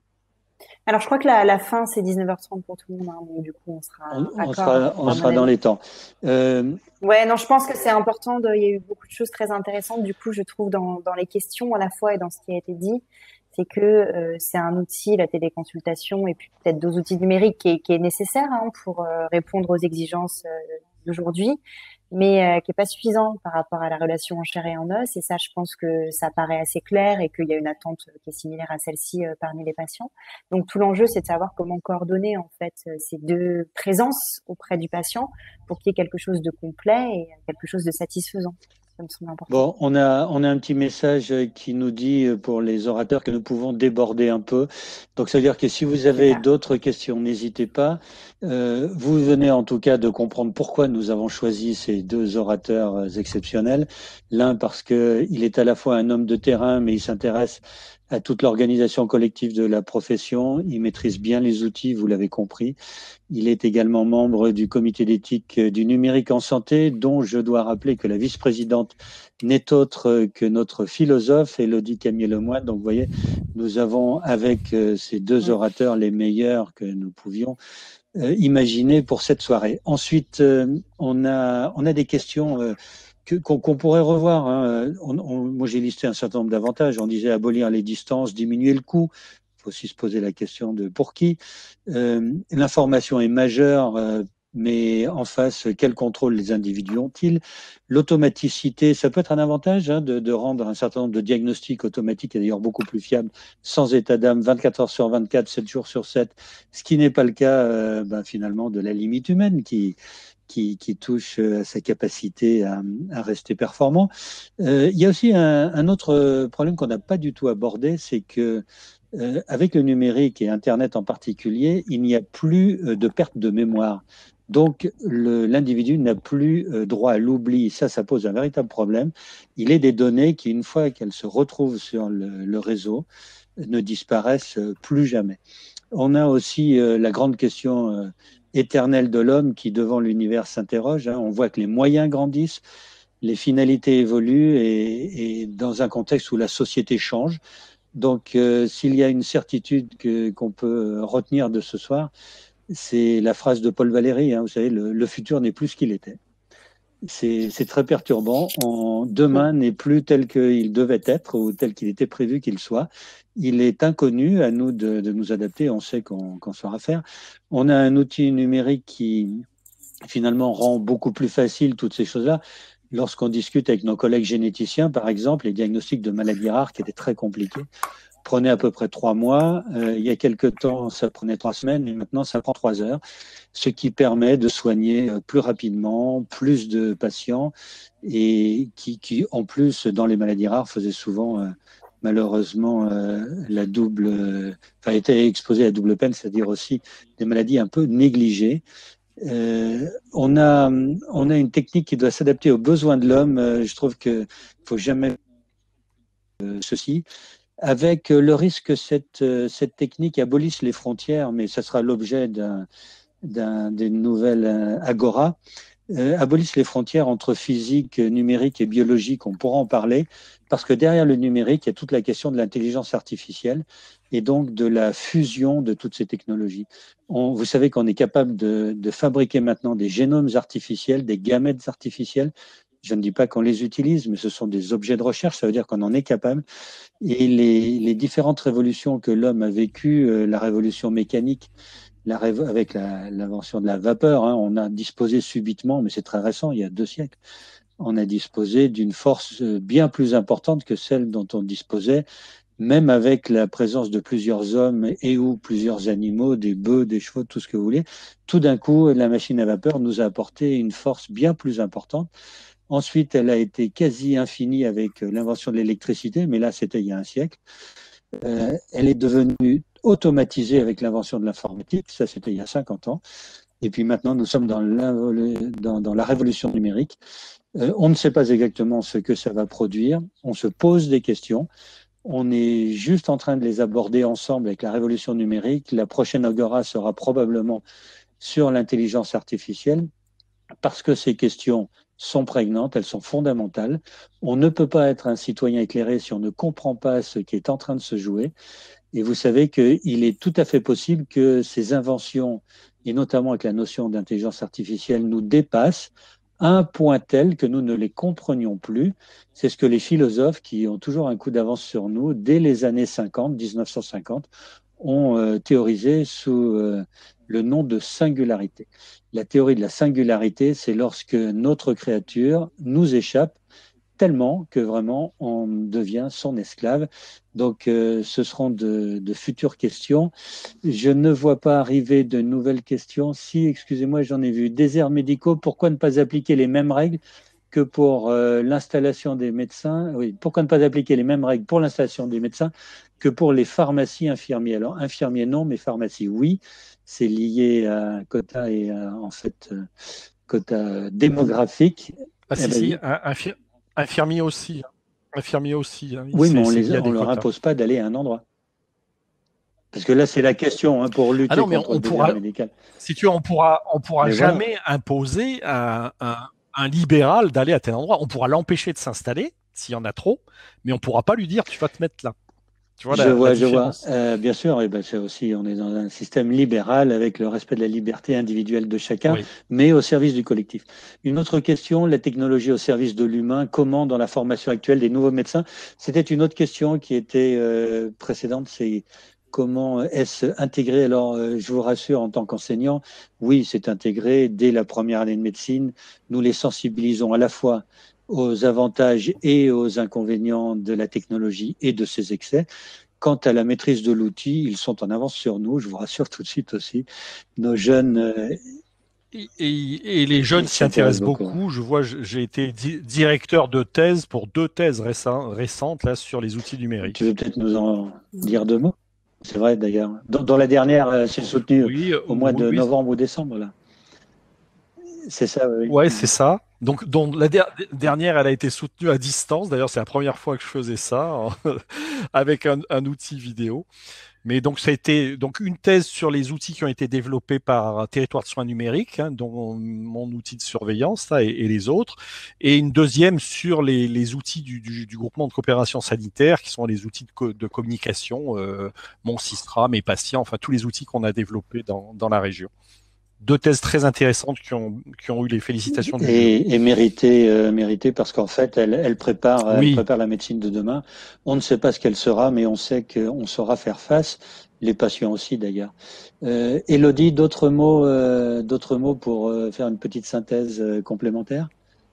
S4: Alors, je crois que la, la fin, c'est dix-neuf heures trente pour tout le monde, hein, donc du coup, on sera
S3: On, on
S4: accord,
S3: sera, on
S4: à mon
S3: sera dans
S4: avis.
S3: les temps. Euh,
S4: Ouais, non, je pense que c'est important. De, il y a eu beaucoup de choses très intéressantes, du coup, je trouve, dans, dans les questions à la fois et dans ce qui a été dit. C'est que euh, c'est un outil, la téléconsultation, et puis peut-être d'autres outils numériques qui est, qui est nécessaire hein, pour euh, répondre aux exigences euh, d'aujourd'hui, mais euh, qui est pas suffisant par rapport à la relation en chair et en os. Et ça, je pense que ça paraît assez clair et qu'il y a une attente qui est similaire à celle-ci euh, parmi les patients. Donc tout l'enjeu, c'est de savoir comment coordonner en fait ces deux présences auprès du patient pour qu'il y ait quelque chose de complet et quelque chose de satisfaisant. Ça me semble important.
S3: Bon, on a, on a un petit message qui nous dit pour les orateurs que nous pouvons déborder un peu. Donc, ça veut dire que si vous avez
S4: Super.
S3: d'autres questions, n'hésitez pas. Euh, vous venez en tout cas de comprendre pourquoi nous avons choisi ces deux orateurs exceptionnels. L'un parce que il est à la fois un homme de terrain, mais il s'intéresse à toute l'organisation collective de la profession. Il maîtrise bien les outils, vous l'avez compris. Il est également membre du comité d'éthique du numérique en santé, dont je dois rappeler que la vice-présidente n'est autre que notre philosophe, Élodie Camier-Lemoine. Donc, vous voyez, nous avons avec ces deux orateurs les meilleurs que nous pouvions euh, imaginer pour cette soirée. Ensuite, euh, on a, on a des questions euh, que, qu'on, qu'on pourrait revoir. Hein. On, on, moi, j'ai listé un certain nombre d'avantages. On disait abolir les distances, diminuer le coût. Il faut aussi se poser la question de pour qui. Euh, l'information est majeure, euh, mais en face, quel contrôle les individus ont-ils? L'automaticité, ça peut être un avantage hein, de, de rendre un certain nombre de diagnostics automatiques, et d'ailleurs beaucoup plus fiables, sans état d'âme, vingt-quatre heures sur vingt-quatre, sept jours sur sept, ce qui n'est pas le cas euh, ben, finalement de la limite humaine qui, qui, qui touche à sa capacité à, à rester performant. Euh, il y a aussi un, un autre problème qu'on n'a pas du tout abordé, c'est que euh, avec le numérique et Internet en particulier, il n'y a plus euh, de perte de mémoire. Donc, le, l'individu n'a plus euh, droit à l'oubli. Ça, ça pose un véritable problème. Il est des données qui, une fois qu'elles se retrouvent sur le, le réseau, ne disparaissent plus jamais. On a aussi euh, la grande question euh, éternelle de l'homme qui, devant l'univers, s'interroge. Hein. On voit que les moyens grandissent, les finalités évoluent et, et dans un contexte où la société change. Donc, euh, s'il y a une certitude que, qu'on peut retenir de ce soir, c'est la phrase de Paul Valéry. Hein, vous savez, le, le futur n'est plus ce qu'il était. C'est, c'est très perturbant. On, demain n'est plus tel qu'il devait être ou tel qu'il était prévu qu'il soit. Il est inconnu, à nous de, de nous adapter. On sait qu'on, qu'on saura faire. On a un outil numérique qui finalement rend beaucoup plus facile toutes ces choses-là. Lorsqu'on discute avec nos collègues généticiens, par exemple, les diagnostics de maladies rares qui étaient très compliqués prenaient à peu près trois mois. Euh, il y a quelque temps, ça prenait trois semaines et maintenant, ça prend trois heures, ce qui permet de soigner plus rapidement, plus de patients et qui, qui en plus, dans les maladies rares, faisaient souvent euh, malheureusement euh, la double, euh, enfin, étaient exposés à la double peine, c'est-à-dire aussi des maladies un peu négligées. Euh, on a, on a une technique qui doit s'adapter aux besoins de l'homme. Euh, je trouve qu'il ne faut jamais euh, ceci, avec le risque que cette, cette technique abolisse les frontières, mais ça sera l'objet d'un, d'un, d'une nouvelle agora, euh, abolisse les frontières entre physique, numérique et biologique. On pourra en parler, parce que derrière le numérique, il y a toute la question de l'intelligence artificielle et donc de la fusion de toutes ces technologies. On, vous savez qu'on est capable de, de fabriquer maintenant des génomes artificiels, des gamètes artificiels. Je ne dis pas qu'on les utilise, mais ce sont des objets de recherche, ça veut dire qu'on en est capable. Et les, les différentes révolutions que l'homme a vécues, euh, la révolution mécanique, la révo- avec la, l'invention de la vapeur, hein, on a disposé subitement, mais c'est très récent, il y a deux siècles, on a disposé d'une force bien plus importante que celle dont on disposait, même avec la présence de plusieurs hommes et ou plusieurs animaux, des bœufs, des chevaux, tout ce que vous voulez. Tout d'un coup, la machine à vapeur nous a apporté une force bien plus importante. Ensuite, elle a été quasi infinie avec l'invention de l'électricité, mais là, c'était il y a un siècle. Euh, elle est devenue automatisée avec l'invention de l'informatique, ça, c'était il y a cinquante ans. Et puis maintenant, nous sommes dans la, dans, dans la révolution numérique. Euh, on ne sait pas exactement ce que ça va produire. On se pose des questions. On est juste en train de les aborder ensemble avec la révolution numérique. La prochaine Agora sera probablement sur l'intelligence artificielle parce que ces questions sont prégnantes, elles sont fondamentales. On ne peut pas être un citoyen éclairé si on ne comprend pas ce qui est en train de se jouer. Et vous savez qu'il est tout à fait possible que ces inventions, et notamment avec la notion d'intelligence artificielle, nous dépassent à un point tel que nous ne les comprenions plus. C'est ce que les philosophes, qui ont toujours un coup d'avance sur nous, dès les années cinquante, mille neuf cent cinquante, ont euh, théorisé sous euh, le nom de singularité. La théorie de la singularité, c'est lorsque notre créature nous échappe tellement que vraiment on devient son esclave. Donc euh, ce seront de, de futures questions. Je ne vois pas arriver de nouvelles questions. Si, excusez-moi, j'en ai vu. Déserts médicaux, pourquoi ne pas appliquer les mêmes règles que pour euh, l'installation des médecins? Oui, pourquoi ne pas appliquer les mêmes règles pour l'installation des médecins que pour les pharmacies infirmiers? Alors, infirmiers non, mais pharmacie oui. C'est lié à un quota et à, en fait, euh, quota démographique.
S1: Ah si,
S3: Eh ben,
S1: si, un, infir, infirmier aussi. Infirmier aussi. Hein.
S3: Oui, mais on
S1: ne
S3: leur impose pas d'aller à un endroit. Parce que là, c'est la question hein, pour lutter ah non, contre on, on le
S1: pourra,
S3: désert médical.
S1: Si tu veux, on pourra, on pourra jamais voilà. imposer à un, un libéral d'aller à tel endroit. On pourra l'empêcher de s'installer s'il y en a trop, mais on ne pourra pas lui dire tu vas te mettre là. Tu vois
S3: je,
S1: la,
S3: vois,
S1: la
S3: je vois, euh, bien sûr. Et ben c'est aussi, on est dans un système libéral avec le respect de la liberté individuelle de chacun, oui. mais au service du collectif. Une autre question, la technologie au service de l'humain. Comment, dans la formation actuelle des nouveaux médecins, c'était une autre question qui était euh, précédente. C'est comment est-ce intégré? Alors, euh, je vous rassure, en tant qu'enseignant, oui, c'est intégré dès la première année de médecine. Nous les sensibilisons à la fois aux avantages et aux inconvénients de la technologie et de ses excès. Quant à la maîtrise de l'outil, ils sont en avance sur nous, je vous rassure tout de suite aussi. Nos jeunes... Euh,
S1: et, et, et les jeunes s'y intéressent beaucoup. beaucoup. Je vois, j'ai été di directeur de thèse pour deux thèses récentes, récentes là, sur les outils numériques.
S3: Tu veux peut-être nous en dire deux mots? C'est vrai d'ailleurs. Dans, dans la dernière, c'est soutenu oui, au mois oui, de novembre ou décembre, là. C'est ça, oui.
S1: Ouais, c'est ça. Donc, donc la der dernière, elle a été soutenue à distance. D'ailleurs, c'est la première fois que je faisais ça avec un, un outil vidéo. Mais donc, ça a été donc une thèse sur les outils qui ont été développés par Territoire de soins numériques, hein, dont mon outil de surveillance là, et, et les autres, et une deuxième sur les, les outils du, du, du groupement de coopération sanitaire, qui sont les outils de, co de communication, euh, mon Sistra, mes patients, enfin tous les outils qu'on a développés dans, dans la région. Deux thèses très intéressantes qui ont, qui ont eu les félicitations du
S3: et, et méritées, euh, méritées parce qu'en fait, elle, elle, prépare, oui. elle prépare la médecine de demain. On ne sait pas ce qu'elle sera, mais on sait qu'on saura faire face. Les patients aussi, d'ailleurs. Euh, Élodie, d'autres mots, euh, d'autres mots pour euh, faire une petite synthèse euh, complémentaire?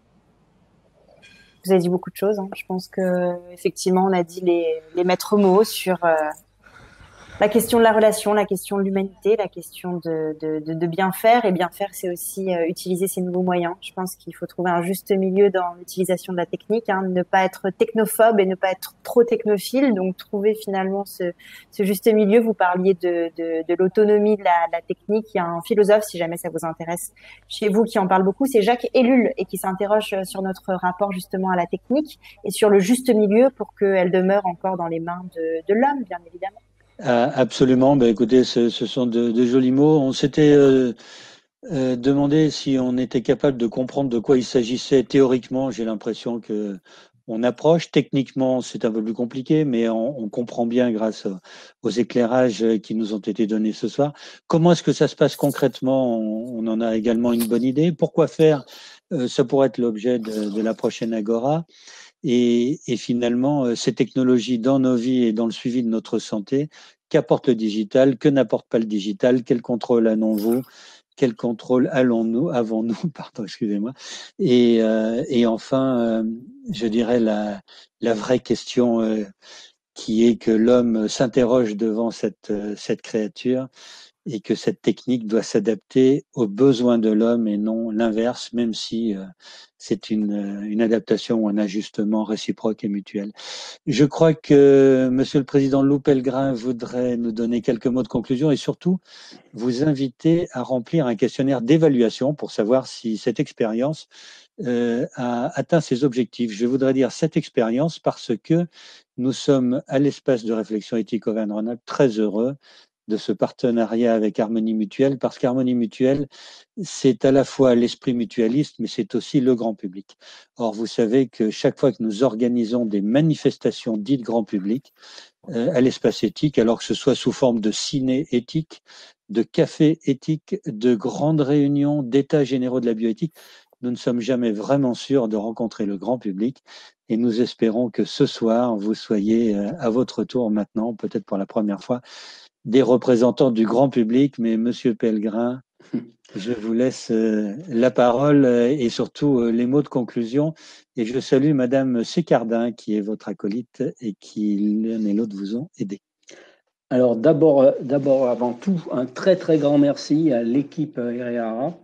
S4: Vous avez dit beaucoup de choses. Hein. Je pense que effectivement, on a dit les, les maîtres mots sur euh, la question de la relation, la question de l'humanité, la question de, de, de, de bien faire. Et bien faire, c'est aussi euh, utiliser ces nouveaux moyens. Je pense qu'il faut trouver un juste milieu dans l'utilisation de la technique, hein, ne pas être technophobe et ne pas être trop technophile. Donc, trouver finalement ce, ce juste milieu. Vous parliez de, de, de l'autonomie de la, de la technique. Il y a un philosophe, si jamais ça vous intéresse, chez vous, qui en parle beaucoup, c'est Jacques Ellul, et qui s'interroge sur notre rapport justement à la technique et sur le juste milieu pour qu'elle demeure encore dans les mains de, de l'homme, bien évidemment.
S3: Ah, absolument. Ben, écoutez, ce, ce sont de, de jolis mots. On s'était euh, euh, demandé si on était capable de comprendre de quoi il s'agissait théoriquement. J'ai l'impression que on approche. Techniquement, c'est un peu plus compliqué, mais on, on comprend bien grâce aux éclairages qui nous ont été donnés ce soir. Comment est-ce que ça se passe concrètement? On, on en a également une bonne idée. Pourquoi faire? euh, Ça pourrait être l'objet de, de la prochaine Agora. Et, et finalement, ces technologies dans nos vies et dans le suivi de notre santé, qu'apporte le digital, que n'apporte pas le digital, quel contrôle avons-nous, quel contrôle allons-nous, avons-nous, pardon, excusez-moi. Et, euh, et enfin, euh, je dirais la, la vraie question euh, qui est que l'homme s'interroge devant cette, cette créature et que cette technique doit s'adapter aux besoins de l'homme et non l'inverse, même si euh, c'est une, une adaptation ou un ajustement réciproque et mutuel. Je crois que Monsieur le Président Lou Pellegrin voudrait nous donner quelques mots de conclusion et surtout vous inviter à remplir un questionnaire d'évaluation pour savoir si cette expérience euh, a atteint ses objectifs. Je voudrais dire cette expérience parce que nous sommes à l'espace de réflexion éthique Auvergne-Rhône-Alpes très heureux de ce partenariat avec Harmonie Mutuelle, parce qu'Harmonie Mutuelle, c'est à la fois l'esprit mutualiste, mais c'est aussi le grand public. Or, vous savez que chaque fois que nous organisons des manifestations dites grand public euh, à l'espace éthique, alors que ce soit sous forme de ciné éthique, de café éthique, de grandes réunions d'états généraux de la bioéthique, nous ne sommes jamais vraiment sûrs de rencontrer le grand public. Et nous espérons que ce soir, vous soyez à votre tour maintenant, peut-être pour la première fois, des représentants du grand public. Mais Monsieur Pellegrin, je vous laisse la parole et surtout les mots de conclusion. Et je salue Madame Sécardin, qui est votre acolyte et qui, l'un et l'autre, vous ont aidé.
S2: Alors d'abord, d'abord avant tout, un très très grand merci à l'équipe R E A A,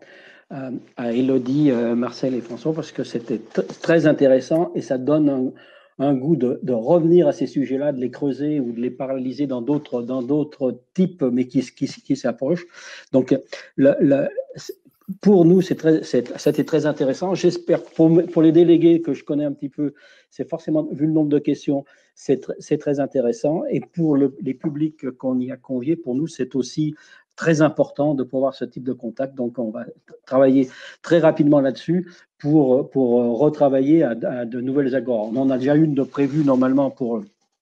S2: à Élodie, Marcel et François, parce que c'était très intéressant et ça donne un, un goût de, de revenir à ces sujets-là, de les creuser ou de les paralyser dans d'autres dans d'autres types, mais qui, qui, qui s'approchent. Donc, le, le, pour nous, c'est très, c'est, c'était très intéressant. J'espère, pour, pour les délégués que je connais un petit peu, c'est forcément, vu le nombre de questions, c'est, c'est très intéressant. Et pour le, les publics qu'on y a conviés, pour nous, c'est aussi très important de pouvoir ce type de contact. Donc, on va travailler très rapidement là-dessus pour, pour retravailler à, à de nouvelles agora. On en a déjà une de prévue normalement pour,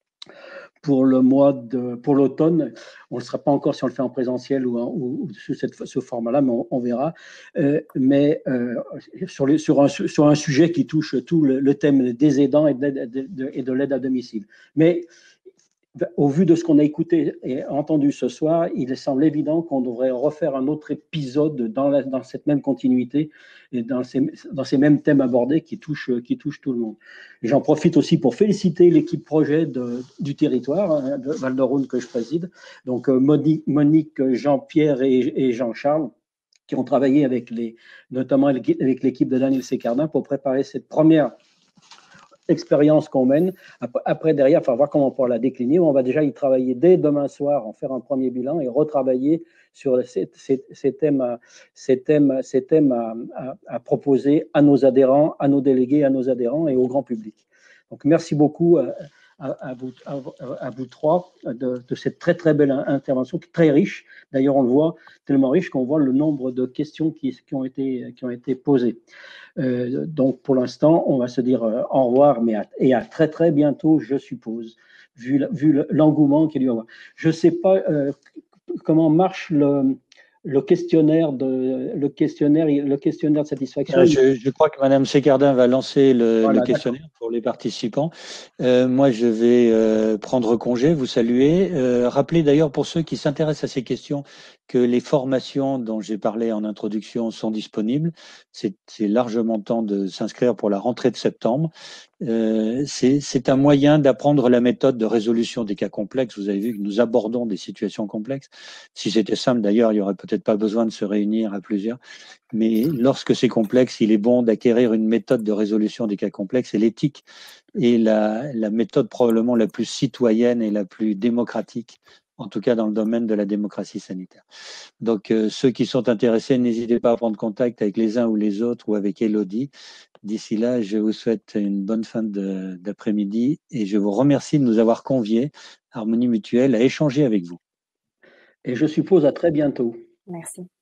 S2: pour le mois de, pour l'automne. On ne sera pas encore si on le fait en présentiel ou, en, ou, ou sous cette, ce format-là, mais on, on verra. Euh, mais euh, sur, les, sur, un, sur un sujet qui touche tout le, le thème des aidants et de, de, de, et de l'aide à domicile. Mais au vu de ce qu'on a écouté et entendu ce soir, il semble évident qu'on devrait refaire un autre épisode dans, la, dans cette même continuité et dans ces, dans ces mêmes thèmes abordés qui touchent, qui touchent tout le monde. Et j'en profite aussi pour féliciter l'équipe projet de, du territoire, hein, de Val-de-Rhône que je préside, donc Monique, Monique Jean-Pierre et, et Jean-Charles, qui ont travaillé avec les, notamment avec l'équipe de Daniel Sécardin pour préparer cette première expérience qu'on mène. Après, derrière, il faut voir comment on pourra la décliner. On va déjà y travailler dès demain soir, en faire un premier bilan et retravailler sur ces, ces, ces thèmes, ces thèmes, ces thèmes à, à, à proposer à nos adhérents, à nos délégués, à nos adhérents et au grand public. Donc, merci beaucoup à, à, à, vous, à, à vous trois de, de cette très, très belle intervention, très riche. D'ailleurs, on le voit, tellement riche qu'on voit le nombre de questions qui, qui, ont, été, qui ont été posées. Euh, donc, pour l'instant, on va se dire euh, au revoir, mais à, et à très, très bientôt, je suppose, vu, vu l'engouement qu'il y a. Je ne sais pas euh, comment marche le, le, questionnaire de, le, questionnaire, le questionnaire de satisfaction.
S3: Euh, je, je crois que Madame Sécardin va lancer le, voilà, le questionnaire pour les participants. Euh, moi, je vais euh, prendre congé, vous saluer. Euh, rappeler d'ailleurs pour ceux qui s'intéressent à ces questions que les formations dont j'ai parlé en introduction sont disponibles. C'est largement temps de s'inscrire pour la rentrée de septembre. Euh, c'est un moyen d'apprendre la méthode de résolution des cas complexes. Vous avez vu que nous abordons des situations complexes. Si c'était simple, d'ailleurs, il n'y aurait peut-être pas besoin de se réunir à plusieurs. Mais lorsque c'est complexe, il est bon d'acquérir une méthode de résolution des cas complexes. Et l'éthique est la, la méthode probablement la plus citoyenne et la plus démocratique, en tout cas dans le domaine de la démocratie sanitaire. Donc, euh, ceux qui sont intéressés, n'hésitez pas à prendre contact avec les uns ou les autres ou avec Élodie. D'ici là, je vous souhaite une bonne fin d'après-midi et je vous remercie de nous avoir conviés, Harmonie Mutuelle, à échanger avec vous.
S2: Et je suppose à très bientôt.
S4: Merci.